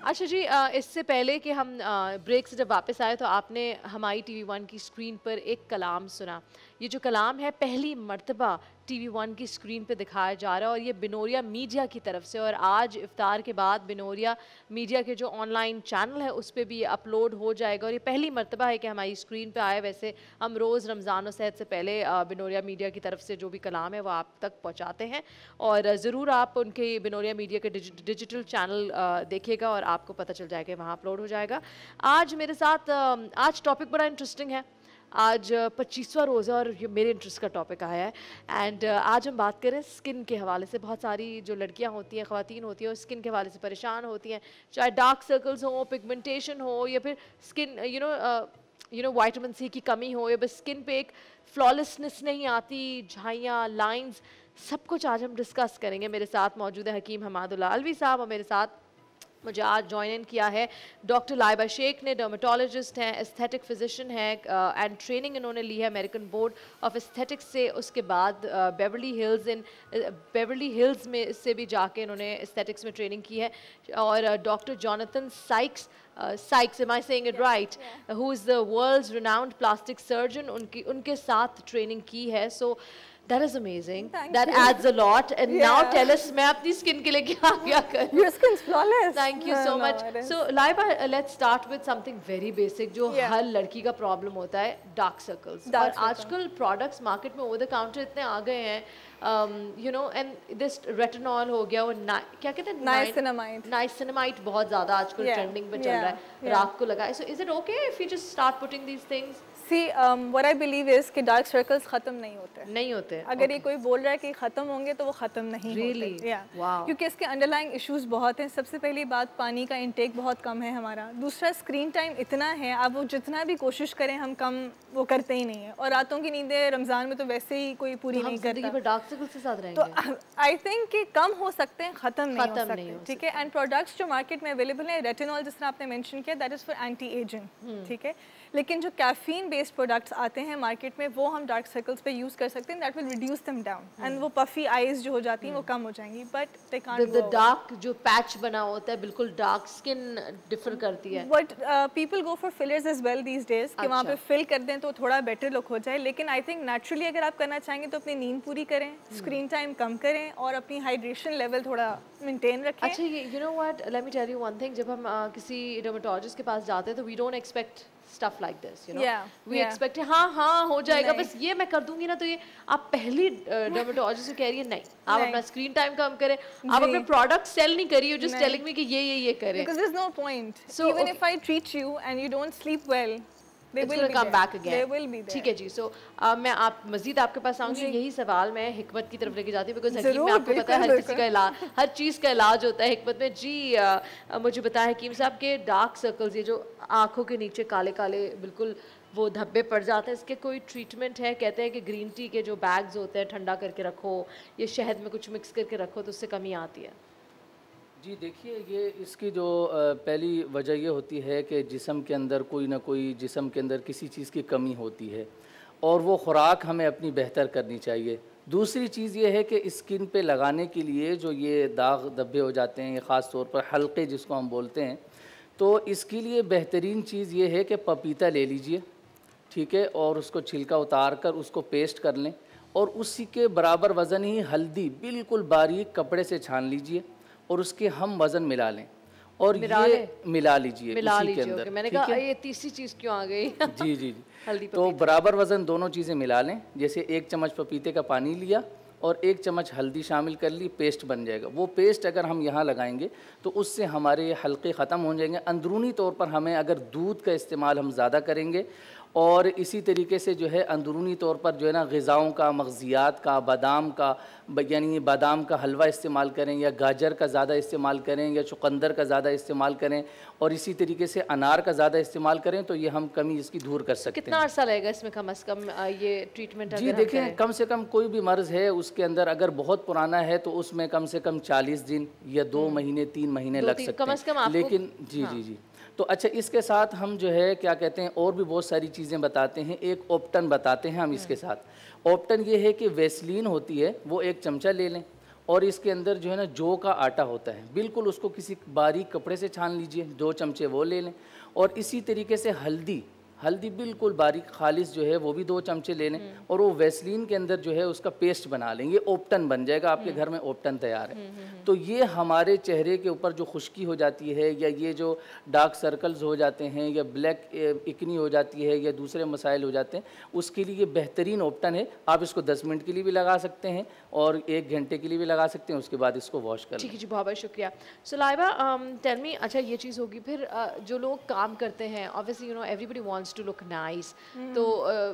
इससे पहले कि हम ब्रेक से जब वापस आए तो आपने हमारी टीवी वन की स्क्रीन पर एक कलाम सुना। ये जो कलाम है पहली मर्तबा टीवी वन की स्क्रीन पे दिखाया जा रहा है और ये बिनोरिया मीडिया की तरफ से, और आज इफ्तार के बाद बिनोरिया मीडिया के जो ऑनलाइन चैनल है उस पर भी ये अपलोड हो जाएगा और ये पहली मर्तबा है कि हमारी स्क्रीन पे आए। वैसे हम रोज़ रमज़ान और सेहत से पहले बिनोरिया मीडिया की तरफ से जो भी कलाम है वो आप तक पहुँचाते हैं और ज़रूर आप उनके बिनोरिया मीडिया के डिजिटल चैनल देखिएगा और आपको पता चल जाएगा, वहाँ अपलोड हो जाएगा। आज मेरे साथ आज टॉपिक बड़ा इंटरेस्टिंग है। आज पच्चीसवां रोज़ा और ये मेरे इंटरेस्ट का टॉपिक आया है एंड आज हम बात करें स्किन के हवाले से। बहुत सारी जो लड़कियां होती हैं, ख़वातीन होती हैं, वो स्किन के हवाले से परेशान होती हैं, चाहे डार्क सर्कल्स हो, पिगमेंटेशन हो या फिर skin you know you know vitamin C की कमी हो या बस स्किन पे एक फ्लॉलेसनेस नहीं आती, झाइयाँ, लाइंस, सब कुछ आज हम डिस्कस करेंगे। मेरे साथ मौजूद है हकीम हमादुल्लाह अलवी साहब और मेरे साथ मुझे आज ज्वाइन इन किया है डॉक्टर लाइबा शेख ने, डर्मेटोलॉजिस्ट हैं, एस्थेटिक फिजिशियन है एंड ट्रेनिंग इन्होंने ली है अमेरिकन बोर्ड ऑफ एस्थेटिक्स से। उसके बाद Beverly Hills in Beverly Hills में से भी जाके इन्होंने एस्थेटिक्स में ट्रेनिंग की है। और doctor Jonathan Sykes Sykes am I saying it right, who is the world's renowned plastic surgeon, उनकी उनके साथ ट्रेनिंग की है। सो that is amazing. Thank that you. Adds a lot. And yeah. now tell us, मैं अपनी skin के लिए क्या क्या करूँ? Your skin's flawless. Thank you so no, much. So Laiba, uh, let's start with something very basic जो yeah. हर लड़की का problem होता है, dark circles. Dark और circle. आजकल products market में over the counter इतने आ गए हैं, um, you know, and this retinol हो गया, वो क्या कहते हैं? Niacinamide. Niacinamide बहुत ज़्यादा आजकल yeah. trending में चल yeah. रहा है, yeah. रात को लगाए. So is it okay if we just start putting these things? See, um, what I believe is कि डार्क सर्कल्स ख़त्म नहीं होते नहीं होते अगर okay. ये कोई बोल रहा है कि ख़त्म होंगे तो वो ख़त्म नहीं really? होते yeah. wow. क्योंकि इसके अंडरलाइंग इश्यूज बहुत हैं। सबसे पहली बात, पानी का इंटेक बहुत कम है हमारा। दूसरा, स्क्रीन टाइम इतना है, आप वो जितना भी कोशिश करें हम कम वो करते ही नहीं है। और रातों की नींदें रमज़ान में तो वैसे ही कोई पूरी तो नहीं करता, डार्क सर्कल्स के साथ रहेंगे। तो आई थिंक कि कम हो सकते हैं, ख़त्म नहीं हो सकते। ठीक है। एंड प्रोडक्ट्स जो मार्केट में अवेलेबल है, रेटिनॉल जिस तरह आपने मेंशन किया, that is for anti aging. ठीक है। लेकिन जो कैफीन बेस्ड प्रोडक्ट्स आते हैं मार्केट में, वो हम डार्क सर्कल्स पे यूज़ कर सकते हैं। That will reduce them down and वो पफी आईज जो हो जाती हैं वो कम हो जाएंगी। But they can't the dark जो पैच बना होता है, बिल्कुल डार्क स्किन डिफर करती है। But people go for fillers as well these days कि वहाँ पे फिल कर दें तो थोड़ा बेटर लुक हो जाए। लेकिन आई थिंक नेचुरली अगर आप करना चाहेंगे तो अपनी नींद पूरी करें, स्क्रीन टाइम कम करें और अपनी हाइड्रेशन लेवल थोड़ा मेंटेन रखें। अच्छा, you know what, let me tell you one thing, जब हम uh, किसी डर्मेटोलॉजिस्ट के पास जाते हैं तो we don't expect stuff like this, you know, yeah, we yeah. expect हाँ हाँ हो जाएगा, बस ये मैं कर दूंगी ना। तो ये आप पहली डर्मेटोलॉजिस्ट से कह रही है नहीं, आप अपना स्क्रीन टाइम कम करें, आप अपने प्रोडक्ट सेल नहीं करिए, just telling me कि ये ये ये करें। Because there's no point. So even okay. if I treat you and you don't sleep well, they It's will be come there. back again. They will be there. ठीक है जी। So uh, मैं आप मजीद आपके पास आऊँगी। यही सवाल मैं हिकमत की तरफ लेके जाती हूँ, बिकॉज हकीम में आपको पता है हर किसी का इलाज, हर चीज़ का इलाज होता है हिकमत में जी। uh, मुझे बताया हकीम साहब के डार्क सर्कल्स, ये जो आँखों के नीचे काले काले बिल्कुल वो धब्बे पड़ जाते हैं, इसके कोई ट्रीटमेंट है? कहते हैं कि ग्रीन टी के जो बैग्स होते हैं ठंडा करके रखो, ये शहद में कुछ मिक्स करके रखो तो उससे कमी आती है। जी देखिए, ये इसकी जो पहली वजह ये होती है कि जिस्म के अंदर कोई ना कोई जिस्म के अंदर किसी चीज़ की कमी होती है और वो खुराक हमें अपनी बेहतर करनी चाहिए। दूसरी चीज़ ये है कि स्किन पे लगाने के लिए जो ये दाग धब्बे हो जाते हैं, ख़ास तौर पर हल्के जिसको हम बोलते हैं, तो इसके लिए बेहतरीन चीज़ ये है कि पपीता ले लीजिए, ठीक है, और उसको छिलका उतार कर उसको पेस्ट कर लें और उसी के बराबर वज़न ही हल्दी बिल्कुल बारीक कपड़े से छान लीजिए और उसके हम वज़न मिला लें और मिला ये मिला लीजिए मिला उसी लीजिए, के अंदर। मैंने कहा ये तीसरी चीज़ क्यों आ गई? जी जी जी हल्दी तो बराबर वज़न दोनों चीज़ें मिला लें। जैसे एक चम्मच पपीते का पानी लिया और एक चम्मच हल्दी शामिल कर ली, पेस्ट बन जाएगा। वो पेस्ट अगर हम यहाँ लगाएंगे तो उससे हमारे हल्के ख़त्म हो जाएंगे। अंदरूनी तौर पर हमें अगर दूध का इस्तेमाल हम ज़्यादा करेंगे और इसी तरीके से जो है अंदरूनी तौर पर जो है ना ग़िज़ाओं का, मग़ज़ियात का, बादाम का, यानी बादाम का हलवा इस्तेमाल करें या गाजर का ज़्यादा इस्तेमाल करें या चुकंदर का ज़्यादा इस्तेमाल करें और इसी तरीके से अनार का ज़्यादा इस्तेमाल करें तो ये हम कमी इसकी दूर कर सकते हैं। कितना अर्सा लगेगा इसमें कम अज़ कम ये ट्रीटमेंट? जी देखें, कम से कम कोई भी मर्ज़ है उसके अंदर अगर बहुत पुराना है तो उसमें कम से कम चालीस दिन या दो महीने तीन महीने लग सकते हैं। लेकिन जी जी जी तो अच्छा, इसके साथ हम जो है क्या कहते हैं और भी बहुत सारी चीज़ें बताते हैं। एक ऑप्टन बताते हैं हम इसके साथ। ऑप्टन ये है कि वेसलीन होती है, वो एक चमचा ले लें और इसके अंदर जो है ना जौ का आटा होता है, बिल्कुल उसको किसी बारीक कपड़े से छान लीजिए, दो चमचे वो ले लें। और इसी तरीके से हल्दी हल्दी बिल्कुल बारीक खालिस जो है वो भी दो चमचे ले लें और वो वैसलीन के अंदर जो है उसका पेस्ट बना लेंगे, ओप्टन बन जाएगा, आपके घर में ओप्टन तैयार है। तो ये हमारे चेहरे के ऊपर जो खुश्की हो जाती है या ये जो डार्क सर्कल्स हो जाते हैं या ब्लैक इकनी हो जाती है या दूसरे मसाइल हो जाते हैं, उसके लिए ये बेहतरीन ओप्टन है। आप इसको दस मिनट के लिए भी लगा सकते हैं और एक घंटे के लिए भी लगा सकते हैं, उसके बाद इसको वॉश कर लें। ठीक है जी, बहुत बहुत शुक्रिया। सो लाइबा, टेल मी, अच्छा ये चीज़ होगी फिर uh, जो लोग काम करते हैं, obviously you know everybody wants to look nice, तो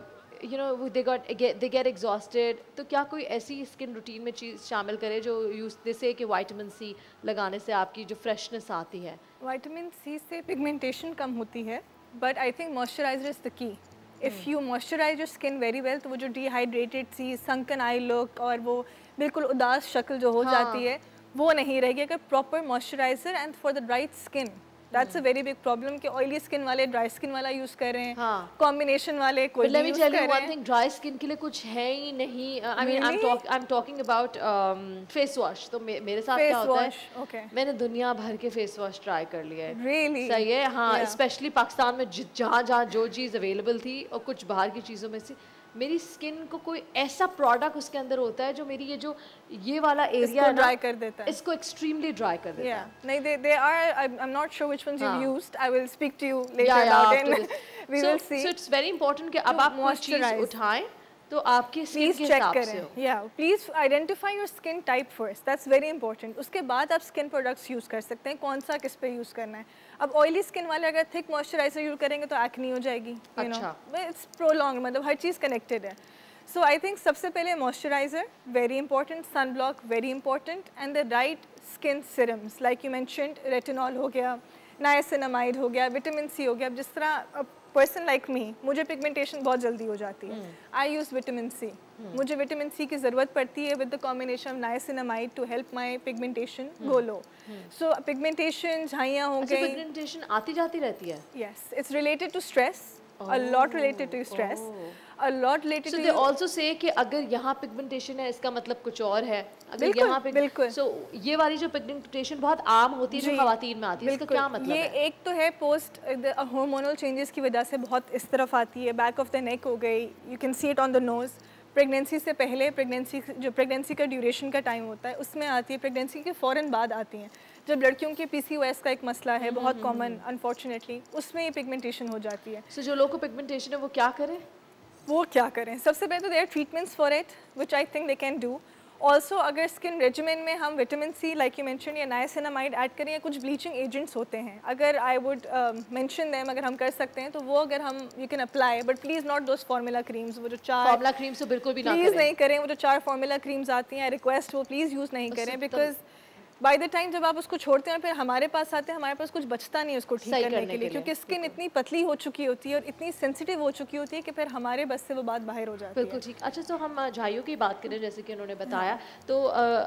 you know they got they get exhausted, तो क्या कोई ऐसी स्किन रूटीन में चीज़ शामिल करे जो यूज जैसे कि विटामिन सी लगाने से आपकी जो फ्रेशनेस आती है? विटामिन सी से पिगमेंटेशन कम होती है, but I think moisturiser is the key. If you moisturise your skin very well, तो वो जो dehydrated see, sunken eye look और वो बिल्कुल उदास शक्ल जो हो हाँ. जाती है वो नहीं रहेगी अगर proper moisturiser and for the right skin. That's a very big problem कि ऑयली स्किन वाले ड्राई स्किन वाला यूज कर रहे हैं, कॉम्बिनेशन वाले कोई नहीं यूज कर रहे हैं। वन थिंग, ड्राई स्किन के लिए कुछ है ही नहीं। I mean I am talking about face wash. तो मे, मेरे साथ क्या होता है, okay. मैंने दुनिया भर के फेस वॉश ट्राई कर लिया है। really? सही है, हाँ, स्पेशली yeah. पाकिस्तान में जहाँ जहाँ जो चीज़ अवेलेबल थी और कुछ बाहर की चीज़ों में से मेरी स्किन को कोई ऐसा प्रोडक्ट उसके अंदर होता है जो मेरी ये जो ये वाला एरिया ड्राई कर देता है, इसको एक्सट्रीमली ड्राई कर देता है। नहीं, they they are, I am not sure which ones you used, I will speak to you later about it, we will see. So it's very important कि अब आप कोई चीज उठाएं तो आपकी स्किन के हिसाब से हो। या please identify your skin type first, that's very important. उसके बाद आप स्किन प्रोडक्ट्स यूज कर सकते हैं, कौन सा किस पे यूज करना है। अब ऑयली स्किन वाले अगर थिक मॉइस्चराइजर यूज करेंगे तो एक्ने हो जाएगी, यू नो, इट्स प्रोलॉन्ग, मतलब हर चीज़ कनेक्टेड है। सो आई थिंक सबसे पहले moisturiser very important, sunblock very important, and the right skin serums like you mentioned, retinol हो गया, नाइसिनामाइड हो गया, विटामिन सी हो गया। अब जिस तरह पर्सन लाइक मी, मुझे पिगमेंटेशन बहुत जल्दी हो जाती है, आई यूज़ विटामिन सी। मुझे विटामिन सी की ज़रूरत पड़ती है with the combination of niacinamide to help my pigmentation go low. So pigmentation झाइयाँ हो गई, पिगमेंटेशन आती जाती रहती है। Yes, it's related to stress, a lot related to stress, a lot related so to they also say कि अगर यहाँ पिगमेंटेशन है इसका मतलब कुछ और है। अगर यहाँ पे बिल्कुल, so ये वाली जो पिगमेंटेशन बहुत आम होती है जो खवातीन में आती है, इसका क्या मतलब ये है? एक तो है पोस्ट हार्मोनल चेंजेस की वजह से बहुत इस तरफ आती है, बैक ऑफ द नेक हो गई, you can see it on the nose. Pregnancy से पहले, प्रेगनेंसी जो प्रेगनेंसी का ड्यूरेशन का टाइम होता है उसमें आती है, प्रेगनेंसी के फ़ौरन बाद आती हैं। जब लड़कियों के पीसीओएस का एक मसला है बहुत कॉमन अनफॉर्चुनेटली, उसमें ये पिगमेंटेशन हो जाती है। सो so, जो लोगों को पिगमेंटेशन है वो क्या करें? वो क्या करें? सबसे पहले तो there treatments for it which I think they can do. Also अगर स्किन रेजिमेन में हम vitamin C like you mention या नाइसिनामाइड ऐड करें या कुछ ब्लीचिंग एजेंट्स होते हैं, अगर आई वुड मेंशन देम, अगर हम कर सकते हैं तो वो अगर हम you can apply, but please not those formula creams. वो जो चार फार्मूला क्रीम्स तो बिल्कुल भी ना प्लीज़ नहीं करें। वो जो चार फार्मूला क्रीम्स आती हैं, रिक्वेस्ट वो प्लीज़ यूज़ नहीं करें, बिकॉज बाय द टाइम जब आप उसको छोड़ते हैं फिर हमारे पास आते हैं, हमारे पास कुछ बचता नहीं है उसको ठीक करने, करने के लिए, क्योंकि स्किन इतनी पतली हो चुकी होती है और इतनी सेंसिटिव हो चुकी होती है कि फिर हमारे बस से वो बात बाहर हो जाती है। बिल्कुल ठीक। अच्छा, तो हम झाइयों की बात करें, जैसे कि उन्होंने बताया, तो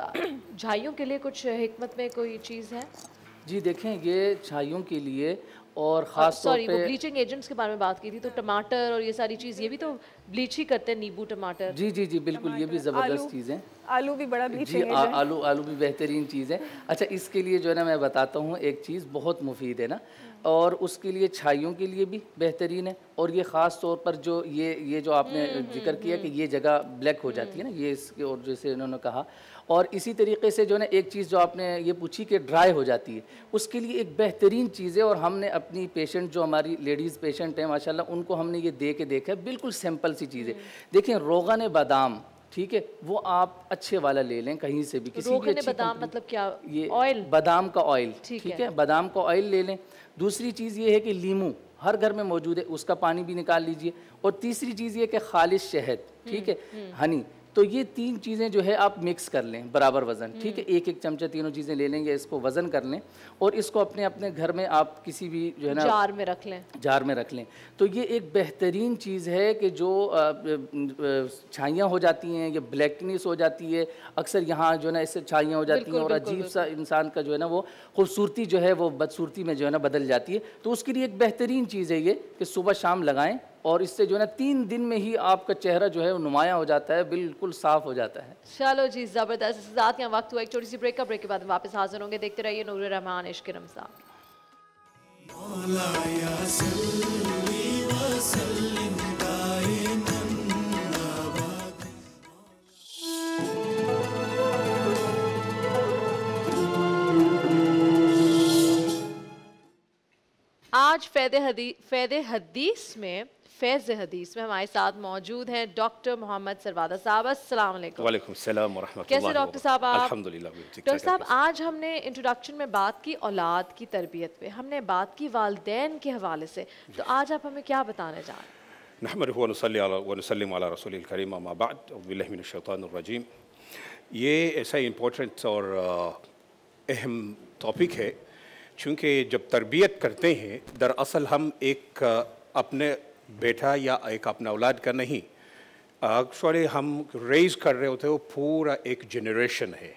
झाइयों के लिए कुछ हिकमत में कोई चीज़ है? जी देखें, ये झाइयों के लिए और ख़ास तौर पे सॉरी, वो ब्लीचिंग एजेंट्स के बारे में बात की थी, तो टमाटर और ये सारी चीज़, ये भी तो ब्लीच ही करते हैं, नींबू, टमाटर। जी जी जी बिल्कुल, ये भी ज़बरदस्त चीज़ है। आलू भी बड़ा ब्लीचिंग जी, आ, आलू आलू भी बेहतरीन चीज़ है। अच्छा, इसके लिए जो है ना मैं बताता हूँ, एक चीज़ बहुत मुफीद है ना, और उसके लिए छाइयों के लिए भी बेहतरीन है। और ये ख़ास तौर पर जो ये ये जो आपने जिक्र किया कि ये जगह ब्लैक हो जाती है ना, ये इसके, और जैसे उन्होंने कहा, और इसी तरीके से जो है ना एक चीज़ जो आपने ये पूछी कि ड्राई हो जाती है, उसके लिए एक बेहतरीन चीज़ है। और हमने अपनी पेशेंट जो हमारी लेडीज़ पेशेंट हैं माशाल्लाह, उनको हमने ये दे के देखा है, बिल्कुल सिंपल सी चीज़ है। देखिए, रोगन बादाम, ठीक है, वो आप अच्छे वाला ले लें कहीं से भी, किसी भी अच्छी बादाम मतलब क्या? ये ऑयल, बादाम का ऑयल, ठीक है, है? बादाम का ऑयल ले लें। दूसरी चीज़ ये है कि लीमू हर घर में मौजूद है, उसका पानी भी निकाल लीजिए। और तीसरी चीज़ ये कि खालिश शहद, ठीक है, हनी। तो ये तीन चीज़ें जो है आप मिक्स कर लें बराबर वज़न, ठीक है, एक एक चमचा तीनों चीज़ें ले लेंगे, इसको वज़न कर लें और इसको अपने अपने घर में आप किसी भी जो है ना जार में रख लें, जार में रख लें। तो ये एक बेहतरीन चीज़ है कि जो छाइयाँ हो जाती हैं या ब्लैकनेस हो जाती है, अक्सर यहाँ जो है ना इससे छाइयाँ हो जाती हैं और अजीब सा इंसान का जो है ना वो खूबसूरती जो है वो बदसूरती में जो है ना बदल जाती है। तो उसके लिए एक बेहतरीन चीज़ है ये कि सुबह शाम लगाएं, और इससे जो है ना तीन दिन में ही आपका चेहरा जो है वो नुमाया हो जाता है, बिल्कुल बिल्कुल साफ़ हो जाता है। चलो जी ज़बरदस्त। साथ यहाँ वक्त हुआ एक छोटी सी ब्रेक का, ब्रेक के बाद वापस हाजिर होंगे। देखते रहिए नूर रहमान इश्क रमज़ान। आज फ़ैज़ हदी फ़ैज़ हदीस में फ़ैज़ हदीस में हमारे साथ मौजूद हैं डॉक्टर मोहम्मद सरवादा साहब। अस्सलाम वालेकुम। वालेकुम सलाम व रहमतुल्लाहि। कैसे डॉक्टर साहब आप? अल्हम्दुलिल्लाह। डॉक्टर साहब आज हमने इंट्रोडक्शन में बात की औलाद की तरबियत पे, हमने बात की वालिदैन के हवाले से, तो आज आप हमें क्या बताने जा रहे हैं? नहमदुहु व नुसल्ली अला व नुसल्लिमु अला रसूलिल करीम अम्मा बाद, औज़ु बिल्लाहि मिनश शैतानिर रजीम। ये ऐसा इम्पोर्टेंट और अहम टॉपिक है, चूँकि जब तरबियत करते हैं दरअसल हम एक अपने बेटा या एक अपना औलाद का नहीं, एक्चुअली हम रेज़ कर रहे होते हैं, वो पूरा एक जनरेशन है,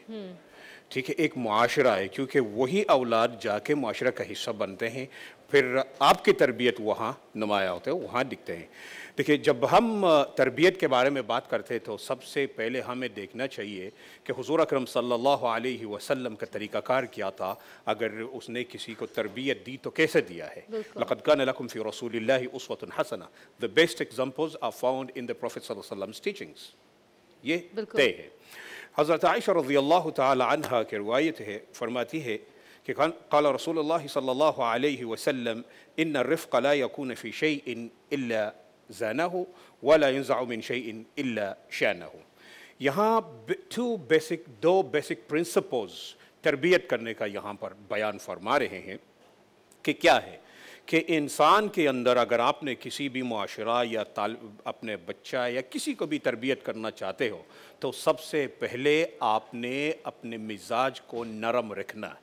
ठीक है, एक मुआशरा है, क्योंकि वही औलाद जाके मुआशरा का हिस्सा बनते हैं, फिर आपकी तरबियत वहाँ नुमाया होते हैं, वहाँ दिखते हैं। देखिए, जब हम तरबियत के बारे में बात करते हैं तो सबसे पहले हमें देखना चाहिए कि हुज़ूर अकरम सल्लल्लाहु अलैहि वसल्लम का तरीक़ाकार क्या था, अगर उसने किसी को तरबियत दी तो कैसे दिया है। लक़द कान लकुम फ़ी रसूलिल्लाहि उस्वतुन हसना, the best examples are found in the prophet सल्लल्लाहु अलैहि वसल्लम टीचिंग्स। ये तय है। हज़रत आयशा रज़ियल्लाहु तआला अन्हा की रिवायत है, फरमाती है कि क़ाल रसूलुल्लाह सल्लल्लाहु अलैहि वसल्लम इन्न रिफ़्क़ ला यकून फ़ी शैइन इल्ला ज़ानहु वला यंज़अु मिन शैइन इल्ला शानहु। यहाँ टू बेसिक दो बेसिक प्रिंसिपल्स तरबियत करने का यहाँ पर बयान फरमा रहे हैं कि क्या है कि इंसान के अंदर अगर आपने किसी भी मुआशरा या ताल अपने बच्चा या किसी को भी तरबियत करना चाहते हो तो सबसे पहले आपने अपने मिजाज को नरम रखना।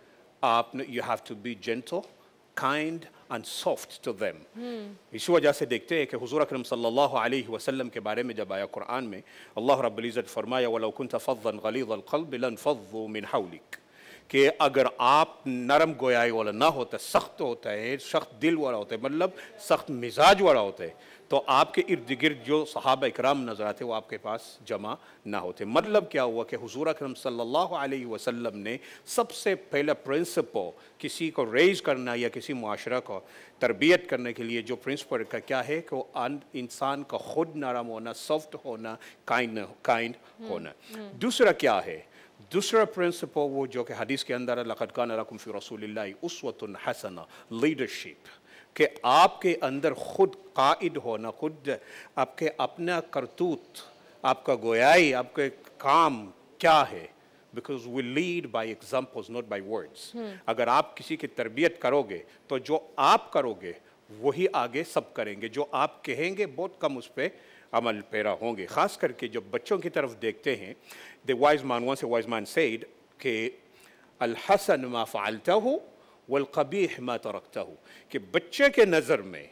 आपने you have to be gentle, kind and soft to them. इस वजह से देखते हैं कि हुज़ूर अकरम सल्लल्लाहु अलैहि वसल्लम के बारे में जब आया कुरान में, अल्लाह रब्बुल इज़्ज़त फरमाया वलौ कुन्त फ़ज़्ज़न गलीज़ल क़ल्बि लनफ़ज़्ज़ू मिन हौलिक, कि अगर आप नरम गोयाई वाला ना होता, सख्त होता है, सख्त दिल वाला होता है, मतलब सख्त मिजाज वाला होता है, तो आपके इर्द गिर्द जो सहाबा इकराम नजर आते वो आपके पास जमा ना होते। मतलब क्या हुआ कि हुज़ूर अकरम सल्लल्लाहु अलैहि वसल्लम ने सबसे पहला प्रिंसिपल किसी को रेज़ करना या किसी मुआशरा को तरबियत करने के लिए जो प्रिंसिपल का क्या है कि वो इंसान का खुद नरम होना, सॉफ्ट होना, काइंड काइंड होना। दूसरा क्या है? दूसरा प्रिंसिपल वो जो कि हदीस के अंदर लक़द कान लकुम फ़ी रसूलिल्लाहि उस्वतुन हसना, लीडरशिप, कि आपके अंदर खुद काइद होना, खुद आपके अपना करतूत, आपका गोयाई, आपके काम क्या है, because we lead by examples not by words. अगर आप किसी की तरबियत करोगे तो जो आप करोगे वही आगे सब करेंगे, जो आप कहेंगे बहुत कम उस पर अमल पैरा होंगे। ख़ास करके जब बच्चों की तरफ देखते हैं, the wise man once a wise man said कि अल हसन मा फ़अलतहु वल क़बीह मा तरक्तहु, कि बच्चे के नज़र में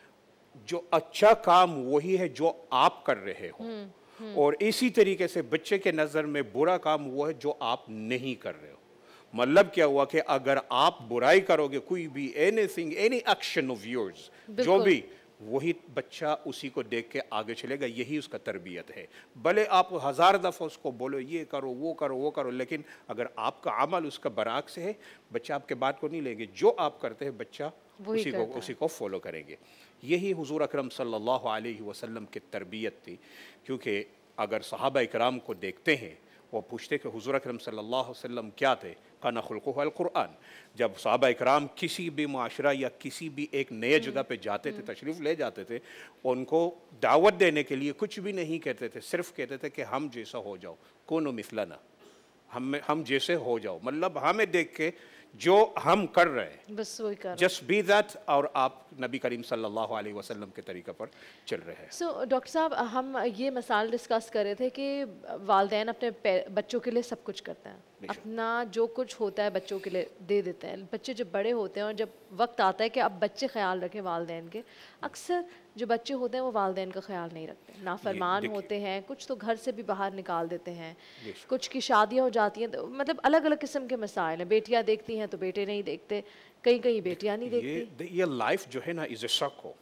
जो अच्छा काम वही है जो आप कर रहे हो, और इसी तरीके से बच्चे के नज़र में बुरा काम वो है जो आप नहीं कर रहे हो। मतलब क्या हुआ कि अगर आप बुराई करोगे, कोई भी anything, any action of yours, जो भी, वही बच्चा उसी को देख के आगे चलेगा। यही उसका तरबियत है। भले आप हज़ार दफ़ा उसको बोलो ये करो वो करो वो करो, लेकिन अगर आपका अमल उसका बराक्स है, बच्चा आपके बात को नहीं लेंगे। जो आप करते हैं बच्चा उसी को उसी को फॉलो करेंगे। यही हुज़ूर अकरम सल्लल्लाहु अलैहि वसल्लम की तरबियत थी। क्योंकि अगर सहाबा इकराम को देखते हैं, वो पूछते कि हुज़ूर अकरम सल्लल्लाहु अलैहि वसल्लम क्या थे, काना खुल्क़ुहु अल कुरान। जब सहाबा इकराम किसी भी माशरा या किसी भी एक नए जगह पे जाते थे, तशरीफ़ ले जाते थे, उनको दावत देने के लिए कुछ भी नहीं कहते थे, सिर्फ कहते थे कि हम जैसा हो जाओ, कौनो मिसलना, हम हम जैसे हो जाओ, मतलब हमें देख के जो हम कर रहे हैं बस वही कर, जस्ट बी दैट, और आप नबी करीम सल्लल्लाहु अलैहि वसल्लम के तरीक़े पर चल रहे हैं। सो so, डॉक्टर साहब, हम ये मसाल डिस्कस कर रहे थे कि वालिदैन अपने बच्चों के लिए सब कुछ करते हैं, अपना जो कुछ होता है बच्चों के लिए दे देते हैं। बच्चे जब बड़े होते हैं और जब वक्त आता है कि अब बच्चे ख्याल रखें वालिदैन के, अक्सर जो बच्चे होते हैं वो वालिदैन का ख्याल नहीं रखते, नाफरमान होते हैं, कुछ तो घर से भी बाहर निकाल देते हैं, कुछ की शादियाँ हो जाती हैं, तो मतलब अलग अलग किस्म के मसाइल हैं। बेटियाँ देखती हैं तो बेटे नहीं देखते, कहीं कहीं बेटियाँ नहीं देखती। ये, ये लाइफ जो है ना इज़ ए सर्कल,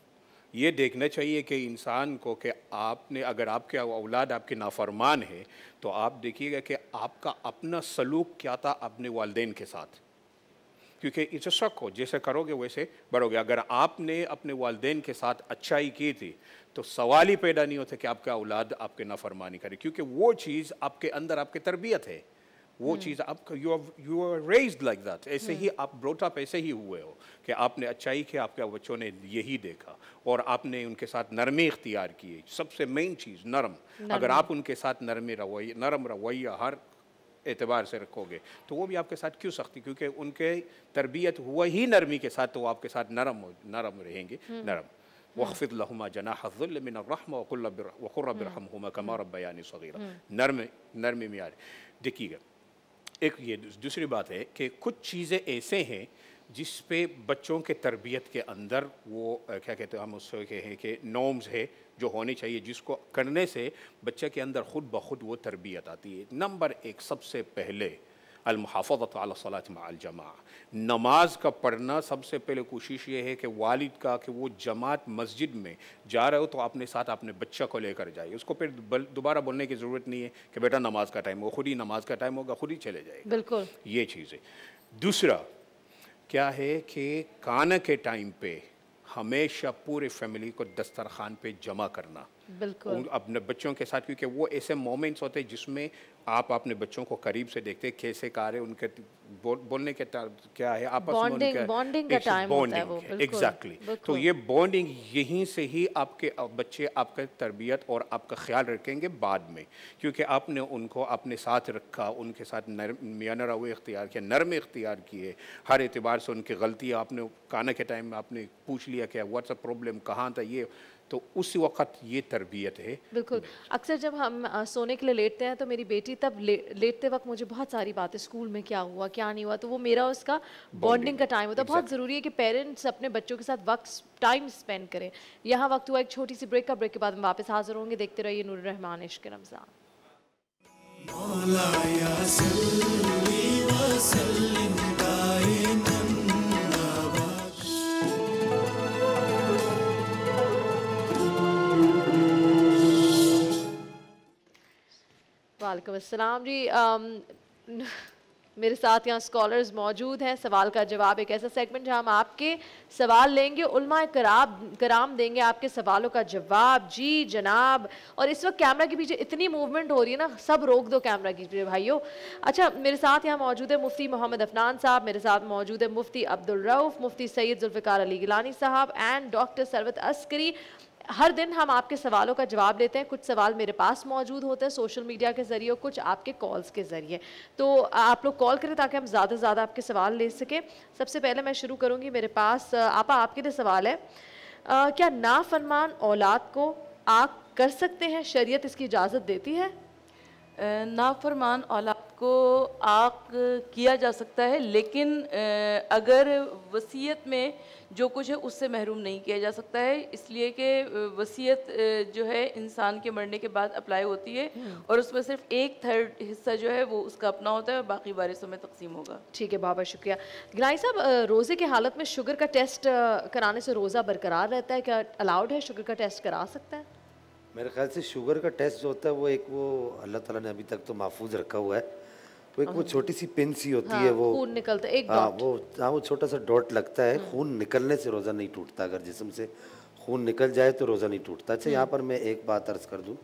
ये देखना चाहिए कि इंसान को कि आपने अगर आपके औलाद आपके नाफरमान है तो आप देखिएगा कि आपका अपना सलूक क्या था अपने वालिदैन के साथ, क्योंकि इट्स अ शक हो, जैसे करोगे वैसे बढ़ोगे। अगर आपने अपने वालिदैन के साथ अच्छाई की थी तो सवाल ही पैदा नहीं होता कि आपका औलाद आपके नाफरमानी करे, क्योंकि वो चीज़ आपके अंदर आपकी तरबियत है, वो चीज़ आपका you are you are raised like that. ऐसे ही आप ब्रोट अप ऐसे ही हुए हो कि आपने अच्छाई की, आपके बच्चों ने यही देखा और आपने उनके साथ नरमी इख्तियार की है। सबसे मेन चीज़ नरम, अगर आप उनके साथ नरमी रवैया नरम रवैया हर एतबार से रखोगे तो वो भी आपके साथ क्यों सख्ती, क्योंकि उनके तरबियत हुआ ही नरमी के साथ, तो वो आपके साथ नरम नरम रहेंगे। नरम वख़्फ़िद लहुमा जनाह ज़ुल्ल मिनर रहमा वक़ुल रब्बि इरहमहुमा कमा रब्बयानी सग़ीरा। नरम नरमी में यार देखिएगा। एक ये दूसरी बात है कि कुछ चीज़ें ऐसे हैं जिस पे बच्चों के तरबियत के अंदर वो क्या कहते हैं हम उसको कहें कि नॉर्म्स है जो होनी चाहिए, जिसको करने से बच्चे के अंदर ख़ुद ब खुद वो तरबियत आती है। नंबर एक सबसे पहले अल-मुहाफ़ज़तु अला सलाति मअल जमाअ, नमाज का पढ़ना। सबसे पहले कोशिश ये है कि वालिद का कि वो जमात मस्जिद में जा रहे हो तो अपने साथ अपने बच्चा को लेकर जाइए, उसको फिर दोबारा बोलने की ज़रूरत नहीं है कि बेटा नमाज का टाइम हो, खुद ही नमाज का टाइम होगा, खुद ही चले जाएगा। बिल्कुल ये चीज़ है। दूसरा क्या है कि खाना के टाइम पे हमेशा पूरे फैमिली को दस्तरखान पे जमा करना, बिल्कुल अपने बच्चों के साथ, क्योंकि वो ऐसे मोमेंट्स होते हैं जिसमें आप अपने बच्चों को करीब से देखते हैं कैसे कार्य उनके बोल, बोलने के क्या है आपस में उनका बॉन्डिंग का टाइम होता है वो। एग्जैक्टली। तो ये बॉन्डिंग यहीं से ही आपके बच्चे आपका तरबियत और आपका ख्याल रखेंगे बाद में, क्योंकि आपने उनको अपने साथ रखा, उनके साथ मियाना रवैया इख्तियार किया, नरम इख्तियार किए, हर एतबार से उनकी गलतियाँ आपने खाने के टाइम में आपने पूछ लिया कि व्हाट्स अ प्रॉब्लम, कहाँ था ये, तो उस वक्त ये तरबियत है। बिल्कुल। अक्सर जब हम आ, सोने के लिए लेटते हैं तो मेरी बेटी तब ले, लेटते वक्त मुझे बहुत सारी बातें, स्कूल में क्या हुआ क्या नहीं हुआ, तो वो मेरा उसका बॉन्डिंग का टाइम होता है। बहुत ज़रूरी है कि पेरेंट्स अपने बच्चों के साथ वक्त टाइम स्पेंड करें। यहाँ वक्त हुआ एक छोटी सी ब्रेक का, ब्रेक के बाद हम वापस हाजिर होंगे। देखते रहिए नूर रहमान इश्क रमज़ान। वालेकुम अस्सलाम जी। आम, मेरे साथ यहाँ स्कॉलर्स मौजूद हैं। सवाल का जवाब एक ऐसा सेगमेंट जहाँ हम आपके सवाल लेंगे, उलमा कराम कराम देंगे आपके सवालों का जवाब। जी जनाब। और इस वक्त कैमरा के पीछे इतनी मूवमेंट हो रही है ना, सब रोक दो कैमरा की पीछे भाइयों। अच्छा, मेरे साथ यहाँ मौजूद है मुफ्ती मोहम्मद अफनान साहब, मेरे साथ मौजूद है मुफ्ती अब्दुल रऊफ, मुफ्ती सैयद जुल्फ़िकार अली गिलानी साहब एंड डॉक्टर सरवत अस्करी। हर दिन हम आपके सवालों का जवाब लेते हैं। कुछ सवाल मेरे पास मौजूद होते हैं सोशल मीडिया के ज़रिए, कुछ आपके कॉल्स के ज़रिए। तो आप लोग कॉल करें ताकि हम ज़्यादा से ज़्यादा आपके सवाल ले सकें। सबसे पहले मैं शुरू करूँगी। मेरे पास आपा आपके लिए सवाल है, आ, क्या नाफरमान औलाद को आग कर सकते हैं? शरीयत इसकी इजाज़त देती है? नाफरमान औलाद को आग किया जा सकता है, लेकिन अगर वसीयत में जो कुछ है उससे महरूम नहीं किया जा सकता है, इसलिए कि वसीयत जो है इंसान के मरने के बाद अप्लाई होती है और उसमें सिर्फ एक थर्ड हिस्सा जो है वो उसका अपना होता है और बाकी वारिसों में तकसीम होगा। ठीक है, बहुत बहुत शुक्रिया। गिलानी साहब, रोज़े की हालत में शुगर का टेस्ट कराने से रोज़ा बरकरार रहता है? क्या अलाउड है? शुगर का टेस्ट करा सकता है? मेरे ख्याल से शुगर का टेस्ट जो होता है वो एक वो अल्लाह ताला ने अभी तक तो महफूज रखा हुआ है, वो एक वो छोटी सी पिन सी होती हाँ, है, वो खून निकलता है, एक हाँ डॉट। वो हाँ वो छोटा सा डॉट लगता है। खून निकलने से रोज़ा नहीं टूटता, अगर जिस्म से खून निकल जाए तो रोज़ा नहीं टूटता। अच्छा, यहाँ पर मैं एक बात अर्ज़ कर दूँ,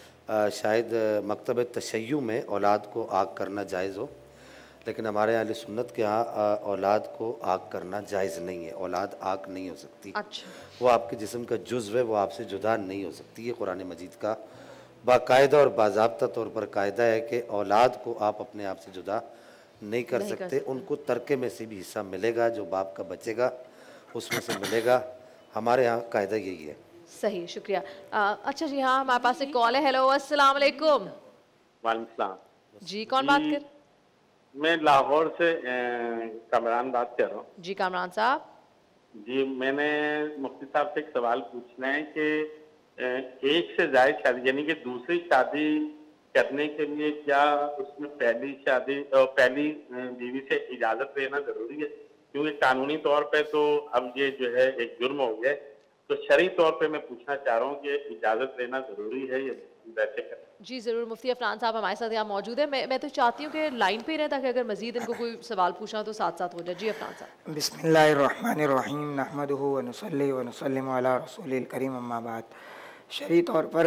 शायद मकतब तशय्युं में औलाद को आग करना जायज़ हो, लेकिन हमारे अहले सुन्नत के यहाँ औलाद को आग करना जायज़ नहीं है। औलाद आग नहीं हो सकती। अच्छा। वो आपके जिस्म का जुज़्व है, वो आपसे जुदा नहीं हो सकती। ये कुरान मजीद का बाकायदा और बाज़ाब्ता तौर पर कायदा है कि औलाद को आप अपने आप से जुदा नहीं कर नहीं कर सकते। सकते। उनको तरके में से भी हिस्सा मिलेगा, जो बाप का बचेगा उसमें से मिलेगा। हमारे यहाँ कायदा यही है। सही, शुक्रिया। आ, अच्छा जी, हाँ हमारे पास एक कॉल है। हेलो, अस्सलाम वालेकुम। वालेकुम सलाम। जी, कौन बात कर? मैं लाहौर से कामरान बात कर रहा हूँ। जी कामरान साहब। जी, मैंने मुफ्ती साहब से एक सवाल पूछना है कि एक से ज़ायद शादी यानी कि दूसरी शादी करने के लिए क्या उसमें पहली शादी और पहली बीवी से इजाज़त लेना ज़रूरी है? क्योंकि कानूनी तौर पे तो अब ये जो है एक जुर्म हो गया तो शरई तौर पे मैं पूछना चाह रहा हूँ कि इजाज़त लेना ज़रूरी है या वैसे करें? जी ज़रूर, मुफ्ती अफरान साहब हमारे साथ यहाँ मौजूद है। मैं मैं तो चाहती हूँ कि लाइन पे ही रहें ताकि अगर मज़ीद इनको कोई सवाल पूछना हो तो साथ साथ हो जाए। जी अफरान साहब। बिस्मिल्लाहिर्रहमानिर्रहीम नहमदुहु व नुसल्ली व नुसल्लिमु अला रसूलिल करीम अम्मा बाद। शरई तौर पर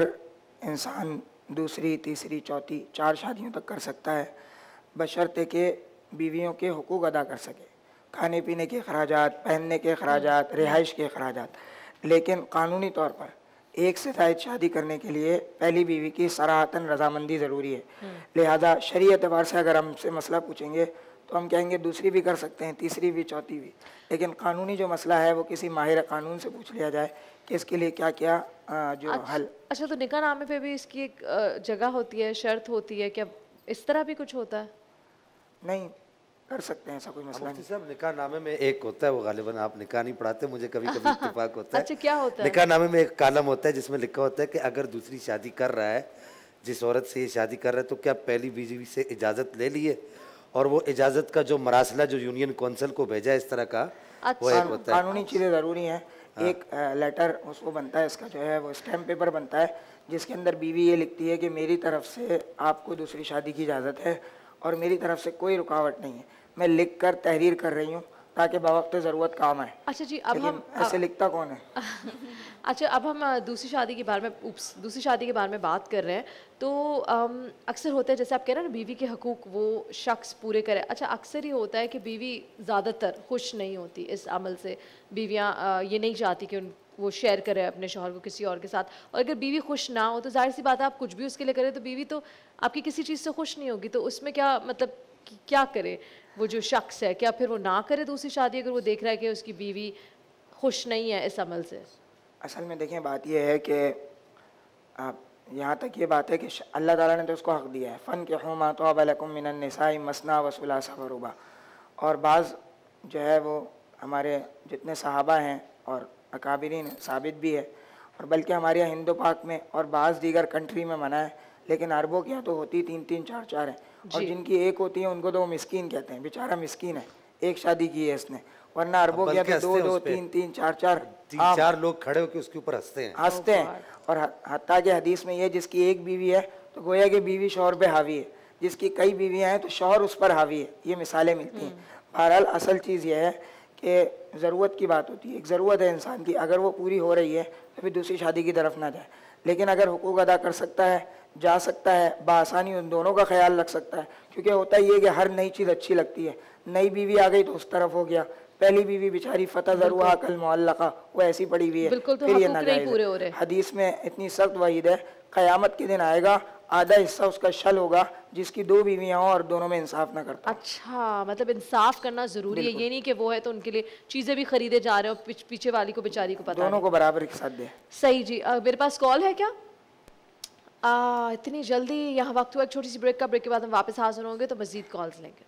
इंसान दूसरी तीसरी चौथी चार शादियों तक कर सकता है बशर्ते के बीवियों के हुकूक अदा कर सके, खाने पीने के अखराजात, पहनने के अखराजात, रिहाइश के अखराजात। लेकिन कानूनी तौर पर एक से ज़ायद शादी करने के लिए पहली बीवी की सराहतन रजामंदी ज़रूरी है। लिहाजा शरई एतबार से अगर हमसे मसला पूछेंगे तो हम कहेंगे दूसरी भी कर सकते हैं, तीसरी भी, चौथी भी। लेकिन कानूनी जो मसला है वो किसी माहिर कानून से पूछ लिया जाए कि इसके लिए क्या क्या जो अच्छा, हल। अच्छा, तो निकाह नामे पे भी इसकी एक जगह होती है, शर्त होती है, क्या इस तरह भी कुछ होता है? नहीं, कर सकते हैं, ऐसा कोई मसला नहीं। साहब निकाह नामे में एक होता है, वो गालिबन आप निकाह नहीं पढ़ाते, मुझे कभी कभी इत्तेफाक होता है। अच्छा, क्या होता है? निकाह नामे में एक कालम होता है जिसमें लिखा होता है कि अगर दूसरी शादी कर रहा है, जिस औरत से ये शादी कर रहा है, तो क्या पहली बीवी से इजाज़त ले लिए, और वो इजाज़त का जो मरासला जो यूनियन कौंसिल को भेजा है इस तरह का, वो एक होता है। कानूनी चीज़ें ज़रूरी हैं। एक लेटर उसको बनता है, इसका जो है वो स्टैम्प पेपर बनता है जिसके अंदर बीवी ये लिखती है कि मेरी तरफ से आपको दूसरी शादी की इजाज़त है और मेरी तरफ से कोई रुकावट नहीं है। मैं लिख कर तहरीर कर रही हूँ ताकि बवक्त ज़रूरत काम आए। अच्छा जी, अब हम ऐसे लिखता कौन है? अच्छा, अब हम दूसरी शादी के बारे में उप्स दूसरी शादी के बारे में बात कर रहे हैं। तो अम, अक्सर होता है, जैसे आप कह रहे हैं ना, बीवी के हकूक़ वो शख्स पूरे करे। अच्छा, अक्सर ही होता है कि बीवी ज़्यादातर खुश नहीं होती इस अमल से। बीवियाँ ये नहीं चाहती कि उन वो शेयर करे अपने शौहर को किसी और के साथ, और अगर बीवी खुश ना हो तो जाहिर सी बात है आप कुछ भी उसके लिए करें तो बीवी तो आपकी किसी चीज़ से खुश नहीं होगी। तो उसमें क्या मतलब क्या करे वो जो शख्स है? क्या फिर वो ना करे दूसरी शादी अगर वो देख रहा है कि उसकी बीवी खुश नहीं है इस अमल से? असल में देखें, बात यह है कि आप यहाँ तक ये बात है कि अल्लाह ताला ने तो उसको हक़ दिया है, फ़न के हुमा तो अबलकुम मिनन निसाई मसना व सुलासा व रुबा। और बाज़ जो है वो हमारे जितने सहाबा हैं और अकाबिरीन साबित भी है, और बल्कि हमारे यहाँ हिंदू पाक में और बाज़ दीगर कंट्री में मना है, लेकिन अरबों की यहाँ तो होती तीन तीन चार चार हैं, और जिनकी एक होती है उनको तो वो मिस्कीन कहते हैं, बेचारा मिस्कीन है, एक शादी की है इसने। वरना अरबों की यहाँ तो दो दो तीन तीन चार चार तीन चार लोग खड़े होकर उसके ऊपर हंसते हैं हंसते हैं और हत्ता के हदीस में ये जिसकी एक बीवी है तो गोया कि बीवी शौहर पे हावी है, जिसकी कई बीवियाँ हैं तो शौहर उस पर हावी है। ये मिसालें मिलती हैं। बहरहाल असल चीज़ यह है कि ज़रूरत की बात होती है, एक ज़रूरत है इंसान की, अगर वो पूरी हो रही है तो फिर दूसरी शादी की तरफ ना जाए। लेकिन अगर हुकूक अदा कर सकता है, जा सकता है, बासानी उन दोनों का ख्याल रख सकता है, क्योंकि होता ये कि हर नई चीज़ अच्छी लगती है। नई बीवी आ गई तो उस तरफ हो गया, पहली बीवी बेचारी फतह ज़रूहा कल मुअल्लका, वो ऐसी पड़ी हुई है, बिल्कुल, तो फिर ये नाजायज़ है। हदीस में इतनी सख्त वईद है, क़यामत के दिन आएगा आधा हिस्सा उसका शल होगा जिसकी दो बीवियाँ हों और दोनों में इंसाफ ना करता। अच्छा, मतलब इंसाफ करना ज़रूरी है, ये नहीं कि वो है तो उनके लिए चीज़ें भी खरीदे जा रहे हो, पीछ, पीछे वाली को बेचारी को पता दोनों को बराबर के साथ दे। सही जी। आ, मेरे पास कॉल है क्या? आ, इतनी जल्दी यहाँ वक्त हुआ, एक छोटी सी ब्रेक का, ब्रेक के बाद हम वापस हाजिर होंगे तो मजीद कॉल्स लेंगे।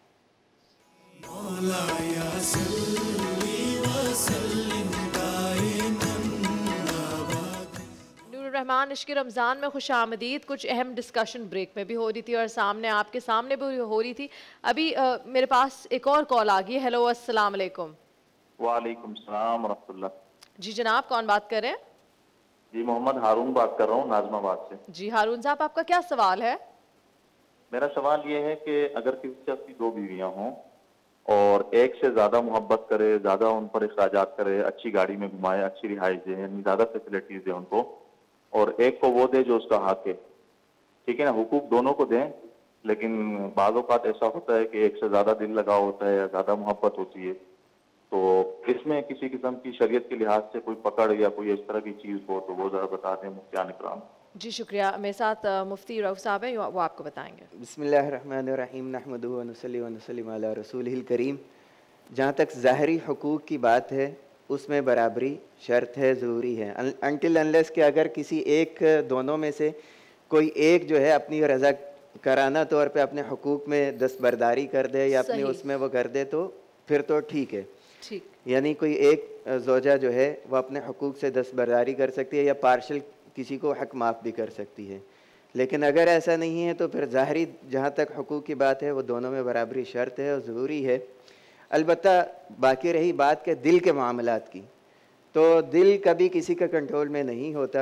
रहमान इश्क रमज़ान में खुश आमदीद। कुछ अहम डिस्कशन ब्रेक में भी हो रही थी और सामने आपके सामने भी हो रही थी। अभी आ, मेरे पास एक और कॉल आ गई है। हेलो, अस्सलाम वालेकुम। वालेकुम सलाम रहमतुल्लाह। जी जनाब, कौन बात कर रहे हैं? जी मोहम्मद हारून बात कर रहा हूँ नाज़माबाद से। जी हारून साहब, आपका क्या सवाल है? मेरा सवाल ये है कि अगर किसी शख्स की दो बीवियाँ हों और एक से ज्यादा मोहब्बत करे, ज्यादा उन पर अखराजात करे, अच्छी गाड़ी में घुमाए, अच्छी रिहाइश दे, यानी ज्यादा फैसिलिटीज दे उनको, और एक को वो दे जो उसका हक है, ठीक है ना, हुकूक दोनों को दें, लेकिन बाज़ औक़ात ऐसा होता है कि एक से ज्यादा दिल लगाव होता है या ज्यादा मोहब्बत होती है, तो इसमें किसी किस्म की शरीयत के लिहाज से कोई पकड़ या कोई इस तरह की चीज हो तो वो जरा बता दें मुफ्तियान इकराम। जी शुक्रिया। मेरे साथ मुफ्ती रऊफ साहब हैं, वो आपको बताएंगे। बिस्मिल्लाहिर्रहमानिर्रहीम नहमदुहु व नुसल्ली व नुसल्लिमु अला रसूलिहिल करीम। जहाँ तक ज़ाहरी हुकूक की बात है उसमें बराबरी शर्त है, ज़रूरी है, अनटिल अनलेस कि अगर किसी एक दोनों में से कोई एक जो है अपनी रज़ा कराना तौर पे अपने हुकूक में दस्तबरदारी कर दे या अपने उसमें वो कर दे तो फिर तो ठीक है, ठीक। यानी कोई एक ज़ौजा जो है वो अपने हुकूक से दस्तबरदारी कर सकती है या पार्शल किसी को हक माफ़ भी कर सकती है। लेकिन अगर ऐसा नहीं है तो फिर ज़ाहरी जहाँ तक हुकूक की बात है वो दोनों में बराबरी शर्त है और ज़रूरी है। अलबत्ता बाकी रही बात के दिल के मामलात की, तो दिल कभी किसी का कंट्रोल में नहीं होता।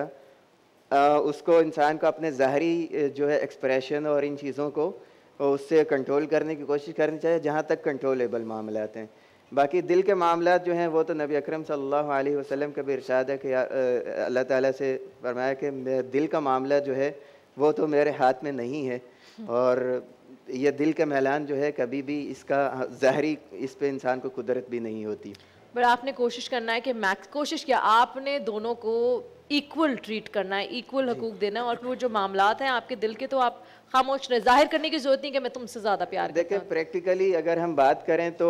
आ, उसको इंसान को अपने ज़ाहरी जो है एक्सप्रेशन और इन चीज़ों को उससे कंट्रोल करने की कोशिश करनी चाहिए जहाँ तक कंट्रोलेबल मामलात हैं। बाकी दिल के मामलात जो हैं वो तो नबी अकरम सल्लल्लाहु अलैहि वसल्लम का भी इरशाद है कि अल्लाह ताला से फरमाया कि दिल का मामला जो है वो तो मेरे हाथ में नहीं है, और ये दिल का मैलान जो है कभी भी इसका ज़ाहरी इस पे इंसान को कुदरत भी नहीं होती। बट आपने कोशिश करना है कि मैक्स कोशिश किया आपने दोनों को इक्वल ट्रीट करना है, इक्वल हकूक देना है, और फिर वो जो मामलात हैं आपके दिल के तो आप खामोश रहे, जाहिर करने की जरूरत नहीं कि मैं तुमसे ज़्यादा प्यार देखिए प्रैक्टिकली अगर हम बात करें तो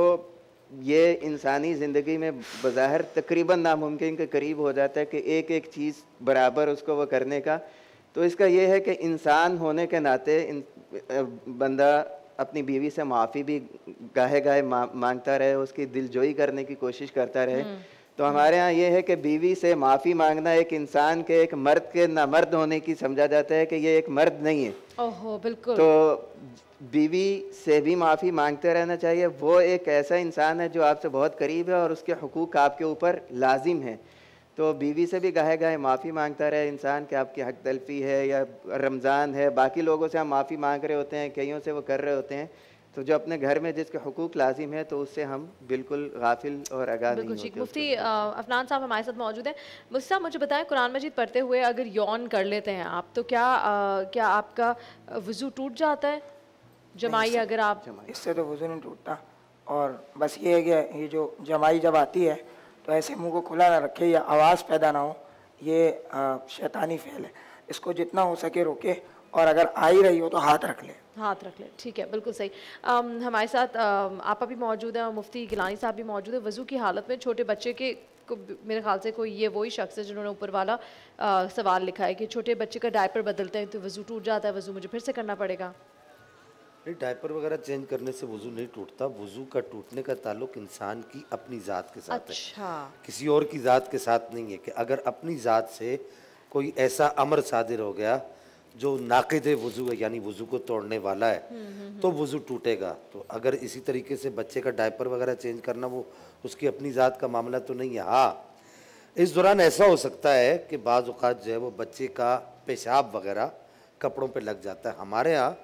ये इंसानी ज़िंदगी में बज़ाहिर तकरीबन नामुमकिन के करीब हो जाता है कि एक एक चीज़ बराबर उसको वो करने का। तो इसका ये है कि इंसान होने के नाते इन, बंदा अपनी बीवी से माफ़ी भी गाहे गाहे मा, मांगता रहे, उसकी दिलजोई करने की कोशिश करता रहे। तो हमारे यहाँ ये है कि बीवी से माफ़ी मांगना एक इंसान के, एक मर्द के नामर्द होने की समझा जाता है कि ये एक मर्द नहीं है। ओहो बिल्कुल। तो बीवी से भी माफ़ी मांगते रहना चाहिए। वो एक ऐसा इंसान है जो आपसे बहुत करीब है और उसके हुकूक आपके ऊपर लाजिम है। तो बीवी से भी गाहे गाहे माफ़ी मांगता रहे इंसान कि आपकी हक तलफी है या रमज़ान है, बाकी लोगों से हम माफ़ी मांग रहे होते हैं, कईयों से वो कर रहे होते हैं, तो जो अपने घर में जिसके हुकूक लाजिम है तो उससे हम बिल्कुल गाफिल और आगाह नहीं होते। मुफ्ती अफनान साहब हमारे साथ मौजूद हैं। मुफ्ती साहब मुझे बताएं, कुरान मजीद पढ़ते हुए अगर यौन कर लेते हैं आप तो क्या आ, क्या आपका वज़ू टूट जाता है? जमाई अगर आप इससे तो वज़ू नहीं टूटता, और बस ये है कि ये जो जमाई जब आती है तो ऐसे मुंह को खुला ना रखे या आवाज़ पैदा ना हो, ये शैतानी फ़ेल है। इसको जितना हो सके रोके, और अगर आ ही रही हो तो हाथ रख ले, हाथ रख ले। ठीक है, बिल्कुल सही। आम, हमारे साथ आम, आपा भी मौजूद है और मुफ्ती गिलानी साहब भी मौजूद है। वज़ू की हालत में छोटे बच्चे के को मेरे ख्याल से कोई ये वही शख्स है जिन्होंने ऊपर वाला आ, सवाल लिखा है कि छोटे बच्चे का डायपर बदलते हैं तो वज़ू टूट जाता है, वज़ू मुझे फिर से करना पड़ेगा? नहीं, डायपर वगैरह चेंज करने से वज़ू नहीं टूटता। वज़ू का टूटने का ताल्लुक इंसान की अपनी ज़ात के साथ अच्छा। है, किसी और की ज़ात के साथ नहीं है। कि अगर अपनी ज़ात से कोई ऐसा अमर सादिर हो गया जो नाक़िद वज़ू है, यानी वज़ू को तोड़ने वाला है, तो वज़ू टूटेगा। तो अगर इसी तरीके से बच्चे का डायपर वगैरह चेंज करना वो उसकी अपनी ज़ात का मामला तो नहीं है। हाँ, इस दौरान ऐसा हो सकता है कि बाज़ औक़ात जो है वो बच्चे का पेशाब वगैरह कपड़ों पे लग जाता है। हमारे यहाँ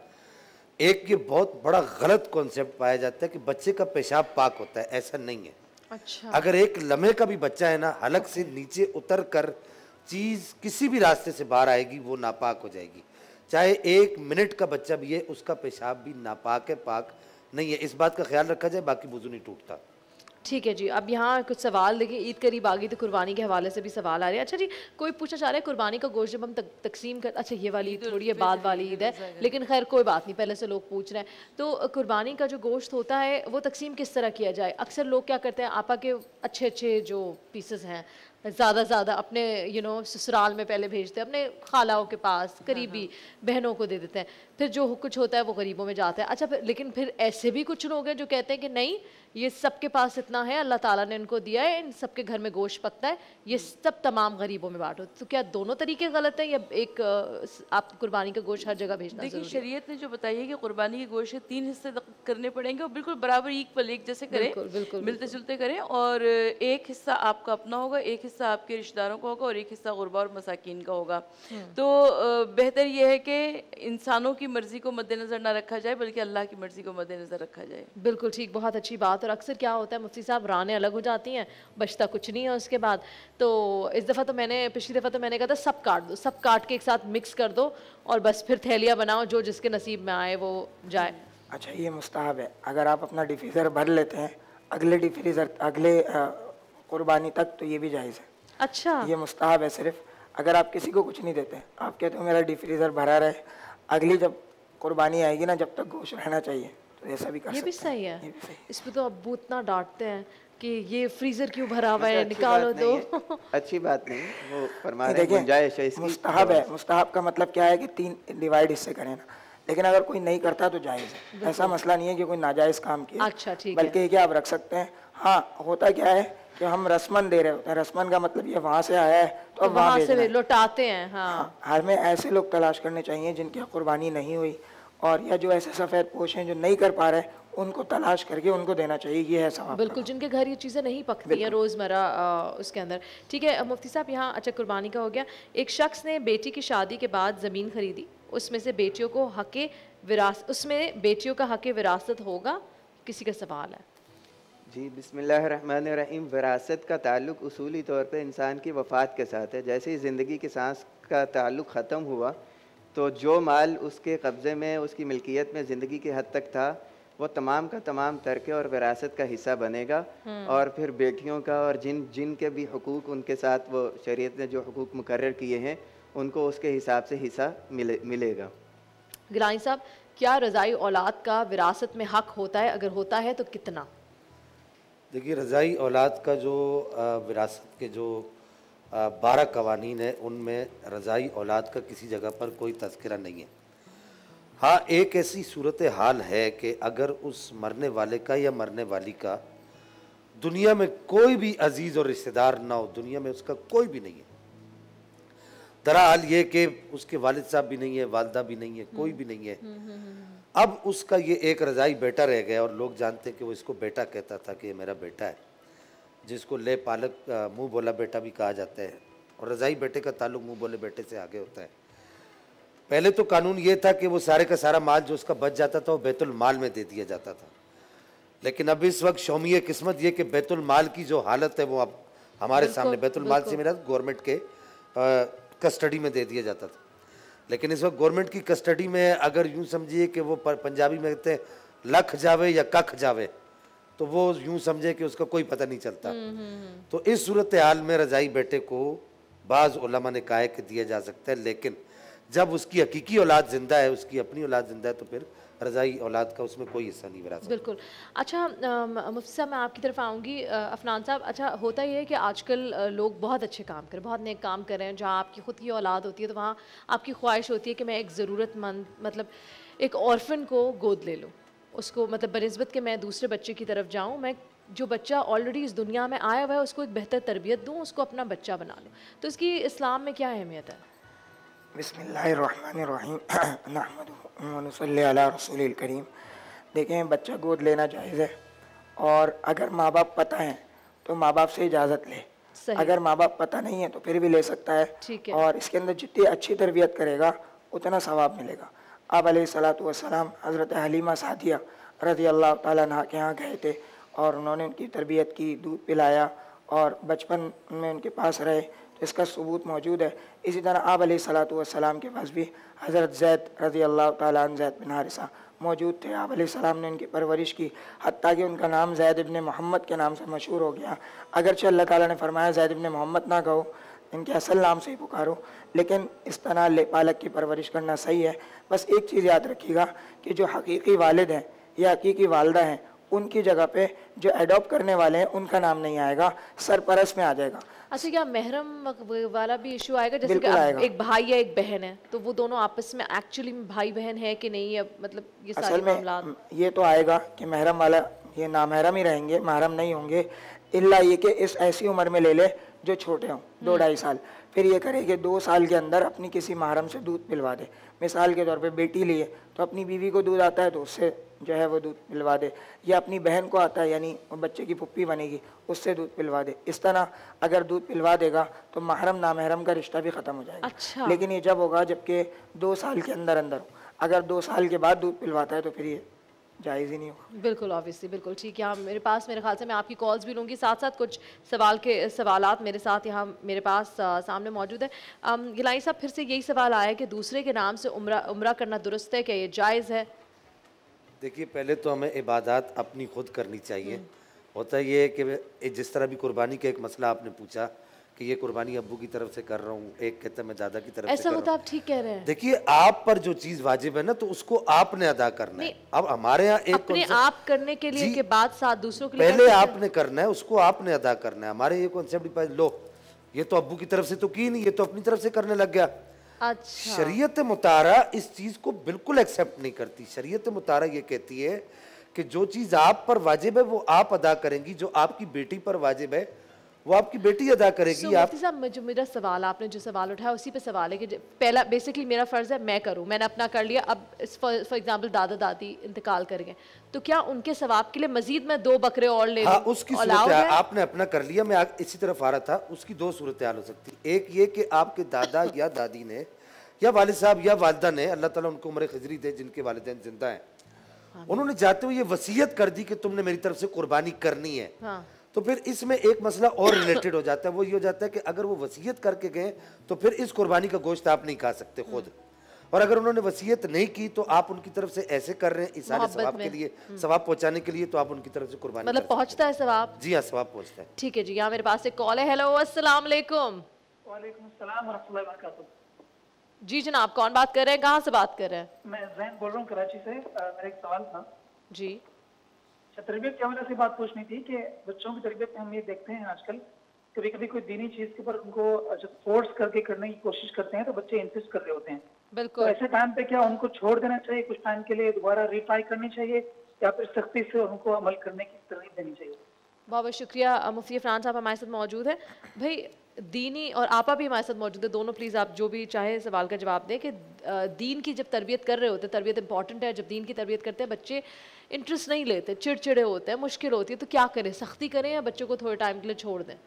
एक ये बहुत बड़ा गलत कॉन्सेप्ट पाया जाता है कि बच्चे का पेशाब पाक होता है, ऐसा नहीं है। अच्छा। अगर एक लम्हे का भी बच्चा है ना, हलक से नीचे उतर कर चीज़ किसी भी रास्ते से बाहर आएगी वो नापाक हो जाएगी। चाहे एक मिनट का बच्चा भी है, उसका पेशाब भी नापाक है, पाक नहीं है। इस बात का ख्याल रखा जाए, बाकी वज़ू नहीं टूटता। ठीक है जी। अब यहाँ कुछ सवाल देखिए, ईद करीब आ गई तो कुर्बानी के हवाले से भी सवाल आ रहे हैं। अच्छा जी, कोई पूछना चाह रहा है कुर्बानी का गोश्त जब हम तक, तकसीम कर, अच्छा ये वाली ईद थोड़ी है बाद वाली ईद है, लेकिन खैर कोई बात नहीं, पहले से लोग पूछ रहे हैं। तो कुर्बानी का जो गोश्त होता है वो तकसीम किस तरह किया जाए? अक्सर लोग क्या करते हैं, आपा के अच्छे अच्छे जो पीसेस हैं ज़्यादा ज़्यादा अपने यू नो ससुराल में पहले भेजते हैं, अपने खालाओं के पास, करीबी बहनों को दे देते हैं, फिर जो कुछ होता है वो गरीबों में जाता है। अच्छा फिर लेकिन फिर ऐसे भी कुछ लोग हैं जो कहते हैं कि नहीं, ये सबके पास इतना है, अल्लाह ताला ने इनको दिया है, इन सबके घर में गोश्त पकता है, ये सब तमाम गरीबों में बांटो। तो क्या दोनों तरीके गलत हैं या एक आप कुर्बानी का गोश्त हर जगह भेजना? देखिए, शरीयत ने जो बताई है कि कुर्बानी के गोश्त के तीन हिस्से करने पड़ेंगे और बिल्कुल बराबर इक्वल एक जैसे करें, बिल्कुल, बिल्कुल, मिलते जुलते करें, और एक हिस्सा आपका अपना होगा, एक हिस्सा आपके रिश्तेदारों का होगा और एक हिस्सा गुरबा और मसाकीन का होगा। तो बेहतर यह है कि इंसानों की मर्जी को मद्देनजर ना रखा जाए, बल्कि अल्लाह की मर्जी को मद्देनजर रखा जाए। बिल्कुल ठीक, बहुत अच्छी बात। और अक्सर क्या होता है मुफ्ती साहब, रानें अलग हो जाती हैं, बचता कुछ नहीं है उसके बाद। तो इस दफ़ा तो मैंने पिछली दफ़ा तो मैंने कहा था सब काट दो, सब काट के एक साथ मिक्स कर दो और बस फिर थैलियाँ बनाओ, जो जिसके नसीब में आए वो जाए। अच्छा, ये मुस्ताहब है। अगर आप अपना डिफ्रीज़र भर लेते हैं अगले डिफ्रीज़र अगले कुर्बानी तक, तो ये भी जायज़ है। अच्छा, ये मुस्ताहब है। सिर्फ अगर आप किसी को कुछ नहीं देते, आप कहते हो मेरा डिफ्रीज़र भरा रहे, अगली जब कुर्बानी आएगी ना, जब तक गोश्त रहना चाहिए, तो ऐसा भी कर ये भी सकते हैं। सही है। इस पे तो अब्बू इतना डांटते हैं कि ये फ्रीजर क्यों भरा हुआ है, निकालो दो। अच्छी बात नहीं, वो फरमा रहे हैं देखिए, गुंजाइश है इसकी। मुस्ताहब है। मुस्ताहब का मतलब क्या है कि तीन डिवाइड हिस्से करें ना, लेकिन अगर कोई नहीं करता तो जायज़ है। ऐसा मसला नहीं है कि कोई नाजायज़ काम किया। अच्छा, ठीक है। बल्कि ये क्या आप रख सकते हैं। हाँ, होता क्या है कि हम रस्मन दे रहे होते हैं, रस्मन का मतलब ये वहाँ से आया है तो अब वहाँ से लौटाते हैं। हाँ, हमें ऐसे लोग तलाश करने चाहिए जिनकी कुर्बानी नहीं हुई और या जो ऐसे सफ़ेद पोश हैं जो नहीं कर पा रहे उनको तलाश करके उनको देना चाहिए, ये है सवाब। बिल्कुल, जिनके घर ये चीज़ें नहीं पकती हैं रोज़मर्रा उसके अंदर। ठीक है मुफ्ती साहब, यहाँ अच्छा कुर्बानी का हो गया। एक शख्स ने बेटी की शादी के बाद ज़मीन खरीदी, उसमें से बेटियों को हक़ विरासत उसमें बेटियों का हक़ विरासत होगा, किसी का सवाल है। जी बिस्मिल्लाहिर्रहमानिर्रहीम। विरासत का ताल्लुक़ उसूली तौर पे इंसान की वफ़ात के साथ है। जैसे ही ज़िंदगी की सांस का ताल्लुक़ ख़त्म हुआ तो जो माल उसके कब्ज़े में, उसकी मिल्कियत में ज़िंदगी के हद तक था, वो तमाम का तमाम तरके और विरासत का हिस्सा बनेगा। और फिर बेटियों का और जिन जिन के भी हुकूक उनके साथ वो शरीयत ने जो हुकूक मुकर्रर किए हैं उनको उसके हिसाब से हिस्सा मिले मिलेगा। गिलानी साहब, क्या रज़ाई औलाद का विरासत में हक़ होता है? अगर होता है तो कितना? देखिए, रज़ाई औलाद का जो विरासत के जो बारह कवानीन है उनमें रज़ाई औलाद का किसी जगह पर कोई तज़किरा नहीं है। हाँ, एक ऐसी सूरत हाल है कि अगर उस मरने वाले का या मरने वाली का दुनिया में कोई भी अजीज़ और रिश्तेदार ना हो, दुनिया में उसका कोई भी नहीं है, दरअसल ये कि उसके वालिद साहब भी नहीं है, वालदा भी नहीं है, कोई भी नहीं है, अब उसका ये एक रज़ाई बेटा रह गया और लोग जानते हैं कि वो इसको बेटा कहता था कि ये मेरा बेटा है, जिसको ले पालक मुंह बोला बेटा भी कहा जाता है। और रज़ाई बेटे का ताल्लुक मुंह बोले बेटे से आगे होता है। पहले तो कानून ये था कि वो सारे का सारा माल जो उसका बच जाता था वो बैतुल माल में दे दिया जाता था, लेकिन अब इस वक्त शौमिया किस्मत ये कि बैतुल माल की जो हालत है वो अब हमारे सामने, बैतुल माल से मेरा गवर्नमेंट के कस्टडी में दे दिया जाता था, लेकिन इस वक्त गवर्नमेंट की कस्टडी में अगर यूँ समझिए कि वो पंजाबी में कहते हैं लख जावे या कख जावे, तो वो यूँ समझे कि उसका कोई पता नहीं चलता। तो इस सूरत हाल में रज़ाई बेटे को बाज़ उलमा ने कहा है कि दिया जा सकता है, लेकिन जब उसकी हकीकी औलाद ज़िंदा है, उसकी अपनी औलाद ज़िंदा है, तो फिर रज़ाई औलाद का उसमें कोई हिस्सा नहीं विरासत। बिल्कुल। अच्छा मुफ्ती साहब, मैं आपकी तरफ आऊँगी। अफनान साहब, अच्छा होता ये है कि आजकल लोग बहुत अच्छे काम कर बहुत नेक काम कर रहे हैं, जहाँ आपकी ख़ुद की औलाद होती है तो वहाँ आपकी ख्वाहिश होती है कि मैं एक ज़रूरतमंद, मतलब एक ऑर्फन को गोद ले लूँ, उसको मतलब बनिस्बत के मैं दूसरे बच्चे की तरफ जाऊँ, मैं जो बच्चा ऑलरेडी इस दुनिया में आया हुआ है उसको एक बेहतर तरबियत दूँ, उसको अपना बच्चा बना लूँ, तो इसकी इस्लाम में क्या अहमियत है? बिस्मिल्लाहिर्रहमानिर्रहीम नहमदुहु व नुसल्ली अला रसूलिल करीम। देखें, बच्चा गोद लेना जायज़ है, और अगर माँ बाप पता है तो माँ बाप से इजाज़त ले, अगर माँ बाप पता नहीं है तो फिर भी ले सकता है, है। और इसके अंदर जितनी अच्छी तरबियत करेगा उतना सवाब मिलेगा। आप अलैहिस्सलातु वस्सलाम हज़रत हलीमा सादिया रज़ी अल्लाह ताला अन्हा के यहाँ गए थे और उन्होंने उनकी तरबियत की, दूध पिलाया और बचपन में उनके पास रहे, तो इसका सबूत मौजूद है। इसी तरह आप अलैहिस्सलातु वस्सलाम के पास भी हज़रत ज़ैद रज़ी अल्लाह ताला अन्हु ज़ैद बिन हारिसा मौजूद थे। आप अलैहिस्सलाम ने उनकी परवरिश की, हत्ता कि उनका नाम ज़ैद इब्न मोहम्मद के नाम से मशहूर हो गया। अगरचे अल्लाह ताला ने फरमाया ज़ैद इब्न मोहम्मद ना कहो, इनके असल नाम से ही पुकारो, लेकिन इस तरह ले पालक की परवरिश करना सही है। बस एक चीज़ याद रखिएगा कि जो हकीकी वालिद हैं या हकीकी वालदा हैं, उनकी जगह पे जो एडॉप्ट करने वाले हैं उनका नाम नहीं आएगा, सरपरस्त में आ जाएगा। अच्छा, क्या महरम वाला भी इशू आएगा? जैसे कि एक भाई या एक बहन है तो वो दोनों आपस में एक्चुअली भाई बहन है कि नहीं है, मतलब ये सारे मामला? ये तो आएगा कि महरम वाला ये नामहरम ही रहेंगे, महरम नहीं होंगे, इल्ला ये कि इस ऐसी उम्र में ले ले जो छोटे हों, दो ढाई साल। फिर ये करे कि दो साल के अंदर अपनी किसी महरम से दूध पिलवा दे। मिसाल के तौर पे बेटी लिए तो अपनी बीवी को दूध आता है तो उससे जो है वो दूध पिलवा दे, या अपनी बहन को आता है यानी वो बच्चे की फुप्पी बनेगी उससे दूध पिलवा दे। इस तरह अगर दूध पिलवा देगा तो महरम नामहरम का रिश्ता भी ख़त्म हो जाएगा। अच्छा। लेकिन ये जब होगा जबकि दो साल के अंदर अंदर हो, अगर दो साल के बाद दूध पिलवाता है तो फिर ये जायज़ ही नहीं होगा। बिल्कुल, ऑब्वियसली, बिल्कुल ठीक है। यहाँ मेरे पास मेरे ख्याल से मैं आपकी कॉल्स भी लूँगी, साथ साथ कुछ सवाल के सवालात मेरे साथ यहाँ मेरे पास आ, सामने मौजूद है। गिलानी साहब, फिर से यही सवाल आया कि दूसरे के नाम से उम्रा उम्रा करना दुरुस्त है, क्या ये जायज़ है? देखिए, पहले तो हमें इबादत अपनी खुद करनी चाहिए। होता ये है कि जिस तरह भी कुर्बानी का एक मसला आपने पूछा कि ये कुर्बानी अब्बू की तरफ से कर रहा हूँ, एक कहता है मैं दादा की तरफ ऐसा से कर होता, आप ठीक कह रहे हैं। देखिए, आप पर जो चीज वाजिब है ना तो उसको आपने अदा करना है। अब हमारे यहाँ एक अपने आप करने के लिए के बाद साथ दूसरों के लिए पहले आपने करना है, उसको आपने अदा करना है। हमारे ये कॉन्सेप्ट लो, ये तो अब्बू की तरफ से तो की नहीं, ये तो अपनी तरफ से करने लग गया। अच्छा। शरीयत मुतारा इस चीज को बिल्कुल एक्सेप्ट नहीं करती। शरीयत मुतारा ये कहती है कि जो चीज आप पर वाजिब है वो आप अदा करेंगी, जो आपकी बेटी पर वाजिब है वो आपकी बेटी अदा करेगी। so, आप साहब जो मेरा सवाल, आपने जो सवाल उठाया उसी पे सवाल है कि पहला बेसिकली मेरा फ़र्ज़ है मैं करूं, मैंने अपना कर लिया, अब फॉर एग्जांपल दादा दादी इंतकाल कर गए तो क्या उनके सवाब के लिए मजीद मैं दो बकरे और ले लूं? हाँ, उसकी सूरत है, आपने अपना कर लिया, मैं इसी तरफ आ रहा था। उसकी दो सूरत हाल हो सकती, एक ये कि आपके दादा या दादी ने या वालिद साहब या वालिदा ने, अल्लाह ताला उनको उम्र खजरी दे, जिनके वालिदैन जिंदा हैं, उन्होंने जाते हुए ये वसीयत कर दी कि तुमने मेरी तरफ से कुर्बानी करनी है। हाँ। तो फिर इसमें एक मसला और रिलेटेड हो जाता है, वो ये हो जाता है कि अगर वो वसीयत करके गए तो फिर इस कुर्बानी का गोश्त आप नहीं खा सकते खुद, और अगर उन्होंने वसीयत नहीं की तो आप उनकी तरफ से ऐसे कर रहे हैं इसाले सवाब के लिए, सवाब पहुंचाने के लिए, तो आप उनकी तरफ से कुर्बानी मतलब पहुंचता है सवाब? जी हाँ, सवाब पहुंचता है। ठीक है जी, यहाँ मेरे पास एक कॉल है। हेलो, अस्सलाम वालेकुम। वालेकुम अस्सलाम व रहमतुल्लाहि व बरकातुहू। जी जनाब, कौन बात कर रहे हैं, कहाँ से बात कर रहे हैं? मैं जैन बोल रहा हूँ कराची से। मेरा एक सवाल था जी। तरबियत की वजह से बात पूछनी थी कि बच्चों की तरबियत में हम ये देखते हैं आजकल कभी कभी कोई दीनी चीज के ऊपर उनको जब फोर्स करके करने की कोशिश करते हैं तो बच्चे इंसिस्ट कर रहे होते हैं। बिल्कुल। तो ऐसे टाइम पे क्या उनको छोड़ देना चाहिए, कुछ टाइम के लिए दोबारा रिट्राई करनी चाहिए, या फिर सख्ती से उनको अमल करने की तरजीह देनी चाहिए? बहुत बहुत शुक्रिया। मुफ्ती इरफान साहब हमारे साथ मौजूद है। भाई दीनी और आपा भी हमारे साथ मौजूद है, दोनों प्लीज़ आप जो भी चाहे सवाल का जवाब दें कि दीन की जब तरबियत कर रहे होते हैं, तरबियत इंपॉर्टेंट है, जब दीन की तरबियत करते हैं बच्चे इंटरेस्ट नहीं लेते, चिड़चिड़े होते हैं, मुश्किल होती है, तो क्या करें, सख्ती करें या बच्चों को थोड़े टाइम के लिए छोड़ दें?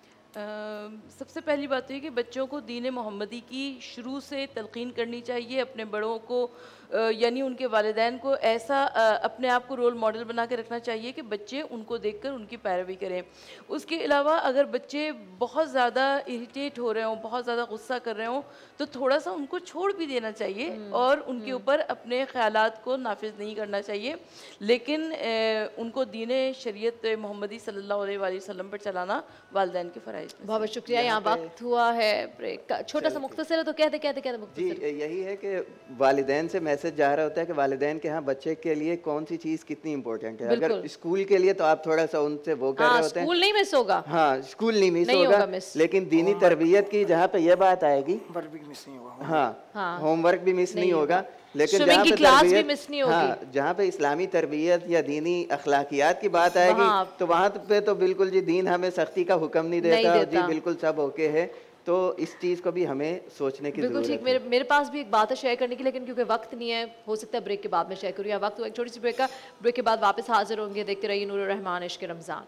Uh, सबसे पहली बात तो ये कि बच्चों को दीन मोहम्मदी की शुरू से तलकीन करनी चाहिए, अपने बड़ों को uh, यानी उनके वालिदैन को ऐसा uh, अपने आप को रोल मॉडल बना के रखना चाहिए कि बच्चे उनको देखकर उनकी पैरवी करें। उसके अलावा अगर बच्चे बहुत ज़्यादा इरिटेट हो रहे हों, बहुत ज़्यादा गुस्सा कर रहे हों, तो थोड़ा सा उनको छोड़ भी देना चाहिए और उनके ऊपर अपने ख्यालात को नाफिज नहीं करना चाहिए, लेकिन uh, उनको दीन शरीयत मोहम्मदी सल्लल्लाहु अलैहि वसल्लम पर चलाना वालिदैन के फ़राइज़। बहुत बहुत शुक्रिया। यहाँ वक्त हुआ है ब्रेक का, छोटा सा मुख्तसर है तो कहते कहते कहते मुख्तसर। जी यही है कि वालिदैन से मैसेज जा रहा होता है कि वालिदैन के यहाँ बच्चे के लिए कौन सी चीज़ कितनी इंपॉर्टेंट है। अगर स्कूल के लिए तो आप थोड़ा सा उनसे वो कर रहे होते हैं, स्कूल नहीं मिस होगा। हाँ, स्कूल नहीं मिस होगा, लेकिन दीनी तरबियत की जहाँ पे ये बात आएगी, हाँ, होमवर्क भी मिस नहीं होगा, लेकिन जहाँ पे तरबियत, हाँ, जहाँ पे इस्लामी तरबियत या दीनी अखलाकियात की बात आएगी तो वहाँ पे तो बिल्कुल जी दीन हमें सख्ती का हुक्म नहीं देता, नहीं देता। जी बिल्कुल सब ओके है, तो इस चीज़ को भी हमें सोचने की जरूरत है। ठीक, मेरे मेरे पास भी एक बात है शेयर करने की, लेकिन क्योंकि वक्त नहीं है, हो सकता है ब्रेक के बाद में शेयर करूँ, या वक्त एक छोटी सी ब्रेक का, ब्रेक के बाद वापस हाजिर होंगे। देखते रहिए नूर रहमान इश्क रमज़ान।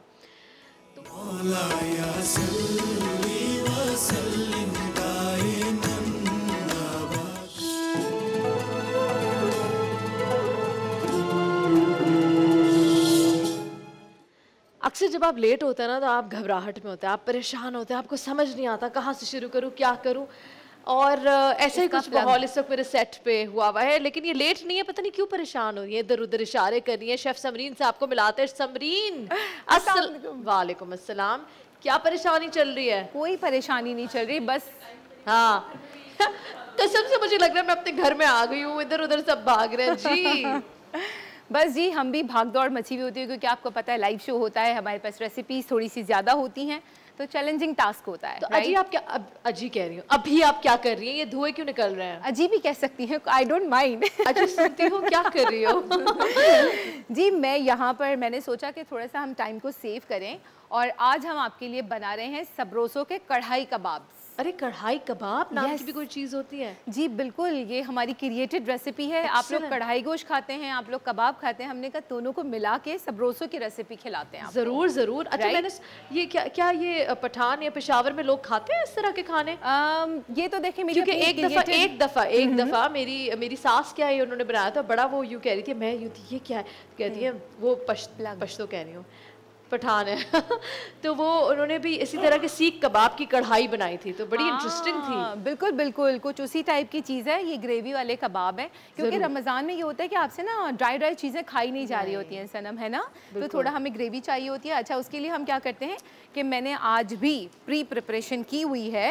अक्सर जब आप लेट होते हैं ना तो आप घबराहट में होते हैं, आप परेशान होते हैं, आपको समझ नहीं आता कहाँ से शुरू करूँ, क्या करूँ, और ऐसे ही कुछ माहौल इस वक्त मेरे सेट पे हुआ हुआ है। लेकिन ये लेट नहीं है, पता नहीं क्यों परेशान हो रही है, इधर उधर इशारे कर रही है। शेफ समरीन से आपको मिलाते हैं। समरीन, वालेकुम अस्सलाम, क्या परेशानी चल रही है? कोई परेशानी नहीं चल रही, बस हाँ कसम से मुझे लग रहा है मैं अपने घर में आ गई हूँ, इधर उधर सब भाग रहे हैं जी। बस जी, हम भी भाग दौड़ मची हुई होती है, क्योंकि आपको पता है लाइव शो होता है, हमारे पास रेसिपीज थोड़ी सी ज़्यादा होती हैं, तो चैलेंजिंग टास्क होता है। तो अजी आप क्या, अब अजी कह रही हूँ, अभी आप क्या कर रही हैं? ये धुएं क्यों निकल रहे हैं? अजी भी कह सकती हैं, आई डोंट माइंड। अजी सुनती हूँ, क्या कर रही हो? जी मैं यहाँ पर मैंने सोचा कि थोड़ा सा हम टाइम को सेव करें, और आज हम आपके लिए बना रहे हैं सबरोसों के कढ़ाई कबाब। अरे कढ़ाई कबाब नाम yes. की भी कोई चीज़ होती है? जी बिल्कुल, ये हमारी क्रिएटेड रेसिपी है। आप लोग कढ़ाई गोश्त खाते हैं, आप लोग कबाब खाते हैं, हमने कहा दोनों को मिला के सबरोसों की रेसिपी खिलाते हैं। जरूर जरूर। अच्छा मैंने ये क्या क्या ये पठान या पेशावर में लोग खाते हैं इस तरह के खाने? आ, ये तो देखें मेरी क्योंकि एक दफा एक दफा एक दफा मेरी मेरी सास क्या है उन्होंने बनाया था, बड़ा वो यूँ कह रही थी, मैं यूँ थी ये क्या है, कहती है वो पश्त पश्तो कह रही हूँ, पठान है तो वो उन्होंने भी इसी तरह के सीख कबाब की कढ़ाई बनाई थी, तो बड़ी इंटरेस्टिंग थी। बिल्कुल बिल्कुल, कुछ उसी टाइप की चीज़ है, ये ग्रेवी वाले कबाब है, क्योंकि रमज़ान में ये होता है कि आपसे ना ड्राई ड्राई चीज़ें खाई नहीं जा रही होती हैं सनम, है ना, तो थोड़ा हमें ग्रेवी चाहिए होती है। अच्छा, उसके लिए हम क्या करते हैं कि मैंने आज भी प्री प्रिपरेशन की हुई है।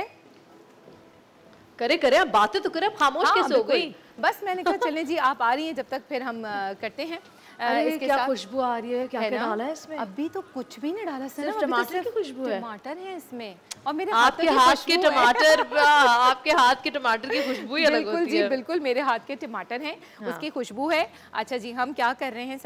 करे करे आप बातें तो करें, खामोश कैसे हो गई? बस मैंने कहा चलें जी आप आ रही हैं, जब तक फिर हम करते हैं। अरे इसके क्या खुशबू आ रही है, क्या क्या डाला है इसमें? अभी तो कुछ भी नहीं डाला, सिर्फ टमाटर की खुशबू है। टमाटर है इसमें, और मेरे आपके हाथ के टमाटर आपके हाथ के टमाटर की खुशबू ही अलग होती है। जी बिल्कुल, मेरे हाथ के टमाटर हैं, उसकी खुशबू है। अच्छा जी, हम क्या कर रहे हैं सनम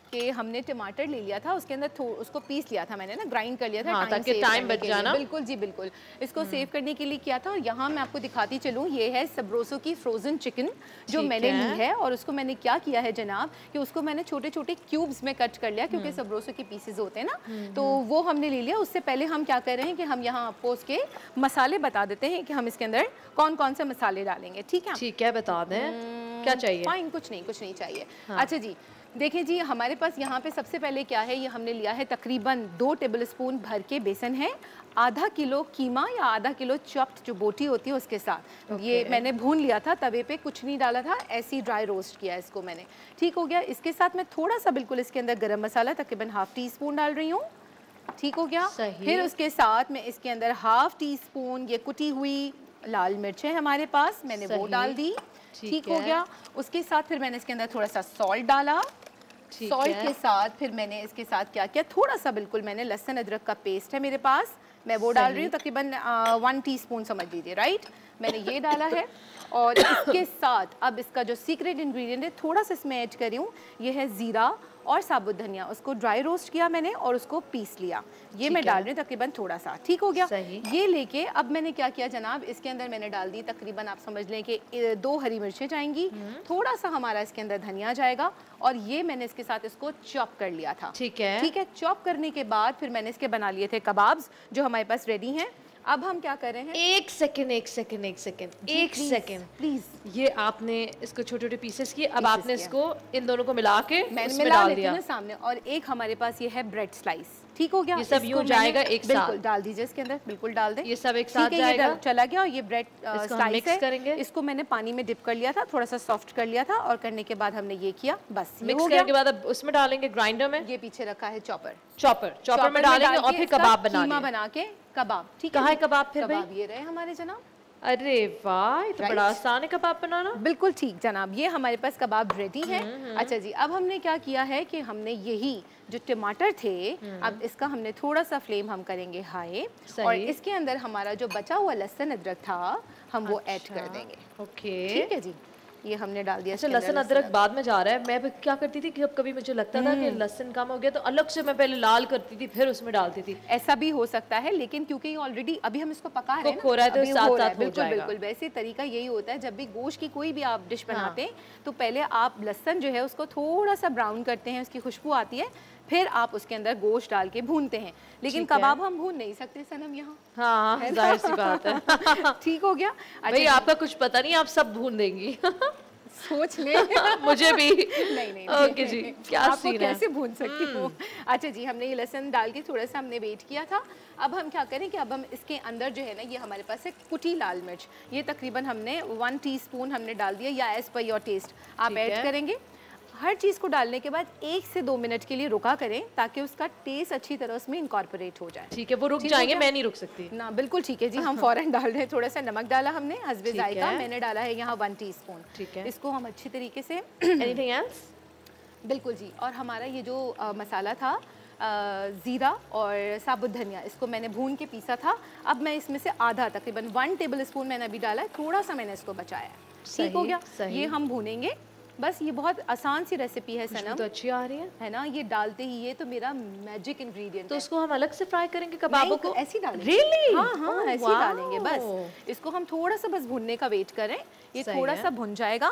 कि हमने टमाटर ले लिया था, उसके अंदर उसको पीस लिया था मैंने ना, ग्राइंड कर लिया था, हाँ, ताकि टाइम बच जाना। बिल्कुल जी बिल्कुल, इसको सेव करने के लिए किया था। और यहाँ मैं आपको दिखाती चलूँ, ये है सबरोसो की फ्रोज़न चिकन जो मैंने ली है, और उसको मैंने क्या किया है जनाब कि उसको मैंने छोटे छोटे क्यूब्स में कट कर लिया, क्योंकि सबरोसो के पीसेज होते हैं ना, तो वो हमने ले लिया। उससे पहले हम क्या कर रहे हैं कि हम यहाँ आपको उसके मसाले बता देते हैं कि हम इसके अंदर कौन कौन से मसाले डालेंगे। ठीक है, ठीक है, बता दें क्या चाहिए। फाइन, कुछ नहीं कुछ नहीं चाहिए। हाँ। अच्छा जी, देखिए जी, हमारे पास यहाँ पे सबसे पहले क्या है, ये हमने लिया है तकरीबन दो टेबल स्पून भर के बेसन है, आधा किलो कीमा या आधा किलो चॉप्ड जो बोटी होती है उसके साथ। okay. ये मैंने भून लिया था तवे पे, कुछ नहीं डाला था, ऐसी ड्राई रोस्ट किया इसको मैंने। ठीक हो गया। इसके साथ मैं थोड़ा सा बिल्कुल इसके अंदर गरम मसाला तकरीबन हाफ टी स्पून डाल रही हूँ। ठीक हो गया। फिर उसके साथ मैं इसके अंदर हाफ टी स्पून ये कुटी हुई लाल मिर्च है हमारे पास, मैंने वो डाल दी। ठीक हो गया। उसके साथ फिर मैंने इसके अंदर थोड़ा सा सॉल्ट डाला। सॉल्ट के साथ फिर मैंने इसके साथ क्या किया, थोड़ा सा बिल्कुल मैंने लहसुन अदरक का पेस्ट है मेरे पास, मैं वो डाल रही हूँ, तकरीबन वन टीस्पून समझ लीजिए, राइट। मैंने ये डाला है। और इसके साथ अब इसका जो सीक्रेट इंग्रेडिएंट है थोड़ा सा इसमें ऐड करी हूँ, ये है ज़ीरा और साबुत धनिया। उसको ड्राई रोस्ट किया मैंने और उसको पीस लिया, ये मैं डाल रही हूँ तकरीबन थोड़ा सा। ठीक हो गया। ये लेके अब मैंने क्या किया जनाब, इसके अंदर मैंने डाल दी तकरीबन आप समझ लें कि दो हरी मिर्चें जाएंगी, थोड़ा सा हमारा इसके अंदर धनिया जाएगा, और ये मैंने इसके साथ इसको चॉप कर लिया था। ठीक है। ठीक है। चॉप करने के बाद फिर मैंने इसके बना लिए थे कबाब्स जो हमारे पास रेडी हैं। अब हम क्या कर रहे हैं, एक सेकंड एक सेकंड एक सेकंड एक सेकंड प्लीज। ये आपने इसको छोटे छोटे पीसेस किए, अब आपने इसको इन दोनों को मिला के मैंने मिला डाल दिया ना सामने। और एक हमारे पास ये है ब्रेड स्लाइस। ठीक हो गया। ये सब यूं जाएगा एक साथ, बिल्कुल डाल दीजिए इसके अंदर, बिल्कुल डाल दें, ये सब एक साथ जाएगा। चला गया। और ये ब्रेड स्लाइस है, करेंगे। इसको मैंने पानी में डिप कर लिया था, थोड़ा सा सॉफ्ट कर लिया था, और करने के बाद हमने ये किया, बस मिक्स करने के बाद अब उसमें डालेंगे ग्राइंडर में। ये पीछे रखा है चॉपर, चॉपर चॉपर में डालेंगे और फिर कबाब बनाएंगे, बना के कबाब। ठीक है। कहाँ है कबाब फिर भाई? कबाब ये रहे हमारे जनाब। अरे वाह, तो बड़ा आसान है कबाब बनाना। बिल्कुल ठीक जनाब, ये हमारे पास कबाब रेडी है। अच्छा जी, अब हमने क्या किया है कि हमने यही जो टमाटर थे, अब इसका हमने थोड़ा सा फ्लेम हम करेंगे हाई, और इसके अंदर हमारा जो बचा हुआ लहसुन अदरक था हम वो ऐड कर देंगे। ओके, ठीक है जी, ये हमने डाल दिया। अच्छा, लहसुन अदरक बाद में जा रहा है। मैं क्या करती थी कि कभी कभी मुझे लगता था कि लहसुन कम हो गया तो अलग से मैं पहले लाल करती थी फिर उसमें डालती थी। ऐसा भी हो सकता है, लेकिन क्योंकि ये ऑलरेडी अभी हम इसको पका रहे हैं हो रहा है तो साथ साथ हो जाएगा। बिल्कुल वैसे तरीका यही होता है, जब भी गोश्त की कोई भी आप डिश बनाते हैं तो पहले आप लहसुन जो है उसको थोड़ा सा ब्राउन करते हैं, उसकी खुशबू आती है, फिर आप उसके अंदर गोश्त डाल के भूनते हैं। लेकिन कबाब हम भून नहीं सकते सनम यहाँ। हाँ, जाहिर सी बात है। ठीक हो गया। भाई आपका कुछ पता नहीं, आप सब भून देंगी। सोच ले। मुझे भी नहीं नहीं ओके जी, क्या आपको सीन कैसे भून सकती हूँ। अच्छा जी, हमने ये लहसुन डाल के थोड़ा सा हमने वेट किया था। अब हम क्या करें कि अब हम इसके अंदर जो है ना, ये हमारे पास है कुटी लाल मिर्च, ये तकरीबन हमने वन टीस्पून हमने डाल दिया, या एज पर योर टेस्ट आप ऐड करेंगे। हर चीज़ को डालने के बाद एक से दो मिनट के लिए रुका करें ताकि उसका टेस्ट अच्छी तरह उसमें इनकॉर्पोरेट हो जाए। ठीक है, वो रुक जाएंगे, मैं नहीं रुक सकती ना। बिल्कुल ठीक है जी, हम फौरन डाल रहे हैं। थोड़ा सा नमक डाला हमने हस्बे जायका, मैंने डाला है यहाँ वन टीस्पून। ठीक है, इसको हम अच्छी तरीके से एनीथिंग एल्स? बिल्कुल जी। और हमारा ये जो आ, मसाला था ज़ीरा और साबुत धनिया, इसको मैंने भून के पीसा था। अब मैं इसमें से आधा तकरीबन वन टेबल स्पून मैंने अभी डाला है, थोड़ा सा मैंने इसको बचाया। ठीक हो गया। ये हम भूनेंगे, बस ये बहुत आसान सी रेसिपी है सनम। तो अच्छी आ रही है है ना, ये डालते ही ये तो मेरा मैजिक इंग्रेडिएंट तो है। उसको हम अलग से फ्राई करेंगे कबाबों को? ऐसे डालेंगे। रियली? हाँ हाँ, ऐसे ही डालेंगे। बस इसको हम थोड़ा सा बस भुनने का वेट करें, ये थोड़ा सा भुन जाएगा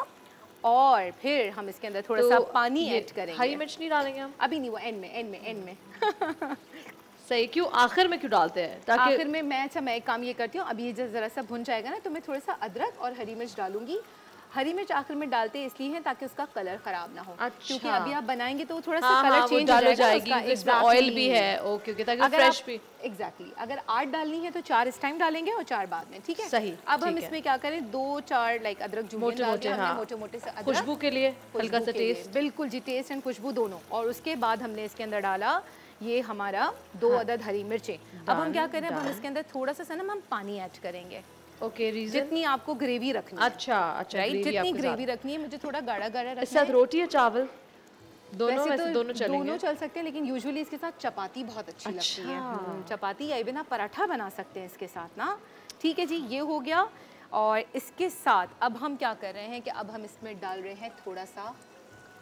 और फिर हम इसके अंदर थोड़ा सा पानी ऐड करेंगे। हरी मिर्च नहीं डालेंगे हम? अभी नहीं, वो एंड में एंड में एंड में सही। क्यों आखिर में क्यों डालते हैं? ताकि आखिर में मैं अच्छा मैं एक काम ये करती हूँ, अभी ये जरा सा भुन जाएगा ना तो मैं थोड़ा सा अदरक और हरी मिर्च डालूंगी। हरी मिर्च आखिर में डालते इसलिए हैं ताकि उसका कलर खराब ना हो। अच्छा। क्योंकि अभी आप बनाएंगे तो थोड़ा सा हाँ, कलर हाँ, चेंज हो जाएगा, इसमें ऑयल भी है। ओके ओके, ताकि फ्रेश भी। एग्जैक्टली, अगर आठ डालनी है तो चार इस टाइम डालेंगे और चार बाद में। ठीक है, सही। अब हम इसमें क्या करें, दो चार लाइक अदरक जुलियन डाल दिया हमने मोटे मोटे से अदरक, खुशबू के लिए, हल्का सा टेस्ट। बिल्कुल जी, टेस्ट एंड खुशबू दोनों। और उसके बाद हमने इसके अंदर डाला ये हमारा दो अदद हरी मिर्चें। अब हम क्या करें, अब हम इसके अंदर थोड़ा सा सनम हम पानी ऐड करेंगे। Okay, reason? जितनी आपको ग्रेवी रखनी है। अच्छा अच्छा, राइट, जितनी ग्रेवी रखनी है, मुझे थोड़ा गाढ़ा गाढ़ा रखना है। इसके साथ रोटी या चावल? दोनों में से दोनों चलेंगे? दोनों चल सकते हैं, लेकिन यूजुअली इसके साथ चपाती बहुत अच्छी अच्छा। लगती है। चपाती या इवन आप पराठा बना सकते हैं इसके साथ ना। ठीक है जी, ये हो गया। और इसके साथ अब हम क्या कर रहे हैं कि अब हम इसमें डाल रहे हैं थोड़ा सा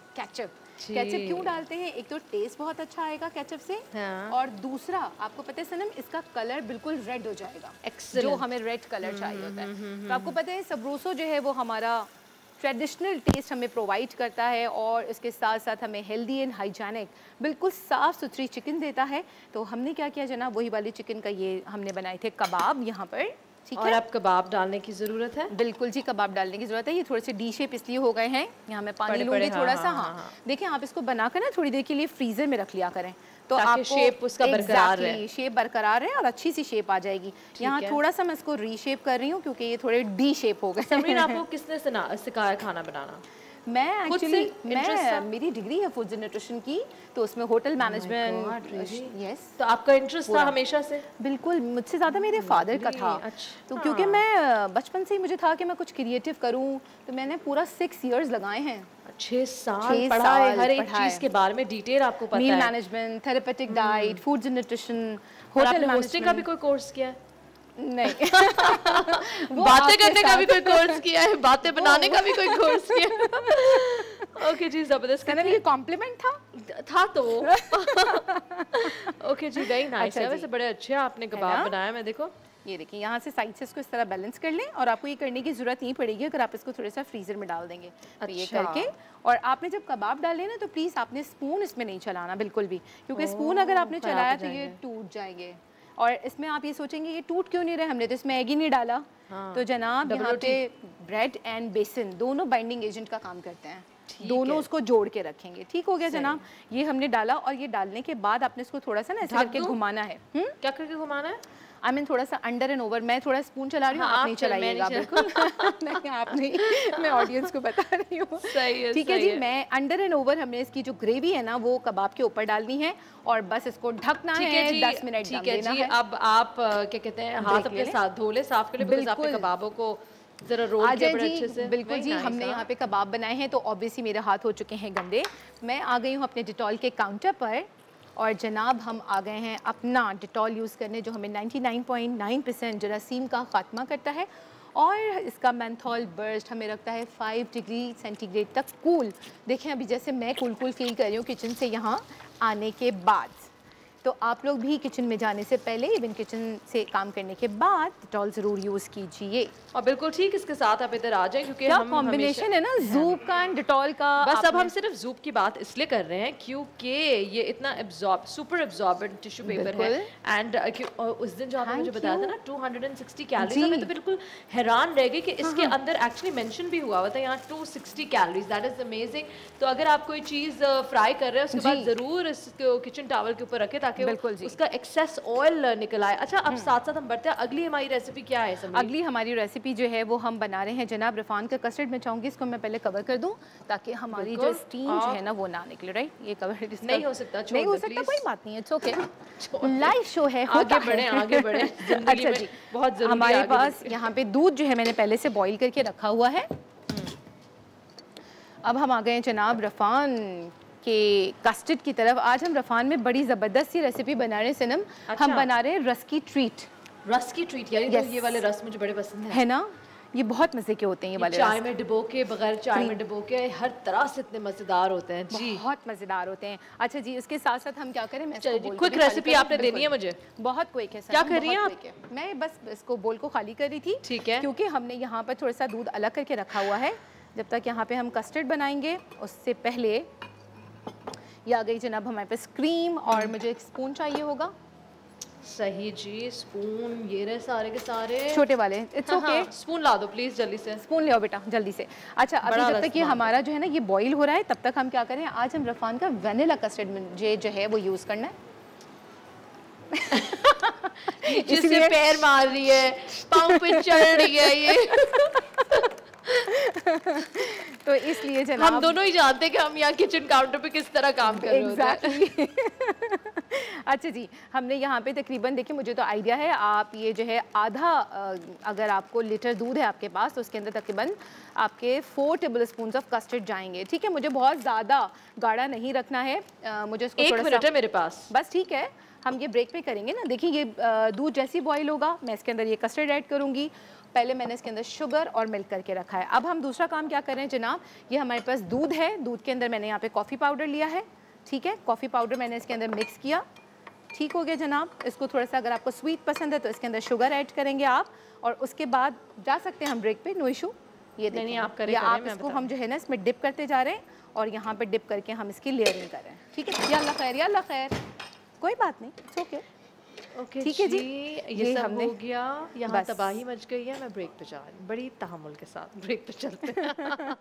केचप। केचप क्यों डालते हैं? एक तो टेस्ट बहुत अच्छा आएगा केचप से, हाँ। और दूसरा आपको पता है सनम, इसका कलर बिल्कुल रेड हो जाएगा, जो हमें रेड कलर चाहिए होता है। तो आपको पता है सबरूसो जो है वो हमारा ट्रेडिशनल टेस्ट हमें प्रोवाइड करता है और इसके साथ साथ हमें हेल्दी एंड हाइजीनिक बिल्कुल साफ़ सुथरी चिकन देता है। तो हमने क्या किया जनाब, वही वाली चिकन का ये हमने बनाए थे कबाब यहाँ पर, ठीक है। और अब कबाब डालने की ज़रूरत है? बिल्कुल जी, कबाब डालने की ज़रूरत है। ये थोड़े से डी शेप इसलिए हो गए हैं, यहाँ मैं पानी लूँगी थोड़ा सा। हाँ, हाँ। देखिए आप इसको बनाकर ना थोड़ी देर के लिए फ्रीज़र में रख लिया करें, तो आपको शेप उसका बरकरार रहे, शेप बरकरार है और अच्छी सी शेप आ जाएगी। यहाँ थोड़ा सा मैं इसको रीशेप कर रही हूँ क्योंकि ये थोड़े डी शेप हो गए। समरीन, आपको किसने सिखाया खाना बनाना? मैं एक्चुअली मैं मेरी डिग्री है फूड एंड न्यूट्रिशन की, तो उसमें होटल मैनेजमेंट। यस, तो आपका इंटरेस्ट था हमेशा से? बिल्कुल, मुझसे ज़्यादा मेरे फादर का था। तो क्योंकि मैं बचपन से ही मुझे था कि मैं कुछ क्रिएटिव करूं, तो मैंने पूरा सिक्स इयर्स लगाए हैं। छह साल पढ़ा है, हर एक चीज के बारे में डिटेल आपको पता है। Meal management, therapeutic diet, food and nutrition, hotel hosting का भी कोई कोर्स किया है? नहीं। बातें करने का भी कोई कोर्स किया है? बातें बनाने का भी कोई कोर्स किया है? ओके जी, जबरदस्त। कहना ये कॉम्प्लीमेंट था था तो ओके जी, वेरी नाइस है। वैसे बड़े अच्छे आपने कबाब बनाया। मैं देखो ये देखिए, यहाँ से साइड से इसको इस तरह बैलेंस कर लें और आपको ये करने की ज़रूरत नहीं पड़ेगी अगर आप इसको थोड़ा सा फ्रीज़र में डाल देंगे। अच्छा। तो ये करके, और आपने जब कबाब डाले ना तो प्लीज़ आपने स्पून इसमें नहीं चलाना बिल्कुल भी, क्योंकि स्पून अगर आपने चलाया तो ये टूट जाएंगे। और इसमें आप ये सोचेंगे ये टूट क्यों नहीं रहे, हमने तो इसमें एग ही नहीं डाला। हाँ। तो जनाब यहाँ पे ब्रेड एंड बेसन दोनों बाइंडिंग एजेंट का काम करते हैं, दोनों उसको जोड़ के रखेंगे। ठीक हो गया जनाब, ये हमने डाला और ये डालने के बाद आपने इसको थोड़ा सा ना ऐसे करके घुमाना है। हुँ? क्या करके घुमाना है? आई मीन थोड़ा सा अंडर एंड ओवर। मैं थोड़ा स्पून चला रही हूँ, हाँ, आप नहीं चलाइएगा बिल्कुल। नहीं आप नहीं, मैं ऑडियंस को बता रही हूँ। सही है, ठीक है जी। मैं अंडर एंड ओवर हमने इसकी जो ग्रेवी है ना वो कबाब के ऊपर डालनी है और बस इसको ढकना है, दस मिनट ठीक है जी। अब आप क्या कहते हैं, हाथ अपने साथ धो ले साफ कर ले, बिकॉज़ आपने कबाबों को जरा रोल के बड़े अच्छे से। बिल्कुल जी, हमने यहाँ पे कबाब बनाए हैं तो ऑब्वियसली मेरे हाथ हो चुके हैं गंदे। मैं आ गई हूँ अपने डिटॉल के काउंटर पर और जनाब हम आ गए हैं अपना डिटॉल यूज़ करने, जो हमें निन्यानवे पॉइंट नौ परसेंट जरासीम का खात्मा करता है और इसका मेंथॉल बर्स्ट हमें रखता है फाइव डिग्री सेंटीग्रेड तक कूल। देखें अभी जैसे मैं कूल कूल फील कर रही हूँ किचन से यहाँ आने के बाद। तो आप लोग भी किचन में जाने से पहले, इवन किचन से काम करने के बाद डिटॉल ज़रूर यूज़ कीजिए। और बिल्कुल ठीक इसके साथ आप इधर आ जाएं क्योंकि हम कॉम्बिनेशन है ना ज़ूप का एंड डिटॉल का। बस अब हम सिर्फ ज़ूप की बात इसलिए कर रहे हैं क्योंकि ये इतना absorb super absorbent tissue paper है। एंड उस दिन जो आपने मुझे बताया था ना टू हंड्रेड सिक्सटी कैलोरीज, मैं तो बिल्कुल हैरान रह गई कि इसके अंदर एक्चुअली मेंशन भी हुआ हुआ था यहाँ two sixty calories. That is amazing. तो अगर आप कोई चीज़ फ्राई कर रहे हैं उसके बाद ज़रूर इसको किचन टॉवल के ऊपर रखें ताकि उसका एक्सेस ऑयल निकल आए। अच्छा, अब साथ साथ हम बढ़ते हैं, अगली हमारी रेसिपी क्या है? अगली हमारी रेसिपी जो है वो हम बना रहे हैं जनाब रफ़ान का कस्टर्ड। मैं चाहूँगी इसको मैं पहले कवर कर दूँ ताकि हमारी जो स्टीम जो है ना वो ना निकले। राइट, ये कवर नहीं हो सकता, नहीं हो सकता, कोई बात नहीं, इट्स ओके, लाइव शो है, आगे बढ़े आगे बढ़े। अच्छा जी, बहुत जरूरी। हमारे पास यहाँ पे दूध जो है मैंने पहले से बॉईल करके रखा हुआ है। अब हम आ गए हैं जनाब रफ़ान के कस्टर्ड की तरफ। आज हम रफ़ान में बड़ी ज़बरदस्त सी रेसिपी बना रहे हैं सनम। अच्छा। हम बना रहे हैं रस की ट्रीट। रस की ट्रीट यानी yes. तो ये वाले रस मुझे बड़े पसंद है, है ना? ये बहुत मज़े के होते हैं ये वाले चाय रस। में डुबो के, बगैर चाय में डुबो के, हर तरह से इतने मज़ेदार होते हैं जी, बहुत मज़ेदार होते हैं। अच्छा जी, इसके साथ साथ हम क्या करें, मैं क्विक रेसिपी आपने देनी है मुझे। बहुत क्विक है। क्या कर रही हैं आप? मैं बस इसको बोल को खाली कर रही थी, ठीक है, क्योंकि हमने यहाँ पर थोड़ा सा दूध अलग करके रखा हुआ है। जब तक यहाँ पे हम कस्टर्ड बनाएंगे उससे पहले ये आ गई जनाब हमारे पास क्रीम और मुझे एक स्पून चाहिए होगा। सही जी, स्पून ये रहे सारे के सारे छोटे वाले। इट्स ओके, स्पून ला दो प्लीज, जल्दी से स्पून ले आओ बेटा जल्दी से। अच्छा, अभी जब तक ये हमारा जो है ना ये बॉईल हो रहा है तब तक हम क्या करें, आज हम रफ़ान का वेनिला कस्टर्ड मुझे जो है वो यूज़ करना है। जिससे पैर मार रही है, पाँव पे चढ़ रही है ये तो इसलिए जनाब हम दोनों ही जानते हैं कि हम यहाँ किचन काउंटर पे किस तरह काम कर रहे exactly. होते हैं। अच्छा जी, हमने यहाँ पे तकरीबन, देखिए मुझे तो आइडिया है, आप ये जो है आधा, अगर आपको लीटर दूध है आपके पास तो उसके अंदर तकरीबन आपके four tablespoon of custard जाएंगे। ठीक है, मुझे बहुत ज़्यादा गाढ़ा नहीं रखना है, आ, मुझे इसको एक मिनट है मेरे पास बस। ठीक है, हम ये ब्रेक पे करेंगे ना। देखिए ये दूध जैसे बॉईल होगा मैं इसके अंदर ये कस्टर्ड ऐड करूँगी, पहले मैंने इसके अंदर शुगर और मिल्क करके रखा है। अब हम दूसरा काम क्या कर रहे हैं जनाब, ये हमारे पास दूध है, दूध के अंदर मैंने यहाँ पे कॉफ़ी पाउडर लिया है, ठीक है, कॉफ़ी पाउडर मैंने इसके अंदर मिक्स किया, ठीक हो गया जनाब। इसको थोड़ा सा अगर आपको स्वीट पसंद है तो इसके अंदर शुगर ऐड करेंगे आप, और उसके बाद जा सकते हैं हम ब्रेक पे, नो इशू। ये नहीं, देखें आप करें, या करें, आप इसको हम जो है ना इसमें डिप करते जा रहे हैं और यहाँ पे डिप करके हम इसकी लेयरिंग कर रहे हैं, ठीक है। या अल्लाह खैर, या अल्लाह खैर, कोई बात नहीं, इट्स ओके, ओके ठीक है जी। ये, ये सब हमने हो गया, यहाँ बस। तबाही मच गई है, मैं ब्रेक पे जा रही हूँ, बड़ी तहम्मुल के साथ ब्रेक पे चलते हैं।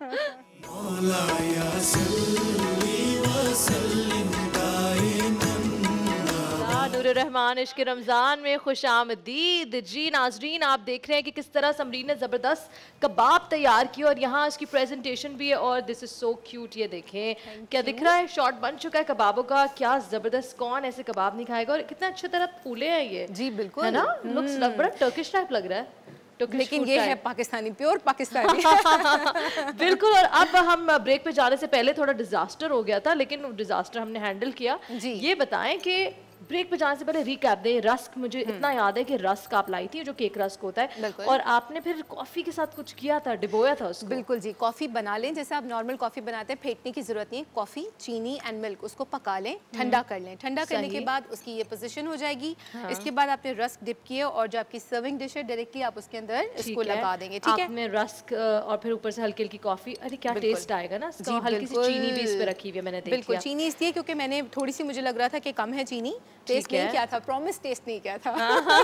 नूर रहमान इश्क रमज़ान में खुश आमदीद जी नाजरीन। आप देख रहे हैं कि किस तरह समरीन ने ज़बरदस्त कबाब तैयार किया और यहाँ इसकी प्रेजेंटेशन भी है और दिस इज़ सो क्यूट। ये देखें क्या दिख रहा है, शॉट बन चुका है कबाबों का, क्या ज़बरदस्त, कौन ऐसे कबाब नहीं खाएगा, और कितना अच्छी तरह फूले हैं ये। जी बिल्कुल, है ना, लुक्स लग बड़ा टर्किश टाइप लग रहा है, लेकिन ये है पाकिस्तानी, प्योर पाकिस्तानी। बिल्कुल। और अब हम ब्रेक पे जाने से पहले थोड़ा डिजास्टर हो गया था, लेकिन डिजास्टर हमने हैंडल किया। ये बताएं कि ब्रेक पे जाने से पहले रिकैप दें, रस्क मुझे इतना याद है कि रस्क आप लाई थी जो केक रस्क होता है, और आपने फिर कॉफी के साथ कुछ किया था, डिबोया था उसको। बिल्कुल जी, कॉफी बना लें जैसे आप नॉर्मल कॉफी बनाते हैं, फेंटने की जरूरत नहीं है। कॉफी, चीनी एंड मिल्क उसको पका लें, ठंडा कर लें, ठंडा करने के बाद उसकी ये पोजीशन हो जाएगी। हाँ। इसके बाद आपने रस्क डिप किए और जो आपकी सर्विंग डिश है डायरेक्टली आप उसके अंदर इसको लगा देंगे, ठीक है। आपने रस्क और फिर ऊपर से हल्की हल्की कॉफी, अरे क्या टेस्ट आएगा ना इसका, हल्की सी चीनी भी इस पे रखी हुई है मैंने देखी। बिल्कुल चीनी इसलिए क्योंकि मैंने थोड़ी सी, मुझे लग रहा था कि कम है चीनी, टेस्ट नहीं किया था, प्रॉमिस टेस्ट नहीं किया था।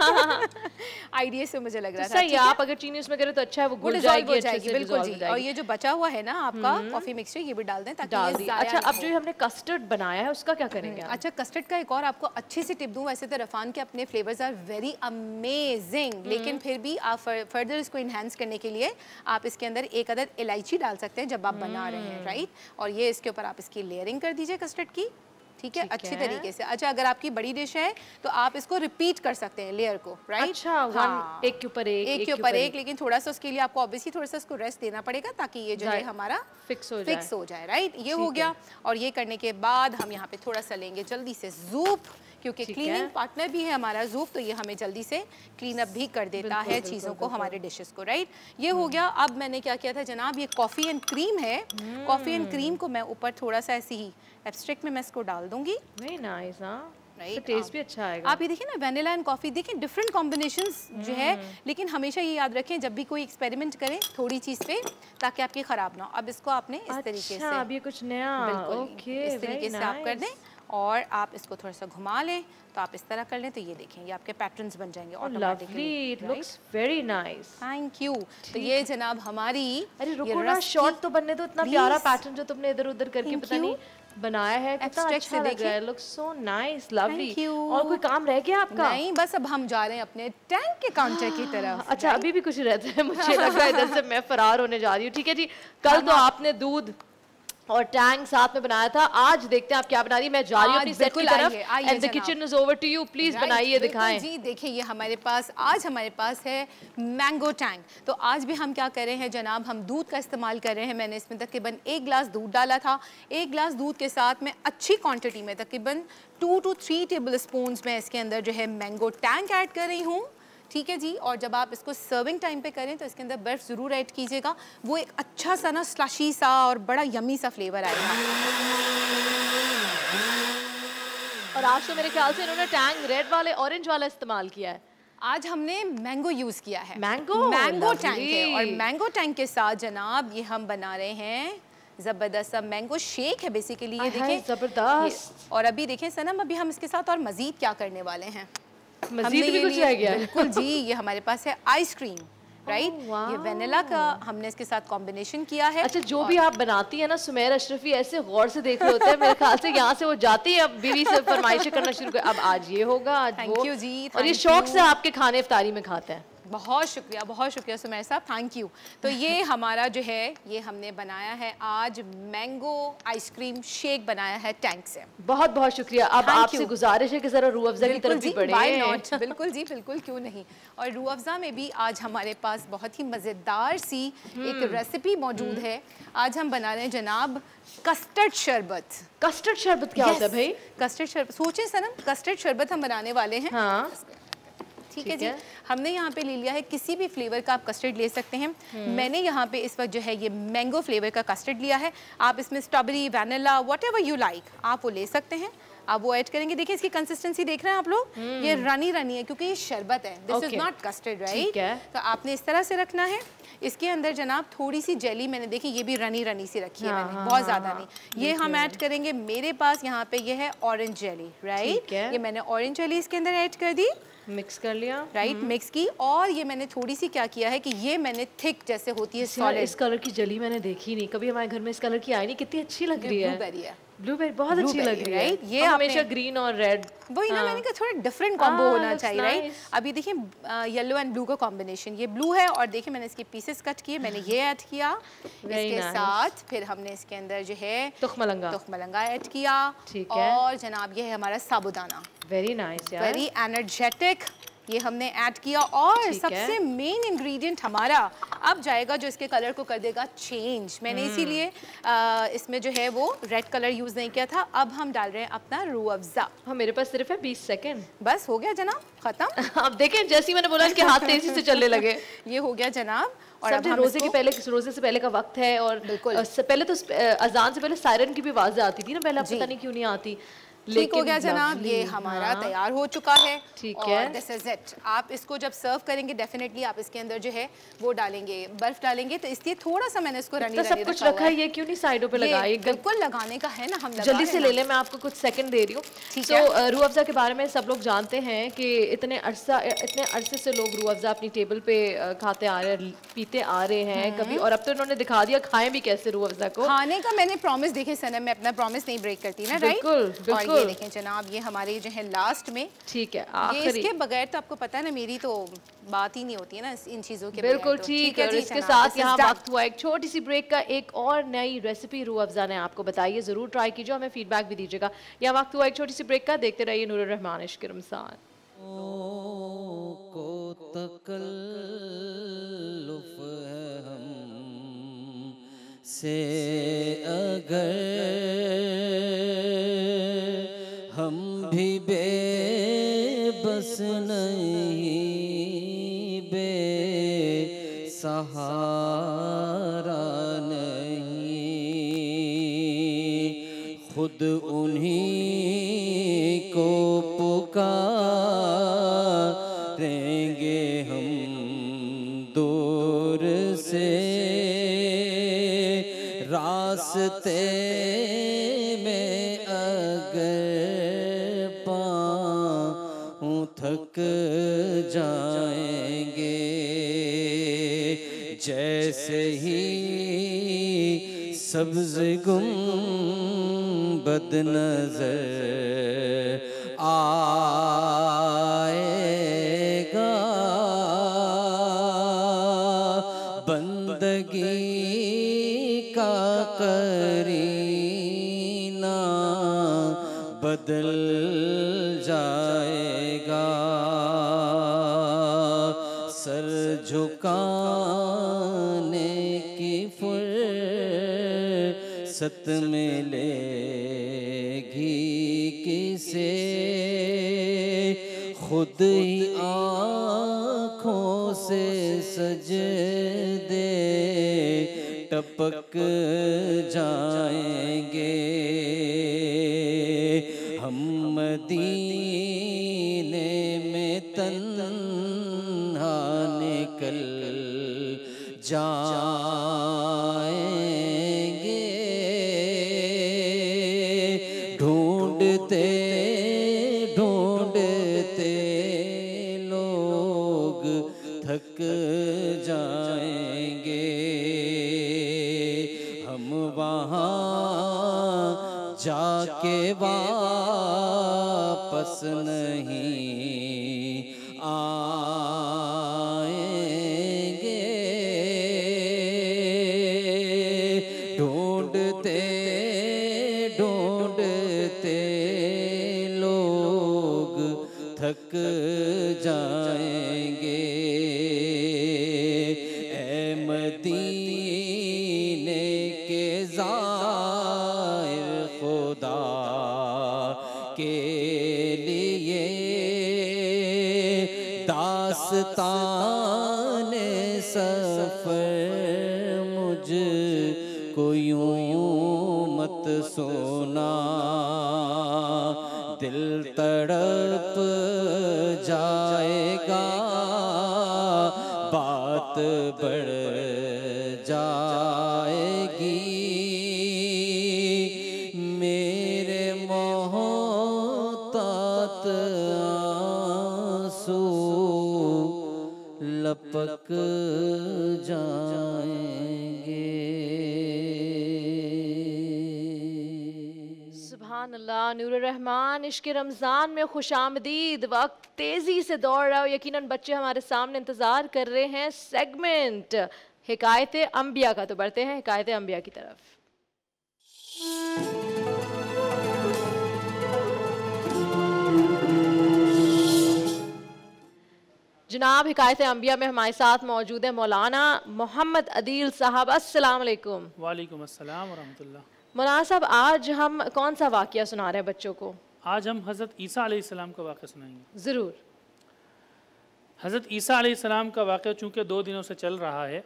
आइडिया से मुझे लग रहा था सही है, आप अगर चीनी उसमें करें तो अच्छा है, वो घुल जाएगी अच्छे से, बिल्कुल जी। और ये जो बचा हुआ है ना आपका कॉफी मिक्सचर, ये भी डाल दें ताकि ये ज़ाया अच्छा। ना अब जो हमने कस्टर्ड बनाया है उसका क्या करेंगे? अच्छा, कस्टर्ड का एक और आपको अच्छी सी टिप दूं, वैसे तो रफान के अपने फ्लेवर्स आर वेरी अमेजिंग, लेकिन फिर भी आप फर्दर इसको इन्हांस करने के लिए आप इसके अंदर एक अदद इलायची डाल सकते हैं जब आप बना रहे हैं, राइट। और ये इसके ऊपर आप इसकी लेयरिंग कर दीजिए कस्टर्ड की, ठीक है, अच्छी है। तरीके से। अच्छा, अगर आपकी बड़ी डिश है तो आप इसको रिपीट कर सकते हैं लेयर को, राइट। अच्छा, हाँ, एक के ऊपर एक, एक के ऊपर एक, लेकिन थोड़ा सा उसके लिए आपको ऑब्वियसली थोड़ा सा इसको रेस्ट देना पड़ेगा ताकि ये जो है हमारा फिक्स हो फिक्स हो जाए, राइट। ये हो गया। और ये करने के बाद हम यहाँ पे थोड़ा सा लेंगे जल्दी से ज़ूप, क्योंकि क्लीनिंग पार्टनर भी है हमारा ज़ूप, तो ये हमें जल्दी से क्लीन अप भी कर देता है चीज़ों को, हमारे डिशेस को, राइट। ये हो गया। अब मैंने क्या किया था जनाब, ये कॉफ़ी एंड क्रीम है, कॉफ़ी एंड क्रीम को मैं ऊपर थोड़ा सा ऐसे ही एब्स्ट्रैक्ट में मैं इसको डाल दूंगी। वेरी नाइस, हां, राइट, टेस्ट भी अच्छा आएगा। आप ये देखिए ना, वैनिला एंड कॉफ़ी, देखिए डिफरेंट कॉम्बिनेशंस जो है, लेकिन हमेशा ये याद रखें जब भी कोई एक्सपेरिमेंट करें थोड़ी चीज़ पे, ताकि आपकी ख़राब ना हो। अब इसको आपने इस तरीके से, अब ये कुछ नया, बिल्कुल इस तरीके से आप कर दें और आप इसको थोड़ा सा घुमा लें, तो आप इस तरह कर लें तो ये देखें ये आपके पैटर्न्स बन जाएंगे automatically. It looks very nice, thank you. तो ये जनाब हमारी, अरे रुको ना, शॉट तो बनने दो, इतना प्यारा पैटर्न जो तुमने इधर उधर करके पता नहीं बनाया है, कितना अच्छा लग रहा है, लुक्स सो नाइस, लवली। और कोई काम रह गया आपका? नहीं, बस अब हम जा रहे हैं अपने टैंक के काउंटर की तरफ। अच्छा, अभी भी कुछ रहता है, मुझे लग रहा है इधर से मैं फरार होने जा रही हूँ। ठीक है जी, कल तो आपने दूध और टैंक साथ में बनाया था, आज देखते हैं आप क्या बना रही है। मैं जा रही हूँ अपनी सेट की तरफ, and the kitchen is over to you, please बनाइए, दिखाएं जी। देखिए ये हमारे पास आज हमारे पास है मैंगो टैंक। तो आज भी हम क्या कर रहे हैं जनाब, हम दूध का इस्तेमाल कर रहे हैं। मैंने इसमें तकरीबन एक गिलास दूध डाला था, एक गिलास दूध के साथ मैं अच्छी क्वांटिटी में तकरीबन two two three tablespoon में इसके अंदर जो है मैंगो टैंक ऐड कर रही हूँ, ठीक है जी। और जब आप इसको सर्विंग टाइम पे करें तो इसके अंदर बर्फ़ ज़रूर ऐड कीजिएगा, वो एक अच्छा सा ना स्लशी सा और बड़ा यमी सा फ्लेवर आएगा। और आज तो मेरे ख्याल से इन्होंने टैंग रेड वाले, ऑरेंज वाला इस्तेमाल किया है। आज हमने मैंगो यूज़ किया है, मैंगो मैंगो टैंक है। और मैंगो टैंक के साथ जनाब ये हम बना रहे हैं ज़बरदस्त सा मैंगो शेक है बेसिकली, ये देखें ज़बरदस्त। और अभी देखें सनम, अभी हम इसके साथ और मज़ीद क्या करने वाले हैं, मज़ीद भी कुछ रह गया है? बिल्कुल जी, ये हमारे पास है आइसक्रीम, राइट। ये वेनिला का हमने इसके साथ कॉम्बिनेशन किया है। अच्छा, जो भी आप बनाती है ना, सुमेर अशरफी ऐसे गौर से देख रहे होते हैं, मेरे ख्याल से यहाँ से वो जाती है, अब बीवी से फरमाइशें करना शुरू कर, अब आज ये होगा, आज वो। थैंक यू जी। और ये शौक से आपके खाने इफ्तारी में खाते हैं। बहुत शुक्रिया, बहुत शुक्रिया सुमेर साहब, थैंक यू। तो ये हमारा जो है ये हमने बनाया है आज मैंगो आइसक्रीम शेक बनाया है टैंक से। बहुत बहुत शुक्रिया। अब आपसे गुजारिश है कि जरा रूह अफ़ज़ा की तरफ भी बढ़े। बिल्कुल जी, बिल्कुल, क्यों नहीं। और रूह अफ़ज़ा में भी आज हमारे पास बहुत ही मज़ेदार सी एक रेसिपी मौजूद है। आज हम बना रहे हैं जनाब कस्टर्ड शरबत। कस्टर्ड शरबत क्या होता है भाई? कस्टर्ड शरबत, सोचें सनम, कस्टर्ड शरबत हम बनाने वाले हैं। हाँ। ठीक है जी। हमने यहाँ पे ले लिया है किसी भी फ्लेवर का आप कस्टर्ड ले सकते हैं। मैंने यहाँ पे इस वक्त जो है ये मैंगो फ्लेवर का कस्टर्ड लिया है। आप इसमें strawberry, vanilla, whatever you like आप वो ले सकते हैं। आप वो ऐड करेंगे। देखिए इसकी कंसिस्टेंसी देख रहे हैं आप लोग, ये रनी रनी है क्योंकि ये शरबत है। This is not custard, right? तो आपने इस तरह से रखना है। इसके अंदर जनाब थोड़ी सी जेली मैंने देखी, ये भी रनी रनी सी रखी है हाँ, मैंने, हाँ, बहुत हाँ, ज़्यादा हाँ, नहीं। ये हम ऐड करेंगे। मेरे पास यहाँ पे ये है ऑरेंज जेली, राइट? ये मैंने ऑरेंज जेली इसके अंदर ऐड कर दी, मिक्स कर लिया, राइट? मिक्स की। और ये मैंने थोड़ी सी क्या किया है कि ये मैंने थिक जैसे होती है सॉलिड। इस कलर की जली मैंने देखी नहीं कभी, हमारे घर में इस कलर की आई नहीं। कितनी अच्छी लग रही है। ब्लूबेरी है, ब्लूबेरी बहुत अच्छी लग रही है, राइट? ये हमेशा ग्रीन और रेड, वही ना मैंने कहा थोड़ा डिफरेंट कॉम्बो होना चाहिए, राइट? अभी देखिए येलो एंड ब्लू का कॉम्बिनेशन, ये ब्लू है और देखिए मैंने इसके पीसेस कट किए, मैंने ये ऐड किया इसके साथ। फिर हमने इसके अंदर जो है तुखमलंगा तुखमलंगा ऐड किया, ठीक है। और जनाब ये है हमारा साबुदाना, वेरी नाइस यार, वेरी एनर्जेटिक, ये हमने ऐड किया। और सबसे मेन इंग्रेडिएंट हमारा अब जाएगा जो इसके कलर को कर देगा चेंज। मैंने इसीलिए इसमें जो है वो रेड कलर यूज नहीं किया था। अब हम डाल रहे हैं अपना रूह अफ़ज़ा। हाँ मेरे पास सिर्फ है बीस सेकंड, बस हो गया जनाब, खत्म। अब देखें जैसे ही मैंने बोला इनके हाथ तेजी से चलने लगे। ये हो गया जनाब। और अब रोजे के पहले, रोजे से पहले का वक्त है और पहले तो अजान से पहले सायरन की भी आवाज़ें आती थी ना पहले, अब पता नहीं क्यों नहीं आती। ठीक हो गया जनाब, ये हमारा हाँ। तैयार हो चुका है। ठीक है, दिस इज इट। आप इसको जब सर्व करेंगे डेफिनेटली आप इसके अंदर जो है वो डालेंगे, बर्फ डालेंगे, तो इसलिए थोड़ा सा मैंने इसको रनी तो सब कुछ रखा है, ये क्यों नहीं साइडों पे लगाए? बिल्कुल लगाने का है ना, हम जल्दी से ले लें, मैं आपको कुछ सेकंड दे रही हूँ। तो रूह अफ़ज़ा के बारे में सब लोग जानते हैं कि इतने अरसा इतने अरसे से लोग रूह अफ़ज़ा अपनी टेबल पे खाते आ रहे, पीते आ रहे हैं कभी, और अब तो इन्होंने दिखा दिया खाएं भी कैसे रूह अफ़ज़ा को। खाने का मैंने प्रॉमिस, देखे सनम मैं अपना प्रॉमिस नहीं ब्रेक करती ना, राइट? और ये देखें जनाब, ये हमारे जो है लास्ट में, ठीक है, ये इसके बगैर तो आपको पता है ना मेरी तो बात ही नहीं होती है ना इन चीजों के। बिल्कुल ठीक है। और इसके साथ यहाँ वक्त हुआ एक छोटी सी ब्रेक का। एक और नई रेसिपी रूह अफ़ज़ा ने आपको बताई है, जरूर ट्राई कीजिए, हमें फीडबैक भी दीजिएगा। यहाँ वक्त हुआ एक छोटी सी ब्रेक का, देखते रहिए नूर रहमान इश्क़ रमज़ान। को तकल्लुफ़ है हम से अगर हम भी बेबस नहीं, बेसहारा नहीं, खुद उन्हीं को पुकारेंगे हम दूर से, रास्ते में अगर थक जाएंगे, जैसे ही सब्ज़ गुंबद नज़र आएगा, बंदगी का करीना बदल जाएगा, सर झुकाने की फुर्सत मिलेगी किसे, खुद ही आँखों से सजदे टपक जाएंगे, हम मदीने में तन्हा निकल जाएंगे, ढूंढते ढूंढते लोग थक जाएंगे, हम वहाँ जाके वापस नहीं आएंगे, ढूंढते ढूंढते लोग थक जाएंगे, ऐ मदीने के ज़ाहिर खुदा के लिए दा दास्ताने सफर मुझ को यूं मत सुना, दिल तड़प जाएगा बात बढ़ जाएगी, मेरे मोहतात आंसू लपक जाएंगे। सुभान अल्लाह, नूर रहमान, इश्क रमज़ान में खुशामदीद। वक्त तेज़ी से दौड़ रहा हो, यकीनन बच्चे हमारे सामने इंतज़ार कर रहे हैं सेगमेंट हिकायत अंबिया का। तो बढ़ते हैं हिकायत अंबिया की तरफ। जनाब, हिकायत अंबिया में हमारे साथ मौजूद है मौलाना मोहम्मद अदील साहब। अस्सलाम वालेकुम। वालेकुम अस्सलाम वरहमतुल्लाह। मौलाना साहब, आज हम कौन सा वाक़या सुना रहे हैं बच्चों को? आज हम हज़रत ईसा अलैहिस्सलाम का वाक़या सुनाएंगे। ज़रूर। हज़रत ईसा अलैहिस्सलाम का वाक़या चूँकि दो दिनों से चल रहा है,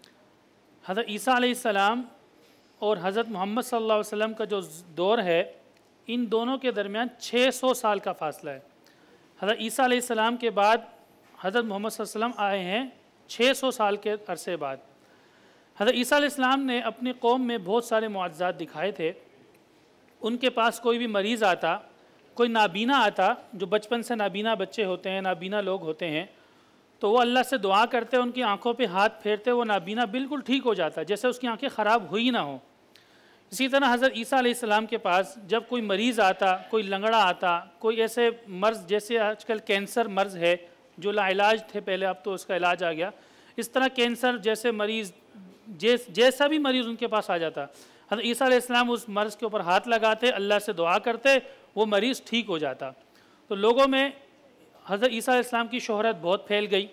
हज़रत ईसा अलैहिस्सलाम और हज़रत मोहम्मद सल्लल्लाहु अलैहि वसल्लम का जो दौर है, इन दोनों के दरमियान छः सौ साल का फ़ासला है। हज़रत ईसा अलैहिस्सलाम के बाद हज़रत मोहम्मद सल्लल्लाहु अलैहि वसल्लम आए हैं छः सौ साल के अरसे बाद। हज़रत ईसा अलैहिस्सलाम ने अपनी कौम में बहुत सारे मुआज़ात दिखाए थे। उनके पास कोई भी मरीज़ आता, कोई नाबीना आता, जो बचपन से नाबीना बच्चे होते हैं, नाबीना लोग होते हैं, तो वो अल्लाह से दुआ करते, उनकी आंखों पे हाथ फेरते, वो नाबीना बिल्कुल ठीक हो जाता, जैसे उसकी आंखें ख़राब हुई ना हो। इसी तरह हज़रत ईसा अलैहिस्सलाम के पास जब कोई मरीज़ आता, कोई लंगड़ा आता, कोई ऐसे मर्ज़ जैसे आजकल कैंसर मर्ज़ है जो लाइलाज थे पहले, अब तो उसका इलाज आ गया, इस तरह कैंसर जैसे मरीज़ जैस जैसा भी मरीज़ उनके पास आ जाता, हज़रत ईसा अलैहिस्सलाम उस मर्ज़ के ऊपर हाथ लगाते, अल्लाह से दुआ करते, वो मरीज़ ठीक हो जाता। तो लोगों में हज़रत ईसा अलैहिस्सलाम की शोहरत बहुत फैल गई।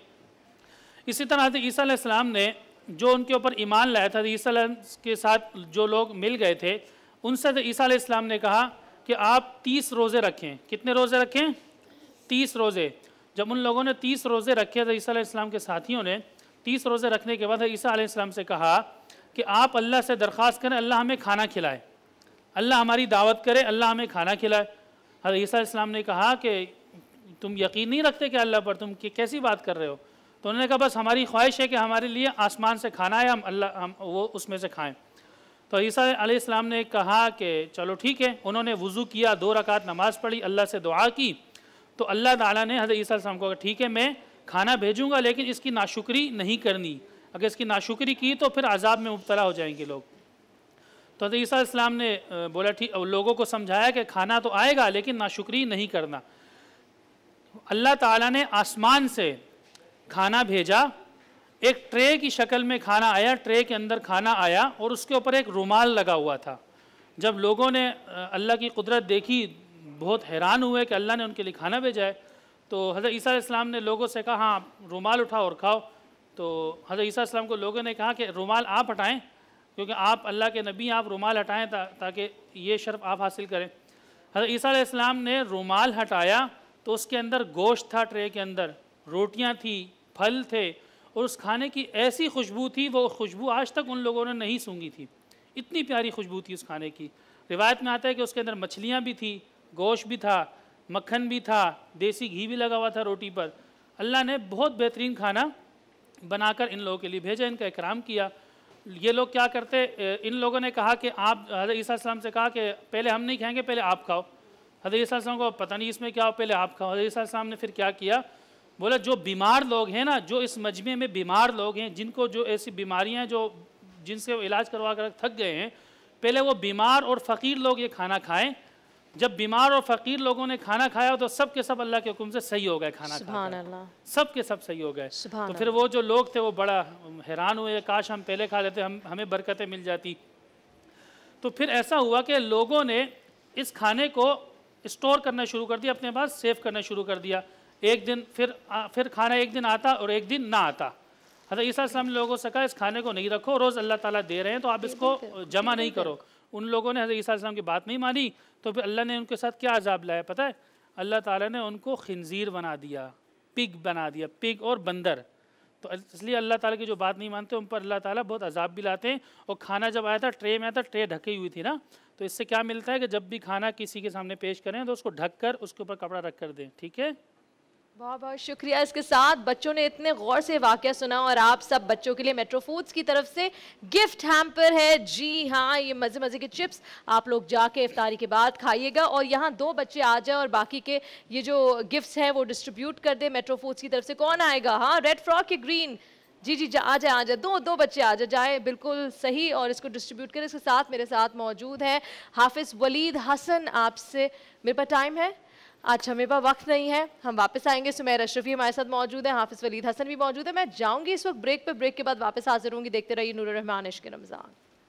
इसी तरह हज़रत ईसा अलैहिस्सलाम ने जो उनके ऊपर ईमान लाया था, ईसा के साथ जो लोग मिल गए थे, उनसे हज़रत ईसा अलैहिस्सलाम ने कहा कि आप तीस रोज़े रखें। कितने रोज़े रखें? तीस रोज़े। जब उन लोगों ने तीस रोज़े रखे, हज़रत ईसा अलैहिस्सलाम के साथियों ने तीस रोज़े रखने के बाद ईसा अलैहिस्सलाम से कहा कि आप अल्लाह से दरख्वास्त करें, अल्लाह हमें खाना खिलाए, अल्लाह हमारी दावत करे, अल्लाह हमें खाना खिलाए। हज़रत ईसा अलैहिस्सलाम ने कहा कि तुम यकीन नहीं रखते कि अल्लाह पर, तुम कैसी बात कर रहे हो? तो उन्होंने कहा बस हमारी ख्वाहिश है कि हमारे लिए आसमान से खाना है, हम अल्लाह हम वो उसमें से खाएँ। तो ईसा अलैहिस्सलाम ने कहा कि चलो ठीक है। उन्होंने वज़ू किया, दो रकात नमाज़ पढ़ी, अल्लाह से दुआ की, तो अल्लाह ताला ने हज़रत ईसा अलैहिस्सलाम को कहा ठीक है मैं खाना भेजूँगा, लेकिन इसकी नाशुक्री नहीं करनी, अगर इसकी नाशुक्री की तो फिर अज़ाब में मुब्तला हो जाएंगे लोग। तो हज़रत ईसा अलैहिस्सलाम ने बोला ठीक, लोगों को समझाया कि खाना तो आएगा लेकिन नाशुक्री नहीं करना। अल्लाह ताला ने आसमान से खाना भेजा, एक ट्रे की शक्ल में खाना आया, ट्रे के अंदर खाना आया और उसके ऊपर एक रुमाल लगा हुआ था। जब लोगों ने अल्लाह की कुदरत देखी, बहुत हैरान हुए कि अल्लाह ने उनके लिए खाना भेजा है। तो हज़रत ईसा अलैहिस्सलाम ने लोगों से कहा हाँ रुमाल उठाओ और खाओ। तो हज़रत ईसा अलैहिस्सलाम को लोगों ने कहा कि रुमाल आप हटाएं, क्योंकि आप अल्लाह के नबी, आप रुमाल हटाएं ता, ताकि ये शर्फ आप हासिल करें। हज़रत ईसा अलैहिस्सलाम ने रुमाल हटाया तो उसके अंदर गोश्त था, ट्रे के अंदर रोटियां थी, फल थे, और उस खाने की ऐसी खुशबू थी, वो खुशबू आज तक उन लोगों ने नहीं सूंघी थी, इतनी प्यारी खुशबू थी उस खाने की। रिवायत में आता है कि उसके अंदर मछलियाँ भी थी, गोश्त भी था, मक्खन भी था, देसी घी भी लगा हुआ था रोटी पर। अल्लाह ने बहुत बेहतरीन खाना बनाकर इन लोगों के लिए भेजा, इनका इकराम किया। ये लोग क्या करते, इन लोगों ने कहा कि आप, हज़रत ईसा अलैहिस्सलाम से कहा कि पहले हम नहीं खाएंगे, पहले आप खाओ। हज़रत ईसा अलैहिस्सलाम को पता नहीं इसमें क्या हो, पहले आप खाओ। हज़रत ईसा अलैहिस्सलाम ने फिर क्या किया, बोला जो बीमार लोग हैं ना, जो इस मजमे में बीमार लोग हैं, जिनको जो ऐसी बीमारियां जो जिनसे वो इलाज करवा कर थक गए हैं, पहले वो बीमार और फ़कीर लोग ये खाना खाएं। जब बीमार और फ़कीर लोगों ने खाना खाया तो सब के सब अल्लाह के हुक्म से सही हो गए, खाना खाकर सब के सब सही हो गए। तो फिर वो जो लोग थे वो बड़ा हैरान हुए, काश हम पहले खा लेते, हम हमें बरकतें मिल जाती। तो फिर ऐसा हुआ कि लोगों ने इस खाने को स्टोर करना शुरू कर दिया, अपने पास सेव करना शुरू कर दिया। एक दिन फिर आ, फिर खाना एक दिन आता और एक दिन ना आता। हज़रत ईसा अलैहिस्सलाम ने लोगों से कहा इस खाने को नहीं रखो, रोज़ अल्लाह ताला दे रहे हैं, तो आप इसको जमा नहीं करो। उन लोगों ने हज़रत ईसा अलैहिस्सलाम की बात नहीं मानी, तो फिर अल्लाह ने उनके साथ क्या अजाब लाया पता है? अल्लाह ताला ने उनको खिंजीर बना दिया। पिग बना दिया, पिग और बंदर। तो इसलिए अल्लाह ताला की जो बात नहीं मानते उन पर अल्लाह ताला बहुत अजाब भी लाते हैं। और खाना जब आया था ट्रे में आया था, ट्रे ढकी हुई थी ना, तो इससे क्या मिलता है कि जब भी खाना किसी के सामने पेश करें तो उसको ढक कर उसके ऊपर कपड़ा रख कर दें। ठीक है, बहुत बहुत शुक्रिया। इसके साथ बच्चों ने इतने गौर से वाक़या सुना और आप सब बच्चों के लिए मेट्रो फूड्स की तरफ से गिफ्ट हैम्पर है। जी हाँ, ये मज़े मज़े के चिप्स आप लोग जाके इफ्तारी के बाद खाइएगा। और यहाँ दो बच्चे आ जाए और बाकी के ये जो गिफ्ट्स हैं वो डिस्ट्रीब्यूट कर दे मेट्रो फूड्स की तरफ से। कौन आएगा? हाँ, रेड फ्रॉक या ग्रीन? जी जी जा, आ जाए आ जाए दो दो बच्चे आ जाए जाए बिल्कुल सही, और इसको डिस्ट्रीब्यूट करें। इसके साथ मेरे साथ मौजूद है हाफिज़ वलीद हसन। आपसे मेरे पास टाइम है? अच्छा, मेरे पास वक्त नहीं है, हम वापस आएंगे। सुमैर अशरफी हमारे साथ मौजूद है, हाफिज़ वलीद हसन भी मौजूद है। मैं जाऊंगी इस वक्त ब्रेक पे, ब्रेक के बाद वापस हाजिर होंगी। देखते रहिए नूर रहमान इश्क़ रमज़ान।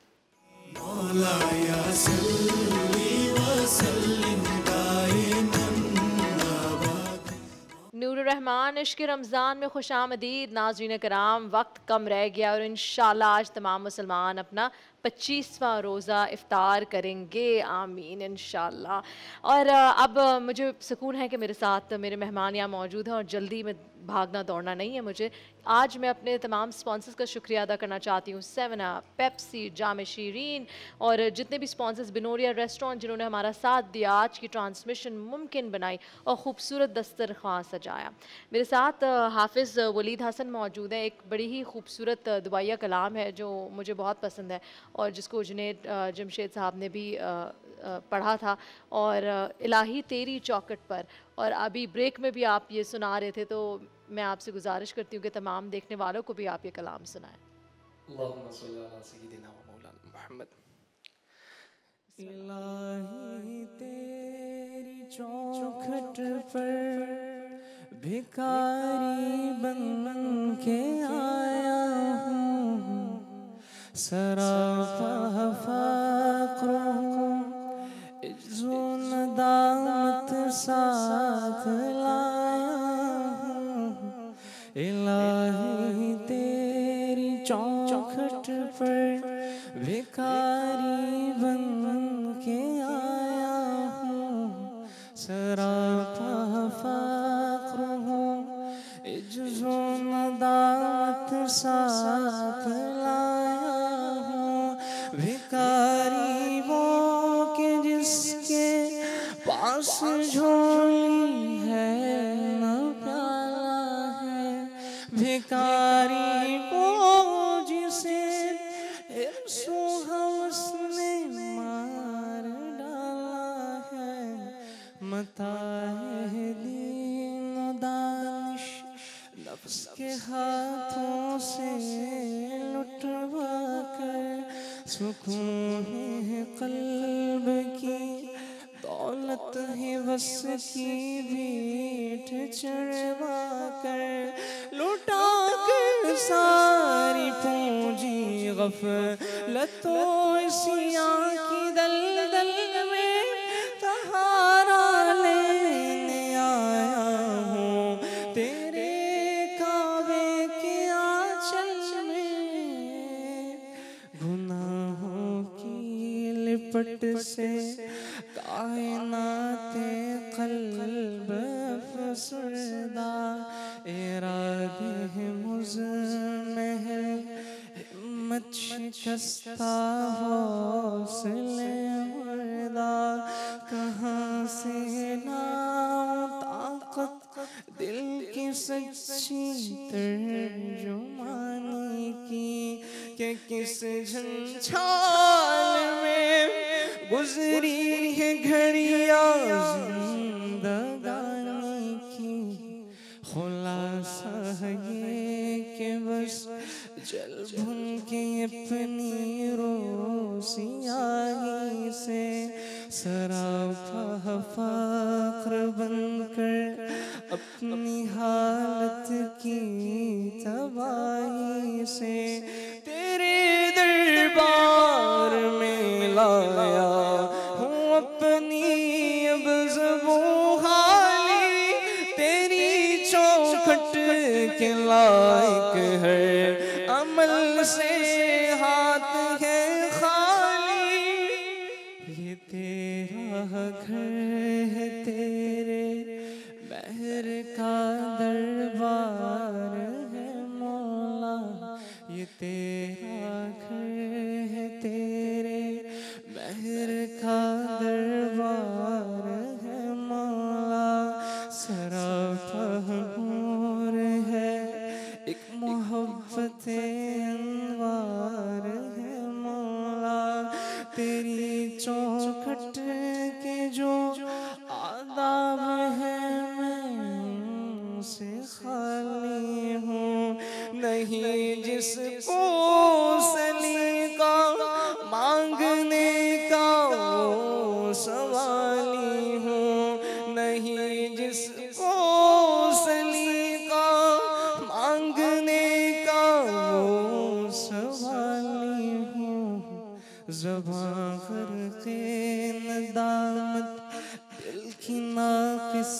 नूर रहमान इश्क़ रमज़ान में खुशामदीद नाज़रीन कराम। वक्त कम रह गया और इंशाल्लाह आज तमाम मुसलमान अपना पच्चीसवां रोज़ा इफ़्तार करेंगे, आमीन इंशाल्लाह। और अब मुझे सुकून है कि मेरे साथ मेरे मेहमान यहाँ मौजूद हैं और जल्दी में भागना दौड़ना नहीं है मुझे। आज मैं अपने तमाम स्पॉन्सर्स का शुक्रिया अदा करना चाहती हूँ, seven up, Pepsi, Jam Shirin और जितने भी स्पॉन्सर्स, बिनोरिया रेस्टोरेंट जिन्होंने हमारा साथ दिया, आज की ट्रांसमिशन मुमकिन बनाई और ख़ूबसूरत दस्तरखान सजाया। मेरे साथ हाफिज़ वलीद हसन मौजूद हैं। एक बड़ी ही खूबसूरत दुआया कलाम है जो मुझे बहुत पसंद है और जिसको जुनैद जमशेद साहब ने भी पढ़ा था, और इलाही तेरी चौखट पर। और अभी ब्रेक में भी आप ये सुना रहे थे, तो मैं आपसे गुजारिश करती हूँ कि तमाम देखने वालों को भी आप ये कलाम सुनाएं। इलाही तेरी चौखट पर भिखारी बन के आया हूँ, सरापा फ़क्र हूँ, इज़्ज़ो नदामत साथ लाया हूँ। इलाही तेरी चौखट पर भिखारी बन के आया हूँ, सरापा फ़क्र हूँ, इज़्ज़ो नदामत साथ लाया हूँ। भिखारी वो के जिसके पास झोली है न प्याला है, भिखारी वो जिसे हिर्सो हवस ने मार डाला है। मताए दीन दानिश नफ्स के हाथों से लुटवा कर, सुकून है कल्ब की दौलत है वस की भीठ चढ़वा कर, लुटा कर सारी पूंजी गफलतों इसियां की दलदल में सहारा लेने आया हूँ। तेरे काबे के आंचल में गुनाहों की लिपट से कायनाते क़ल्ब फसरदा, इरादे है मुझ में है हिम्मत शिकस्ता हौसले मुर्दा। कहाँ से लाऊं ताकत दिल की सच्ची तर्जुमानी की, कि किस झंझाल में गुजरी है घड़ियाँ जिंदगानी की। खुलासा ये कि बस जल भुन के अपनी रोसियाही से सरापा फ़क्र बनकर अपनी हालत की तबाही से तेरे दरबार में लाया हूँ अपनी अब ज़बो हाली। तेरी चौखट के लायक है अमल से हाथ है खाली। ये तेरा घर है तेरे महर का दर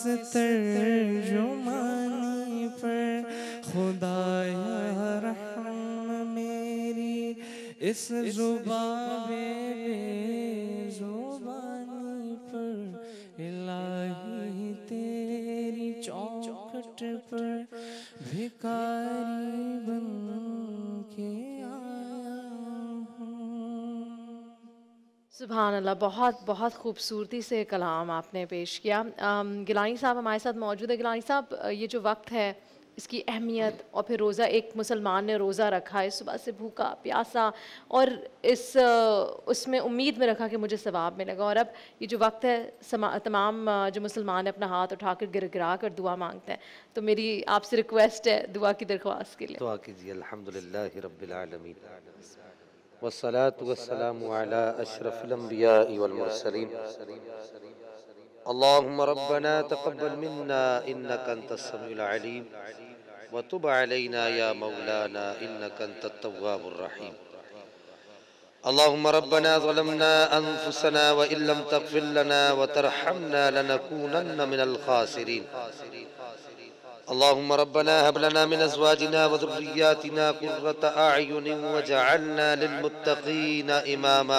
तर्जुमानी पर खुदाया रहम मेरी इस जुबान जुबानी पर इलाही तेरी चौखट पर भिखारी बन के सुभान अल्लाह, बहुत बहुत खूबसूरती से कलाम आपने पेश किया। गिलानी साहब हमारे साथ मौजूद है। गिलानी साहब, ये जो वक्त है इसकी अहमियत, और फिर रोज़ा एक मुसलमान ने रोज़ा रखा है सुबह से भूखा प्यासा, और इस उसमें उम्मीद में रखा कि मुझे सवाब मिलेगा, और अब ये जो वक्त है तमाम जो मुसलमान अपना हाथ उठाकर गिरगिरा कर दुआ मांगते हैं, तो मेरी आपसे रिक्वेस्ट है दुआ की दरख्वास्त के लिए। दुआ कीजिए। अल्हम्दुलिल्लाहि रब्बिल आलमीन वस्सलातु वस्सलामु अला अशरफिल अंबिया वल मुरसलीन अल्लाहुम्मा रब्बना तक़ब्बल मिन्ना इन्नका अंतस समीउल अलीम व तुब अलैना या मौलाना इन्नका अंतत तव्वाबुर रहीम। अल्लाहुम्मा रब्बना ज़लमना अनफुसना व इल्लम तग़फिर लना व तरहमना लनकूनन्न मिनल खासिरीन। अल्लाहुम्मा रब्बना हब लना मिन अज़वाजिना व ज़ुर्रिय्यातिना क़ुर्रता अअयुनिन वजअलना लिलमुत्तक़ीना इमामा।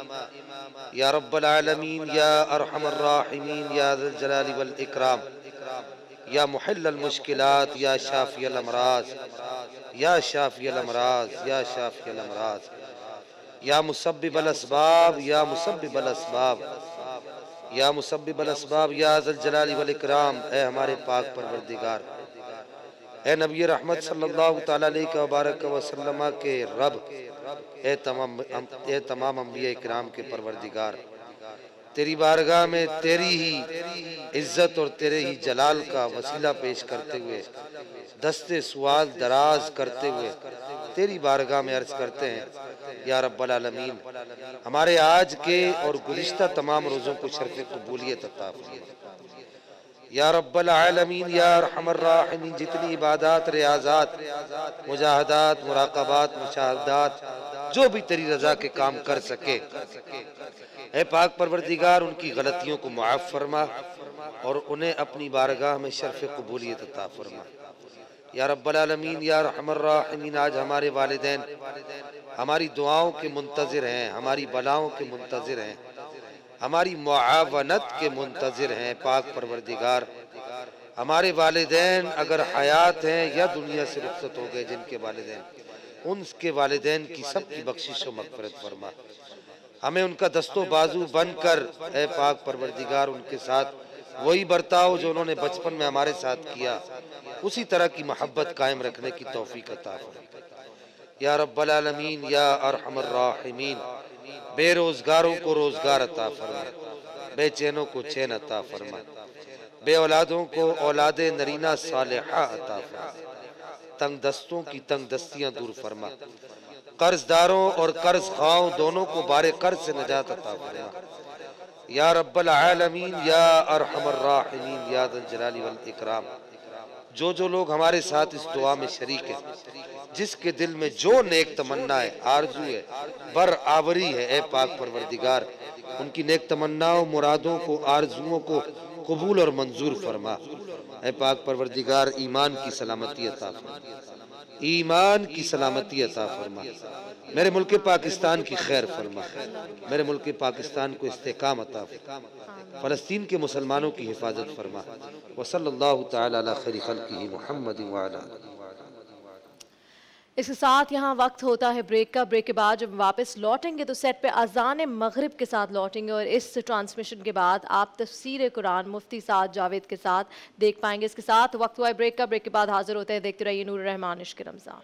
या रब्बल आलमीन या अरहमर राहिमीन या ज़ुल जलाली वल इकराम या मुहल्लिल मुश्किलात या शाफ़ियल अमराज़ या शाफ़ियल अमराज़ या शाफ़ियल अमराज़ या मुसब्बिबल अस्बाब या मुसब्बिबल अस्बाब या मुसब्बिबल अस्बाब या ज़ुल जलाली वल इकराम। ए हमारे पाक परवरदिगार, ए नबी रहमत सल्लल्लाहु तआला अलैहि वबारक वसल्लम के रब, ए तमाम ए तमाम अंबिया इकराम के परवरदिगार, तेरी बारगाह में तेरी ही इज्जत और तेरे ही जलाल का वसीला पेश करते हुए, दस्ते सवाल दराज करते हुए तेरी बारगाह में अर्ज करते हैं, या रब्बल आलमीन हमारे आज के और गुज़िश्ता तमाम रोज़ों को शर्फ़ क़बूलियत अता फरमा। या रब्बल आलमीन या अरहमर राहिमीन जितनी इबादत, रियाज़ात, मुजाहदात, मुराक़बात, मुशाहदात जो भी तेरी रज़ा के काम कर सके, ए पाक परवरदिगार उनकी गलतियों को मुआफ़ फरमा और उन्हें अपनी बारगाह में शर्फ़ क़बूलियत अता फरमा। या रब्बल आलमीन या रहमर राहिमीन आज हमारे वालिदैन हमारी दुआओं के मुंतज़िर हैं, हमारी बलाओं के मुंतज़िर हैं, हमारी मुआवनत के मुंतज़िर हैं। पाक परवरदिगार हमारे वालिदैन अगर हयात हैं या दुनिया से रुखसत हो गए, जिनके वालिदैन उनके वालिदैन की सब की बख्शिश व मग़फ़िरत फरमा। हमें उनका दस्तो बाजू बनकर ए पाक परवरदिगार उनके साथ वही बर्ताव जो उन्होंने बचपन में हमारे साथ किया, उसी तरह की मोहब्बत कायम रखने की तौफीक अता फरमा। या रब्बल आलमीन या अरहमर राहिमीन बेरोजगारों को रोजगार अता फरमा, बेचैनों को चैन अता फरमा, बे औलादों को औलादे नरीना सालिहा अता फरमा, तंग दस्तों की तंग दस्तियां दूर फरमा, कर्जदारों और कर्ज खाओं दोनों को बारे कर्ज से नजात अता फरमा। या रब्बल आलमीन या अरहमर राहिमीन या ज़ुल जलाली वल इकराम जो जो लोग हमारे साथ इस दुआ में शरीक हैं, जिसके दिल में जो नेक तमन्ना है, आरजू है, बर आवरी है, ए पाक परवरदिगार उनकी नेक तमन्नाओं, मुरादों को, आरजुओं को कबूल और मंजूर फरमा। ए पाक परवरदिगार ईमान की सलामती अता फरमा, ईमान की सलामती अता फरमा। मेरे मुल्क पाकिस्तान की खैर फरमा, मेरे मुल्क पाकिस्तान को इस्तेकाम अता फरमा, फ़लस्तीन के मुसलमानों की हिफाजत फरमा। व सल्लल्लाहु तआला अला खैरि खल्क़िही मुहम्मद व अला। इसके साथ यहाँ वक्त होता है ब्रेक का। ब्रेक के बाद जब वापस लौटेंगे तो सेट पे अज़ान मगरिब के साथ लौटेंगे और इस ट्रांसमिशन के बाद आप तफसीर कुरान मुफ्ती साद जावेद के साथ देख पाएंगे। इसके साथ वक्त हुआ है ब्रेक का। ब्रेक के बाद हाजिर होते हैं, देखते रहिए नूर रहमान इश्क़ रमज़ान।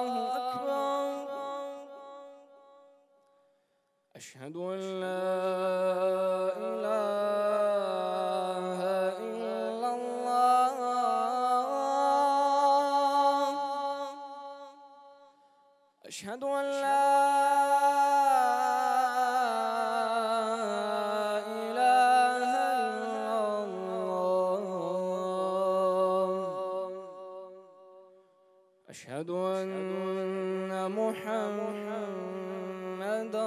أشهد أن لا أشهد أن لا إله إلا الله أشهد أن محمدا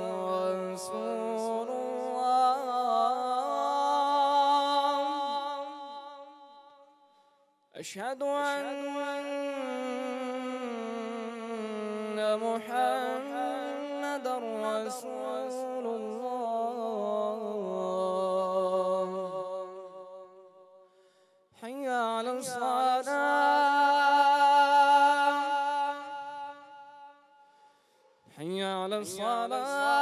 رسول الله أشهد أن محمد رسول الله حي على الصلاة حي على الصلاة